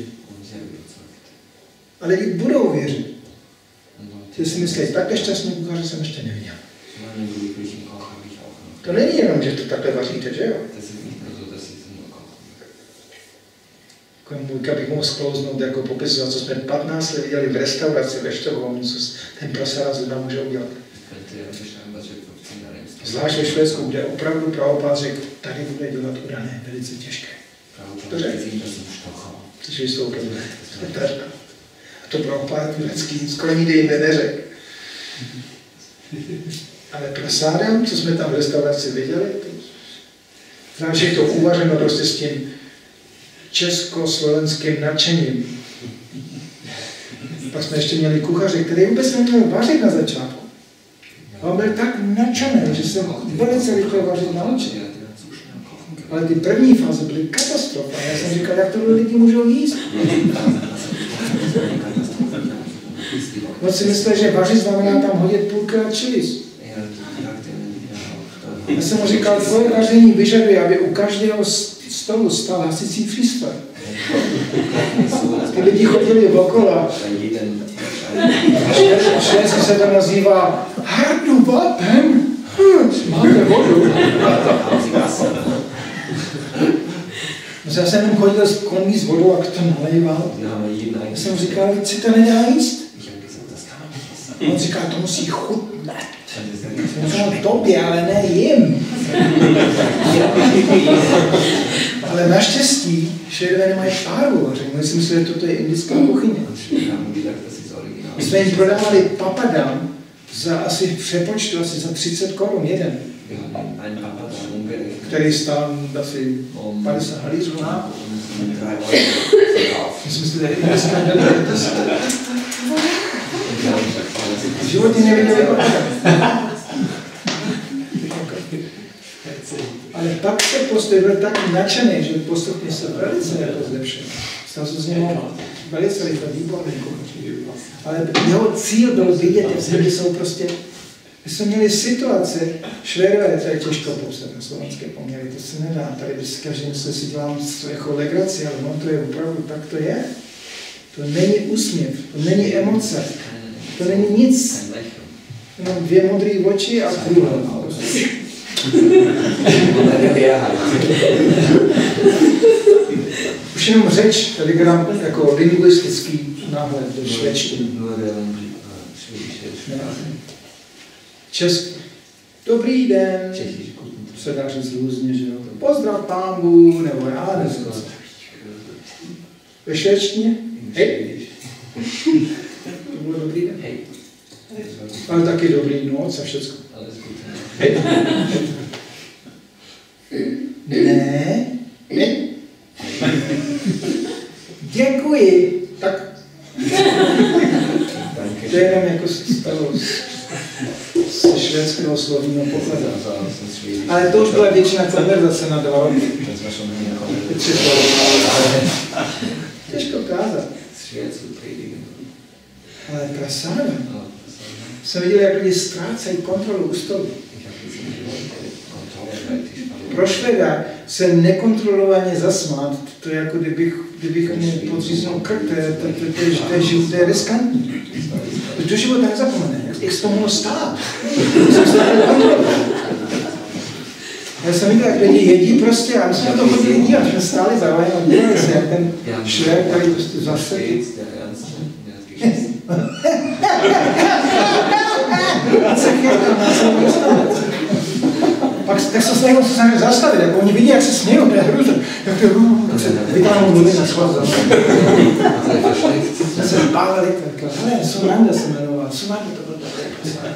A lidi budou věřit. Že si myslí, také šťastný kuchaře jsem ještě neviděl. To není jenom, že to takhle vaříte, že jo? Můjka bych mohl sklouznout jako popisovat, co jsme 15 let viděli v restauraci ve Štokholmu, co ten prasara z lidma může udělat. Zvlášť ve Švédsku, kde opravdu Prabhupád řekl, tady bude dělat udané, velice těžké. To řekl. Což jsou opravdu. A to Prabhupád vždycky skoro nikdy jim neřekl. Ale prasádem, co jsme tam v restauraci viděli, znamená, že je to uvařeno prostě s tím československým nadšením. Pak jsme ještě měli kuchaře, který vůbec neměl vařit na začátku. A on byl tak nadšený, že jsem velice rychle vařit naučil. Ale ty první fáze byly katastrofa. Já jsem říkal, jak to lidi můžou jíst. No si myslel, že vařit znamená tam hodit půlky a čilis. Já jsem mu říkal, tvoje vaření vyžaduje, aby u každého stolu stál hasicí přístroj. Ty lidi chodili okolo. Švédsky se to nazývá Hardu vapen. Máte vodu. Já jsem jenom chodil s koní s vodou a k tomu nalejval. Já jsem říkal, si to nedá jíst? On říká, to musí chutnat. Možná tobě, ale ne jim. Ale naštěstí Švédové nemají párvu. Řekli si mysleli, že toto je indická kuchyně. My jsme jim prodávali papadam za asi v přepočtu asi za 30 korun jeden. Který stál asi 50 halířů nákup. My jsme mysleli, že je indická delikateska. V životě neviděli papadam. Ale pak se postoj byl tak nadšený, že postupně se velice jako zlepšil. Stal se z něho velice rychle výborný kuchař. Ale jeho cíl byl vidět, jak lidi jsou prostě... My jsme měli situace, Švédové, to je těžko popsat na slovenské poměry, to se nedá. Tady by si každý myslel, že si dělám jako legraci, ale no to je opravdu, tak to je. To není úsměv, to není emoce, to není nic. Jenom dvě modré oči a kůle. Už jenom řeč, telegram jako lingvistický náhled do švédštiny. Česky. Dobrý den. Se dá říct různě, že jo. Pozdrav pánu, nebo já nevím. Ve švédštině? Hej. To bylo dobrý den. Hej. Ale taky dobrý noc a všecko. Hej. Ne. Ne. Děkuji. Tak. To je jenom jako ze švédského slovního pokladu. Ale to už byla většina konverzace na 2 roky. Těžko kázat. Ale prasáda. Jsem viděl, jak lidi ztrácejí kontrolu u stolu. Pro Švéda se nekontrolovaně zasmát, to je jako kdybych měl podříznout krk, to je riskantní. Do života nezapomene, jak se to mohlo stát. Já jsem viděl, jak lidi jedí prostě, a my jsme na to chodili dívat, jsme stáli zároveň a dělali se, jak ten Švéd, který prostě zase... Pak tak se snažil se sami zastavit, jako oni vidí, jak se smějou, to je hrůza. Jak to se vytáhnou mluvy na schvál. Já se bávali, tak hele, Sunanda se jmenoval, Sunanda to bylo takové.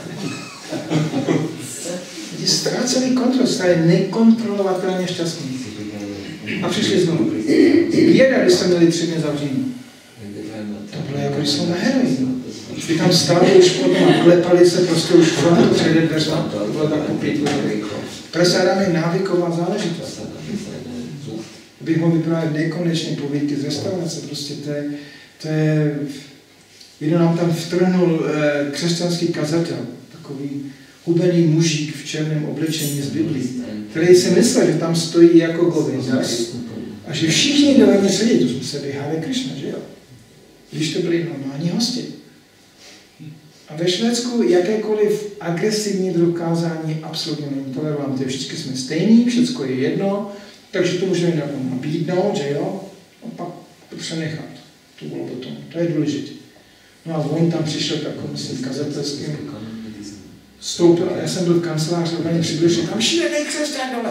Lidi ztráceli kontrol, stali nekontrolovatelně šťastní. A přišli znovu. Běda, když jsme měli 3 dny zavření. To bylo jako, když jsme na heroinu. Vy tam stáli už potom a klepali se prostě už frontu před dveřma, to bylo tak po 5 let. Prasáda je návyková záležitost. Bych mohl vyprávět nekonečně povídky z restaurace, prostě to je... Jeden nám tam vtrhnul křesťanský kazatel, takový hubený mužík v černém oblečení z Biblí, který si myslel, že tam stojí jako govězas a že všichni, kdo ve mně sedí, to jsme se běhali Krišna, že jo? Když to byli normální hosti. A ve Švédsku jakékoliv agresivní druh kázání absolutně není tolerován. Všichni jsme stejní, všecko je jedno, takže to můžeme nabídnout, že jo? A pak to přenechat. To bylo potom. To je důležité. No a on tam přišel takovým, myslím, kazatelským. Stoupil, a já jsem byl v kanceláři, a oni přibližili, tam šílený křesťan dole.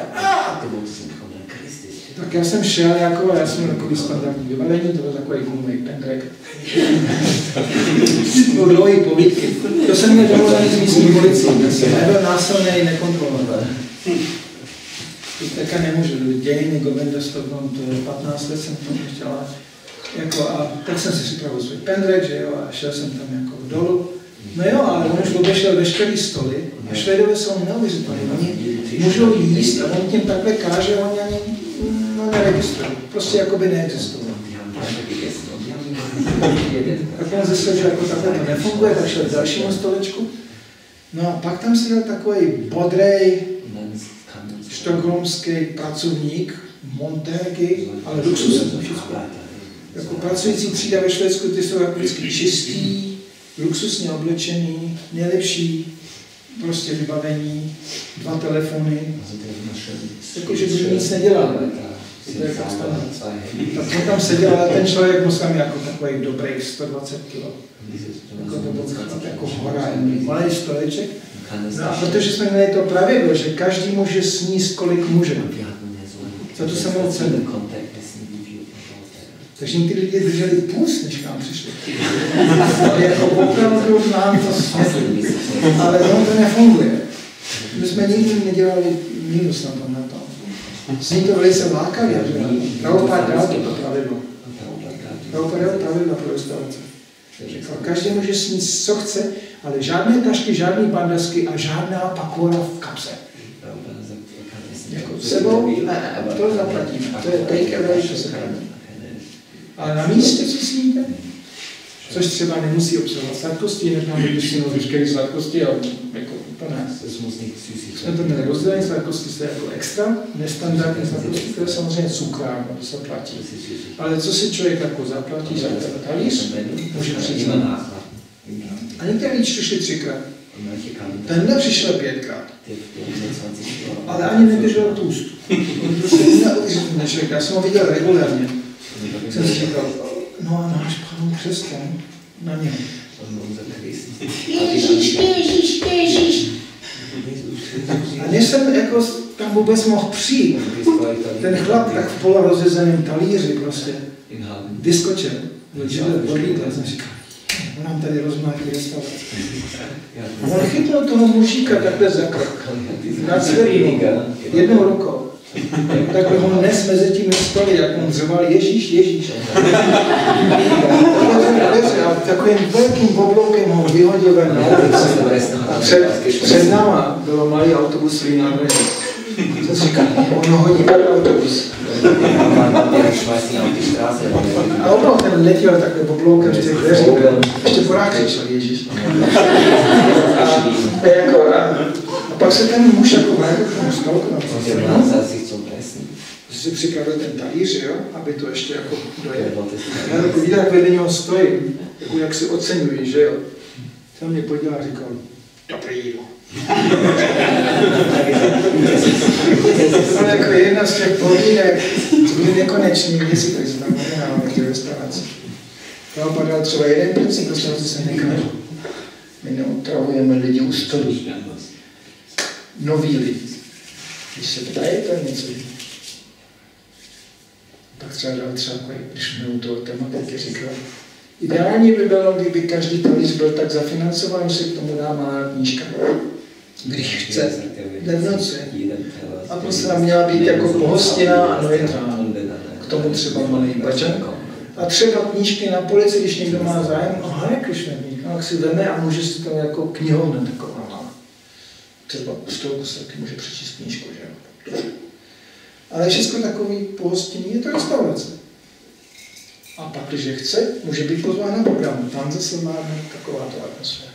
Tak já jsem šel, jako, já jsem takový standardní vybavení, to byl takový gumový pendrek. To bylo dlouhý povídky. To jsem měl domluvený z místní policií, já jsem nebyl násilný, nekontrolovaný. Teďka nemůžu, dějiny Govinda Stockholm, to je 15 let jsem to chtěla. Jako, a tak jsem si připravil svůj pendrek, že jo, a šel jsem tam jako dolů. No jo, ale on už obešel veškerý stoly a Švédové jsou neuvěřitelní. Oni můžou jíst a on tím takhle káže, oni ani neregistrují. Prostě jako by neexistovalo. Tak on zjistil, že jako takhle to nefunguje, tak šel k dalšímu stolečku. No a pak tam seděl takový bodrej štokholmský pracovník, Montergy, ale luxusem to všechno. Jako pracující třída ve Švédsku, ty jsou jako vždycky čistý, luxusně oblečený, nejlepší prostě vybavení, 2 telefony. Jakože by nic nedělali. To je podstatné. Tak jsem tam seděl, ale ten člověk musel mít jako takový dobrý 120 kg. Jako to byl jako hora, malý stoleček. No a protože jsme měli to pravidlo, že každý může sníst, kolik může. Za to jsem měl cenu. Takže ty lidi drželi půst, než nám přišli. Ale jako opravdu nám to snědli. Ale to nefunguje. My jsme nikdy nedělali minus na tom. Zní to velice lákavě, že Prabhupád dal toto pravidlo. Prabhupád dal pravidlo pro restaurace. Každý může sníst, co chce, ale žádné tašky, žádný bandasky a žádná pakora v kapse. Jako sebou, ne, to zaplatíme. To je take away, co se hrání. Ale na místě, co sníte, což třeba nemusí obsahovat sladkosti, jinak nám lidi si veškeré sladkosti a jako to ne. Jsme to měli rozdělení sladkosti, to je jako extra, nestandardní sladkosti, to je samozřejmě cukrárno, to se platí. Ale co si člověk jako zaplatí za talíř, může přijít. A některý přišli 3krát. Tenhle přišel 5krát. Ale ani nedržel tůst. Prostě neuvěřitelný člověk, já jsem ho viděl regulárně. Jsem si říkal, no a náš pán křesťan na něm. Ježíš. A než jsem jako tam vůbec mohl přijít, ten chlap tak v polorozjezeném talíři prostě vyskočil. Já jsem říkal, on nám tady rozmlátí restauraci. On chytnul toho mužíka takhle za krok. Na celý jednou rukou. Takhle ho nes mezi těmi stoly, jak on řval Ježíš. A takovým velkým obloukem ho vyhodil ven na ulici. Před náma bylo malý autobus na co si říká, on ho hodí pod autobus. A opravdu ten letěl takhle obloukem z těch dveří. Ještě pořád křičel Ježíš. A pak se ten muž jako vrátil k tomu stolku. Si připravil ten talíř, jo, aby to ještě jako dojel. Já jako vidím, jak vedle něho stojím, jako jak si oceňují, že jo. Tam mě podíval a říkal, dobré jídlo. Ale jako jedna z těch podmínek, co byly nekonečný věci, tak se tam nedáme v té restauraci. Prabhupád dal třeba jeden princip, restaurace se nekáže. My neotravujeme lidi u stolu. Noví lidi. Když se ptají, to je něco. Tak třeba dal když jsme u toho tematiky říkal, ideální by bylo, kdyby každý talíř byl tak zafinancován, že se k tomu dá malá knížka. Když chce, jde v noci. A prostě nám měla být jako pohostina a neutrální. K tomu třeba malý bačan. A třeba knížky na polici, když někdo má zájem, aha, jak Krišna knížka, tak si veme a může si to jako knihovna taková malá. Třeba u stolku se taky může přečíst knížku, že jo. Ale všechno takový pohostinný je to restaurace. A pak, když chce, může být pozván na programu. Tam zase má takováto atmosféra.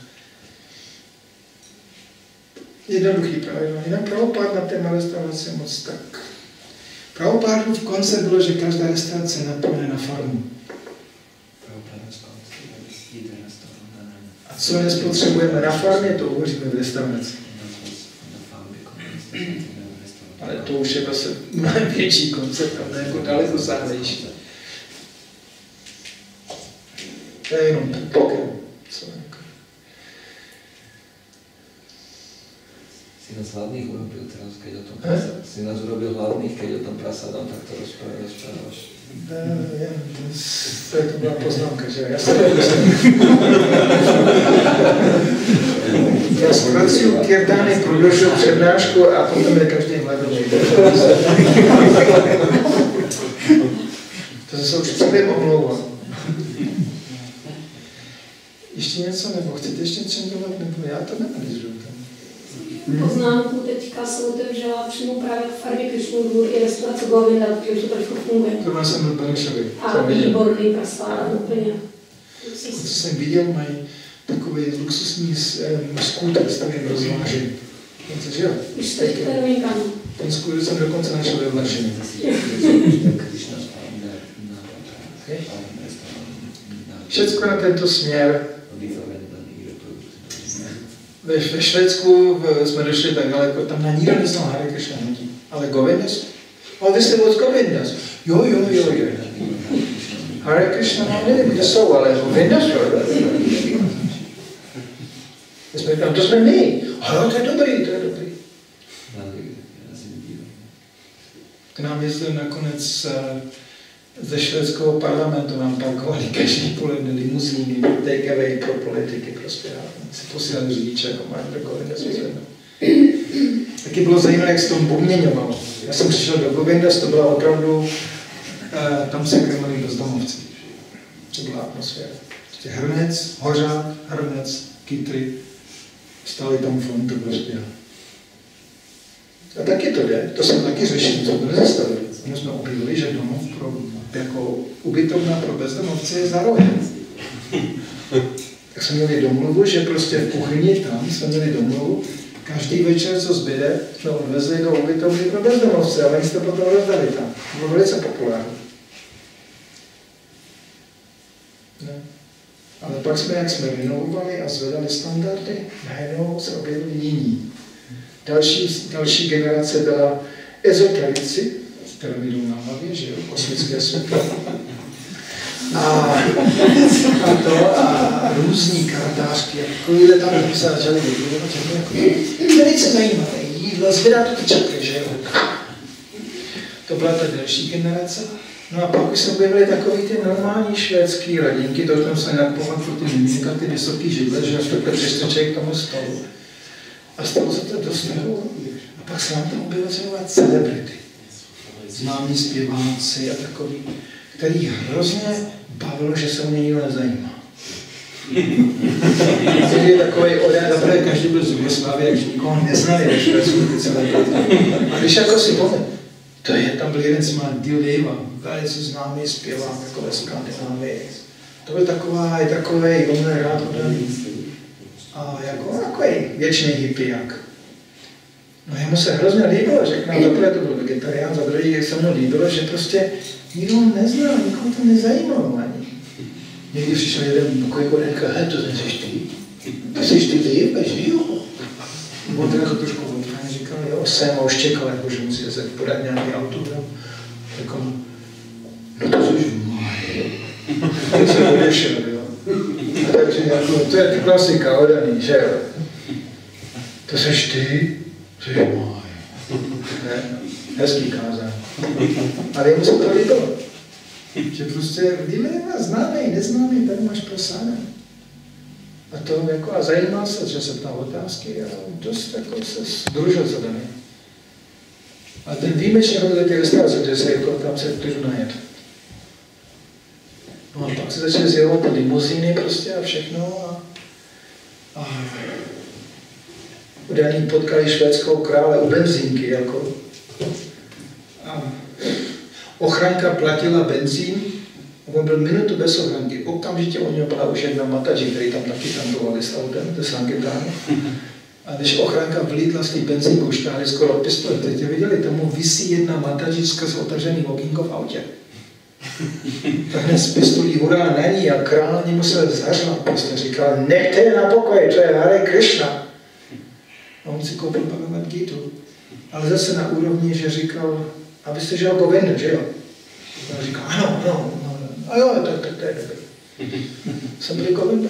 Jednoduchý pravidlo. Jinak Prabhupád na téma restaurace moc tak. Prabhupádův koncept bylo, že každá restaurace je napojená na farmu. A co nespotřebujeme na farmě, to uvaříme v restauraci. Ale to už je zase mnohem větší koncept, a jako daleko sáhlejší. To je jenom pokem. Si nás hladných urobil teraz, keď o tom prasádám. Si nás urobil hladných, keď o tom prasádám, tak to rozprávaš. To byla poznámka, že já se nedostanu. Já zpracuju kirtány pro další přednášku a potom je každý hladný. To se už předem omlouvám. Ještě něco, nebo chcete ještě čendovat, nebo já to neanalyzuju. Poznámku, teďka jsem otevřela přímo právě v farmě Krišnův i restaurace Govinda, protože to trošku funguje. To jsem byl Benešovi. A výborný prasláda, úplně. Co jsem viděl, mají takový luxusní skúter s takovým rozvážením. Cože jo? Už jste to novinka. Ten skúter jsem dokonce našel ve Vlašení. Všecko na tento směr. Ve Švédsku jsme došli tak daleko, tam na nikdo neznal Hare Krishna hnutí, ale Govindas, Ale vy jste od Govindas. Jo. Hare Krishna, no nevím, kde jsou, ale Govindas, jo. To jsme my. Ale to je dobrý. K nám jezdil nakonec ze švédského parlamentu, nám parkovali každý poledne limuzíny, takeaway pro politiky, prostě si posílali řidiče, jako mají do Govindas vyzvednou. Taky bylo zajímavé, jak se to poměňovalo. Já jsem přišel do Govindas, to byla opravdu, tam se krmili bezdomovci. To byla atmosféra. Prostě hrnec, hořák, hrnec, kytry, stáli tam frontu prostě. A taky to jde, to jsem taky řešil, co to nezastavili. My jsme objevili, že domov jako ubytovna pro bezdomovce je za rohem. Tak jsme měli domluvu, že prostě v kuchyni tam jsme měli domluvu, každý večer, co zbyde, jsme odvezli do ubytovny pro bezdomovce a oni jste potom rozdali tam. Bylo velice populární. Ne. Ale pak jsme, jak jsme vynovovali a zvedali standardy, najednou se objevili jiní. Další generace byla ezoterici, s pyramidou na hlavě, že jo, kosmické světlo. A různí kartářky, takovýhle tam se začali vyvíjet. Velice zajímavé jídlo, zvedá to ty čakry, že jo. To byla ta další generace. No a pak už se objevily takový ty normální švédský radinky, to tam se napomátku ty miminka, ty vysoký židle, že až takhle přistrčejí k tomu stolu. A stalo se to dostalo. A pak se nám tam objevily třeba celebrity. Známí zpěváci a takový, který hrozně bavilo, že se o mě nikdo nezajímá. Je takový odjad, zaprvé každý byl z Jugoslávie, jak nikoho neznali ve Švédsku ty celebrity. A když jako si povím, to je, tam byl jeden z Dilleva, velice známý zpěvák, jako ve Skandinávii. To byl takový, on mě rád odaný. A jako takový věčný hippiák. No jemu se hrozně líbilo, že k nám zaprvé to byl vegetarián, za druhý se mu líbilo, že prostě nikdo ho neznal, nikoho to nezajímalo ani. Někdy přišel jeden takový a říkal, hej, to nejseš ty? To jsi ty Dave, že jo? On teda to trošku odpráně říkal, jo, jsem a už čekal, jako, že musí se podat nějaký autogram. Říkal, no to jsi můj. Teď se odešel, jo. A takže jako, to je klasika, odaný, že jo. To seš ty? Jsi můj. Ne, hezký kázání. Ale jemu se to líbilo. Že prostě víme, známý, neznámý, tady máš prosádaný. A to jako, a zajímal se, že se ptal otázky a dost jako se združil za daný. A ten výjimečně chodil do těch restaurace, že se jako tam se můžu najet. No a pak se začaly zjevovat ty limuzíny prostě a všechno a udaní potkali švédského krále u benzínky jako. A ochranka platila benzín, on byl minutu bez ochranky, okamžitě u něho byla už jedna mataži, který tam taky tantovali s autem, to Sankirtány. A když ochranka vlítla z té benzínky, už táhli skoro pistolet, teď viděli, tomu visí jedna matažička s otevřeným okýnko v autě. Tak hned z pistolí hurá na ní a král na ní musel zařvat, prostě říkal, nechte je na pokoji, to je Hare Krishna. A on si koupil Bhagavad Gita. Ale zase na úrovni, že říkal, abyste žil Govinda, že jo? A on říkal, ano. A jo, tak to je dobrý. Jsem byl Govinda.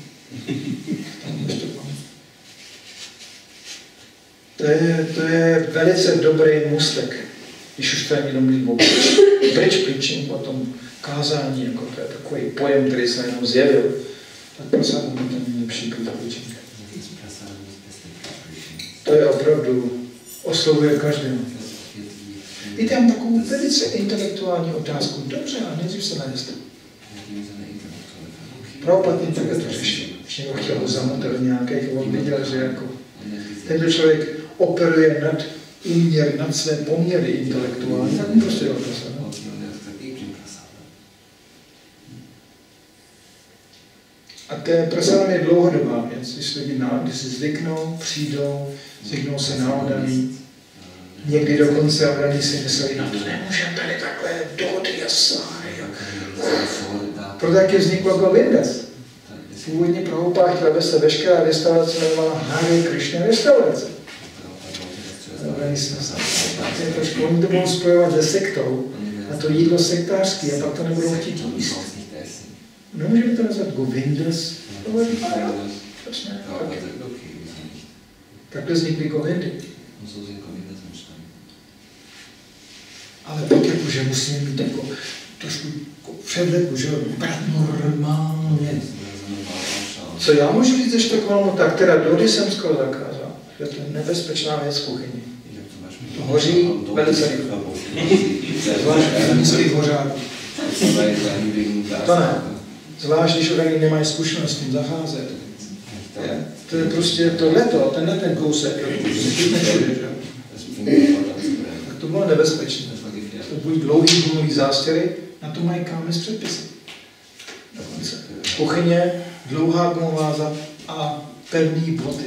To je velice dobrý můstek, když už tady někdo mluví o bridge preaching, o tom kázání, jako to je takový pojem, který se jenom zjevil. Tak prosím, ten nejlepší bridge preaching. To je opravdu, oslovuje každého. Víte, já mám takovou velice intelektuální otázku. Dobře, a nejdřív se najeste. Prabhupada takhle to řešil. Když někdo chtěl ho zamotat do nějakých, on viděl, že jako tento člověk operuje nad úměr, nad své poměry intelektuální, tak mu prostě dal prasada. A té prasada je dlouhodobá věc, když si zvyknou, přijdou, zvyknou se na odaný. Někdy dokonce odaný si mysleli, no to nemůžeme tady takhle dohody a sáry. Proto taky vzniklo Govindas. Původně Prabhupada chtěl, aby se veškerá restaurace jmenovala Hare Krishna restaurace. Oni to budou spojovat se sektou a to jídlo sektářský a pak to nebudou chtít jíst. No, můžeme to nazvat Govindas. Proč ne? Takhle vznikly Govindy. Ale pak jakože musíme mít jako trošku předveku, že brát normálně. Co já můžu říct ještě takovému, tak teda dody jsem skoro zakázal, že to je nebezpečná věc v kuchyni. To hoří velice rychle. Zvlášť v nízkých hořáků. To ne. Zvlášť, když oni nemají zkušenost s tím zacházet. To je prostě tohleto, tenhle ten kousek, tak to bylo nebezpečné. To budou dlouhý gumový zástěry, na to mají kámen předpisy. V kuchyně dlouhá gumová a pevný boty.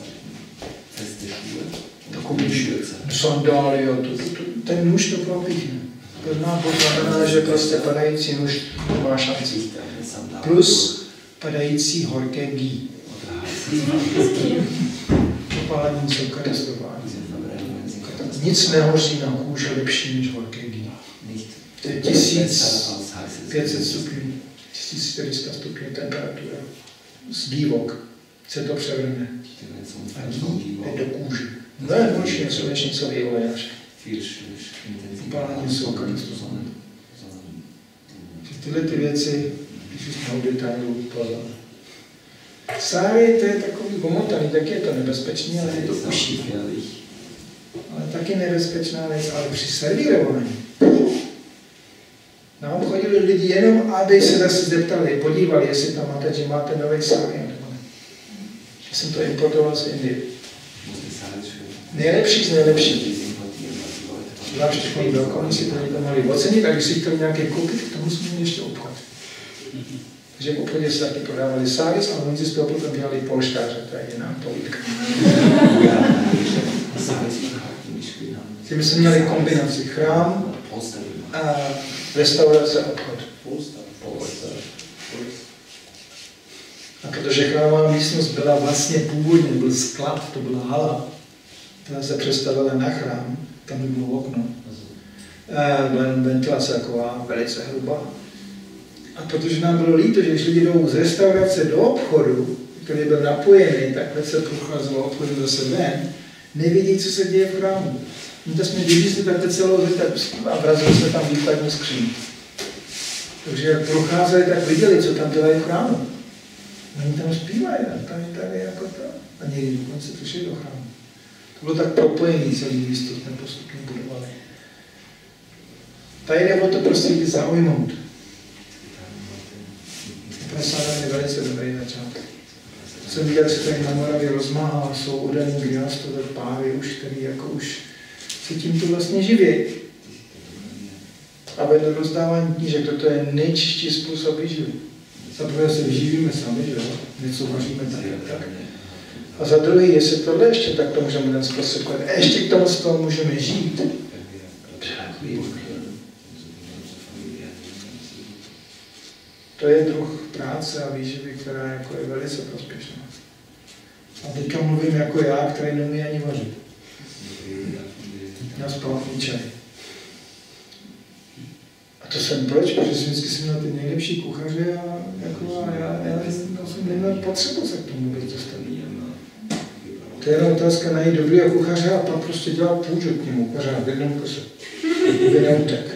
Takový sandály, ten nůž to propíchne. Pevná bota znamená, že prostě padající nůž má šanci. Plus padající horké gí. Popálení jsou katastrofální. Nic nehoří na kůži lepší než horké gí. To je 1500 stupňů, 1400 stupňů temperatura. Z gívok se to převrne. A gí je do kůže. No je horší než slunečnicový olejář. Popálení jsou katastrofální. Tyhle ty věci, když už jsme u detailů, pozor. Sáry, to je takový gomotaný, tak je to nebezpečný, ale je to uší. Ale taky nebezpečná věc, ale při servírování. Nám chodili lidi jenom, aby se zase zeptali, podívali, jestli tam máte, že máte nový sáry, nebo ne. Já jsem to importoval z Indie. Nejlepší z nejlepší. Zvlášť takový velkoní si to někdo mali ocenit, a když si chtěli nějaké koupit, k tomu jsme měli ještě obchod. Takže v obchodě se taky prodávali sáris, ale oni si z toho potom dělali polštáře, to je jiná povídka. Tím jsme měli kombinaci chrám, restaurace a obchod. A protože chrámová místnost byla vlastně původně, byl sklad, to byla hala, která se přestavila na chrám, tam bylo okno. Ventilace taková velice hrubá. A protože nám bylo líto, že když lidi jdou z restaurace do obchodu, který byl napojený, takhle se procházelo obchodu zase ven, nevidí, co se děje v chrámu. My to jsme vyvízli takhle celou zeď a vrazili jsme tam výkladní skříň. Takže jak procházeli, tak viděli, co tam dělají v chrámu. Oni tam zpívají, tady jako to. A někdy dokonce přišli do chrámu. To bylo tak propojený celý místo, jsme postupně budovali. Tady jde o to prostě zaujmout. Prasáda je velice dobrý začátek. Jsem viděl, že tady na Moravě rozmáhá, jsou udaný gymnastové páry už, který jako už se tímto vlastně živí. A vedle rozdávání knížek, toto je nejčistší způsob výživy. Za prvé se vyživíme sami, že jo? Něco vaříme tak. A za druhý, jestli tohle ještě, tak to můžeme den zprostředkovat. A ještě k tomu z toho můžeme žít. To je druh práce a výživy, která jako je velice prospěšná. A teďka mluvím jako já, který neumí ani vařit. Já spálný čaj. A to jsem proč? Protože vždycky jsem měl ty nejlepší kuchaře a já jsem neměl potřebu se k tomu vůbec dostat. To je jenom otázka najít dobrýho kuchaře a pak prostě dělat půjdu k němu, pořád v jednom kuse. By neutek.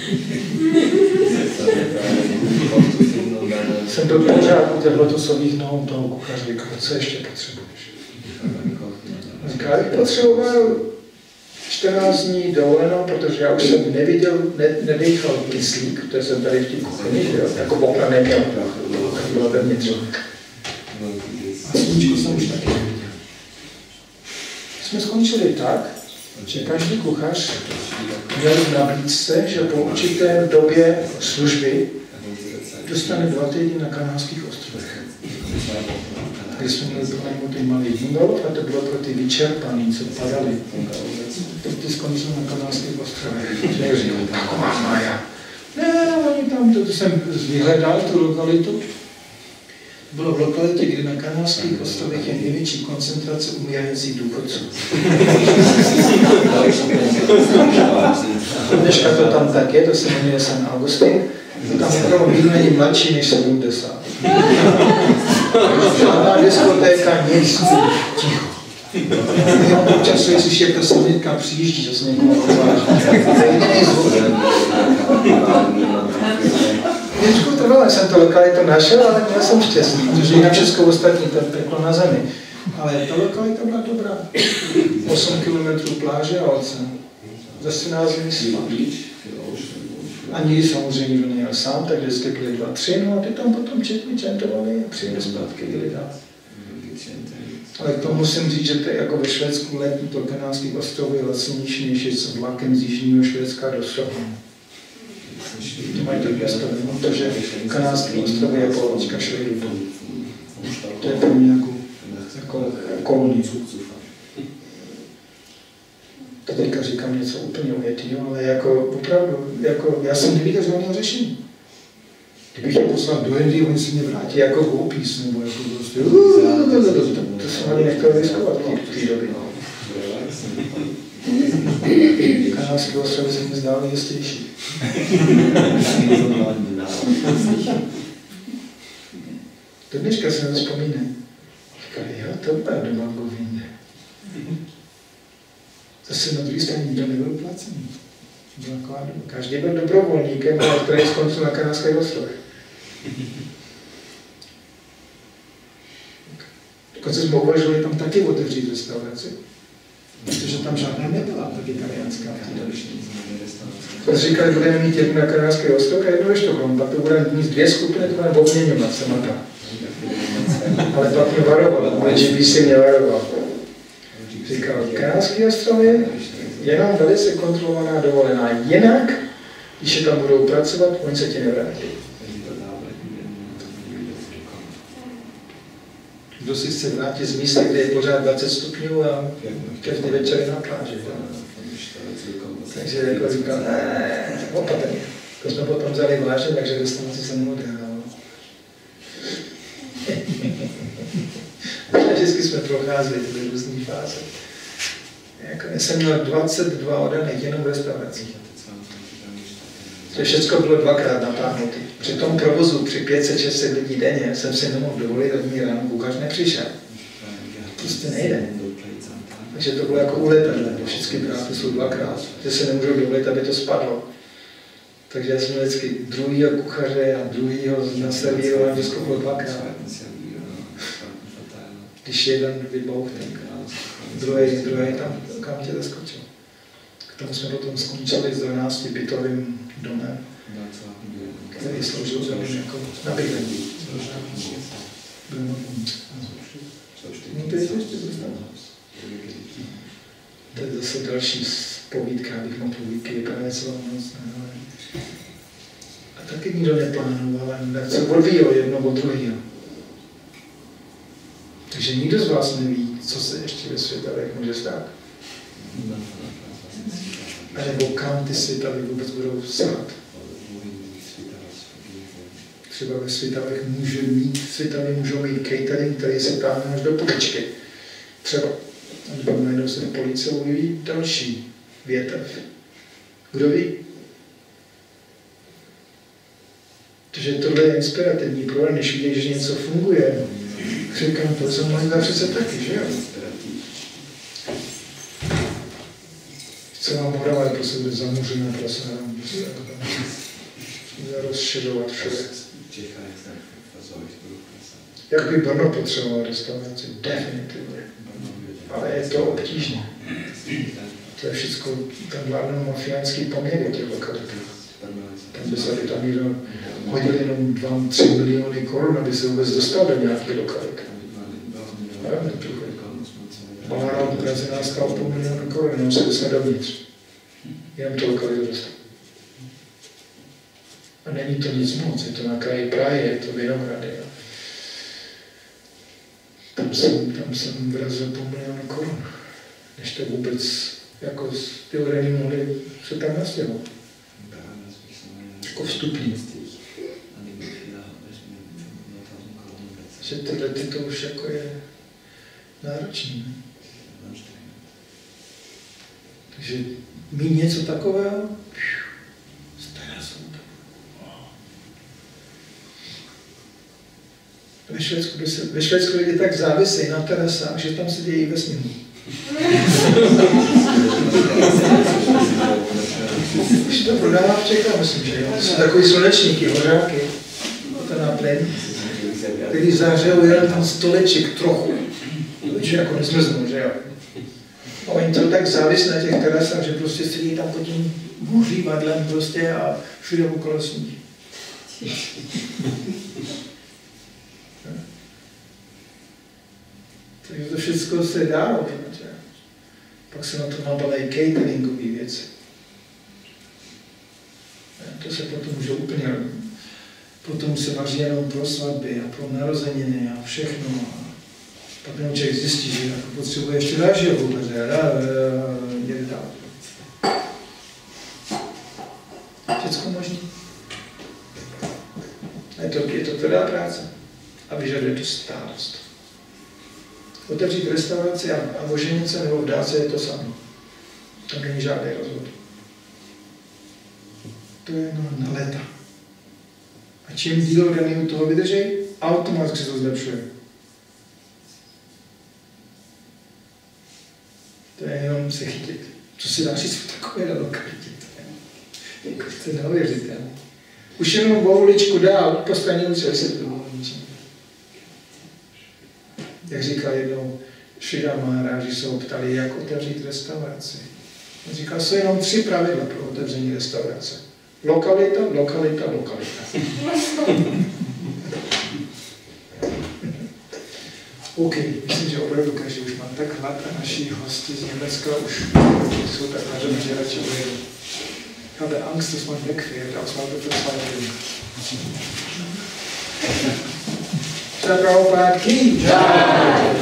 Jsem byl pořád u těch lotusových nohou toho kuchaře, říkal, co ještě potřebuješ? Říkal, bych potřeboval 14 dní dovolenou, protože já už jsem nedechal kyslík, protože jsem tady v té kuchyni, jako okna neměl, bylo vevnitř. A sluníčko jsem už taky neviděl. Jsme skončili tak, že každý kuchař měl v nabídce, že po určité době služby dostane 2 týdny na Kanárských ostrovech. Když jsme měli pronajmutý malý bungalov a to bylo pro ty vyčerpaný, co padali. Teď ty skončil na Kanárských ostrovech. Já říkám, taková Maja. Ne, oni tam, to jsem vyhledal tu lokalitu. bylo v lokalitě, kde na Kanárských ostrovech je největší koncentrace umírajících důchodců. Dneška to tam tak je, to se jmenuje San Augustin. Tam opravdu nikdo není mladší než 70. Žádná diskotéka, nic. Ticho. Já občas slyším, jak ta sanitka přijíždí, že se někoho rozváží. To je jediný zvuk. Něčku trvalo, jsem to lokalitu našel, ale měl jsem štěstí, protože jinak všechno ostatní to peklo na zemi. Ale ta lokalita byla dobrá. 8 km pláže a oceán. Za 14 dní spát. A nikdy samozřejmě nikdo nejel sám, tak vždycky byli 2, 3, no a ty tam potom četli, čentovali a přijeli zpátky byli dál. Ale to musím říct, že to je jako ve Švédsku let do Kanárských ostrovů je lacinější, než je s vlakem z jižního Švédska do Stockholmu. To mají tak nastavené, protože Kanárské ostrovy je polovička Švédů. To je pro mě jako kolonii. To teďka říkám něco úplně ujetýho, ale jako opravdu, jako, já jsem neviděl žádného řešení. Kdybych je poslal do Indie, oni si mě vrátí jako hloupís, nebo jako prostě to jsem ani nechtěl riskovat v té době. Kanárské ostrovy se mi zdály jistější. Do dneška se na to vzpomínají. Říkali, jo, to byla doba v Indii. Zase na druhé straně nikdo nebyl placený. Každý byl dobrovolníkem, který skončil na Kanárských ostrovech. Dokonce jsme uvažovali tam taky otevřít restauraci, protože tam žádná nebyla vegetariánská. Protože říkali, budeme mít jednu na Kanárských ostrovech a jednu ve Stockholmu, pak to budeme mít 2 skupiny, to budeme obměňovat se maka. Ale pak mě varoval, můj GBC mě varoval. Říkal, Kanárské ostrovy, jenom velice kontrolovaná dovolená. Jinak, když je tam budou pracovat, oni se ti nevrátí. Kdo si chce vrátit z místa, kde je pořád 20 stupňů a každý večer je na pláži. Takže jako říkal, opatrně. To jsme potom vzali vážně, takže restauraci se mnou odhrávalo. Vždycky jsme procházeli tyhle různý fáze. Já jsem měl 22 oddaných jenom v restauracích. To všechno bylo 2krát natáhnutý. Při tom provozu při 500-600 lidí denně jsem si nemohl dovolit, aby mi ráno kuchař nepřišel. Prostě nejde. Takže to bylo jako u letadla, všechny práce jsou 2krát, že se nemůžu dovolit, aby to spadlo. Takže já jsem měl vždycky druhýho kuchaře a druhýho naservírovat, všechno bylo 2krát. Když jeden vybouch, tak druhý tam, kam tě zaskočil. K tomu jsme potom skončili s 12bytovým domem, který sloužil za mě jako na bydlení. To je zase další povídka, abych mohl povídky vyprávět celou noc. A taky nikdo neplánoval, tak se odvíjel jedno od druhého. Takže nikdo z vás neví, co se ještě ve světavech může stát. A nebo kam ty světavy vůbec budou stát. Třeba ve světavech světavy můžou mít catering, který se táhne až do poličky. Třeba. A nebo najednou se policie ujeví další větev. Kdo ví? Takže tohle je inspirativní pro ně, než vidějí, že něco funguje. Říkám, to jsem možná přece taky, že jo? Celá Morava je pro sebe zamuřená prasa, rozšiřovat všude. Jak by Brno potřeboval restauraci? Definitivně. Ale je to obtížné. To je všechno, tam vládnou mafiánský poměry těch lokalitách. Tam by se tam někdo hodil jenom 2-3 miliony korun, aby se vůbec dostal do nějaké lokality. Balárov v Praze nás stál 500 000 korun, jenom se dostat dovnitř. Jenom to lokalitu dostat. A není to nic moc, je to na kraji Prahy, je to Vinohrady. Tam jsem vrazil 500 000 korun, než to vůbec jako ty oreny mohly se tam nastěhovat. Jako vstupní. Že tyhle to už jako je náročný. Ne? Takže mít něco takového, ve Švédsku lidi tak závisejí na terasách, že tam se dějí vesmíru. Už to prodává v Čechách, myslím, že jo. Jsou takový slunečníky, hořáky, to na plyn, který zahřejou jenom ten stoleček trochu, protože jako nezmrznou, že jo. A oni to tak závisí na těch terasách, že prostě sedí tam pod tím hůřívadlem prostě a všude okolo sníží. Takže to všechno se dá robit. Pak se na to nabalejí cateringové věci. To se potom může úplně robit. Potom se vaří jenom pro svatby a pro narozeniny a všechno. A pak jenom člověk zjistí, že jako potřebuje ještě dalšího kuchaře. Jde dál. Všechno možné. Je to tvrdá práce a vyžaduje to stálost. Otevřít restauraci a oženit se nebo vdát se je to samé. Tam není žádný rozvod. To je na léta. A čím díl organi u toho vydrží, automaticky se to zlepšuje. To je jenom se chytit. Co si dá říct v takové lokalitě? To je neuvěřitelné. Už jenom o uličku dál, po straně ulice se to jak říkal jednou Šrida Maharaj, že se ho ptali, jak otevřít restauraci. On říkal, jsou jenom 3 pravidla pro otevření restaurace. Lokalita, lokalita, lokalita. OK, myslím, že opravdu každý už má tak hlad a naši hosti z Německa už jsou tak hladem, že radši ujedu. Ich habe Angst, dass man wegfährt, aus lauter Verzweiflung. Prabhupada ki jai!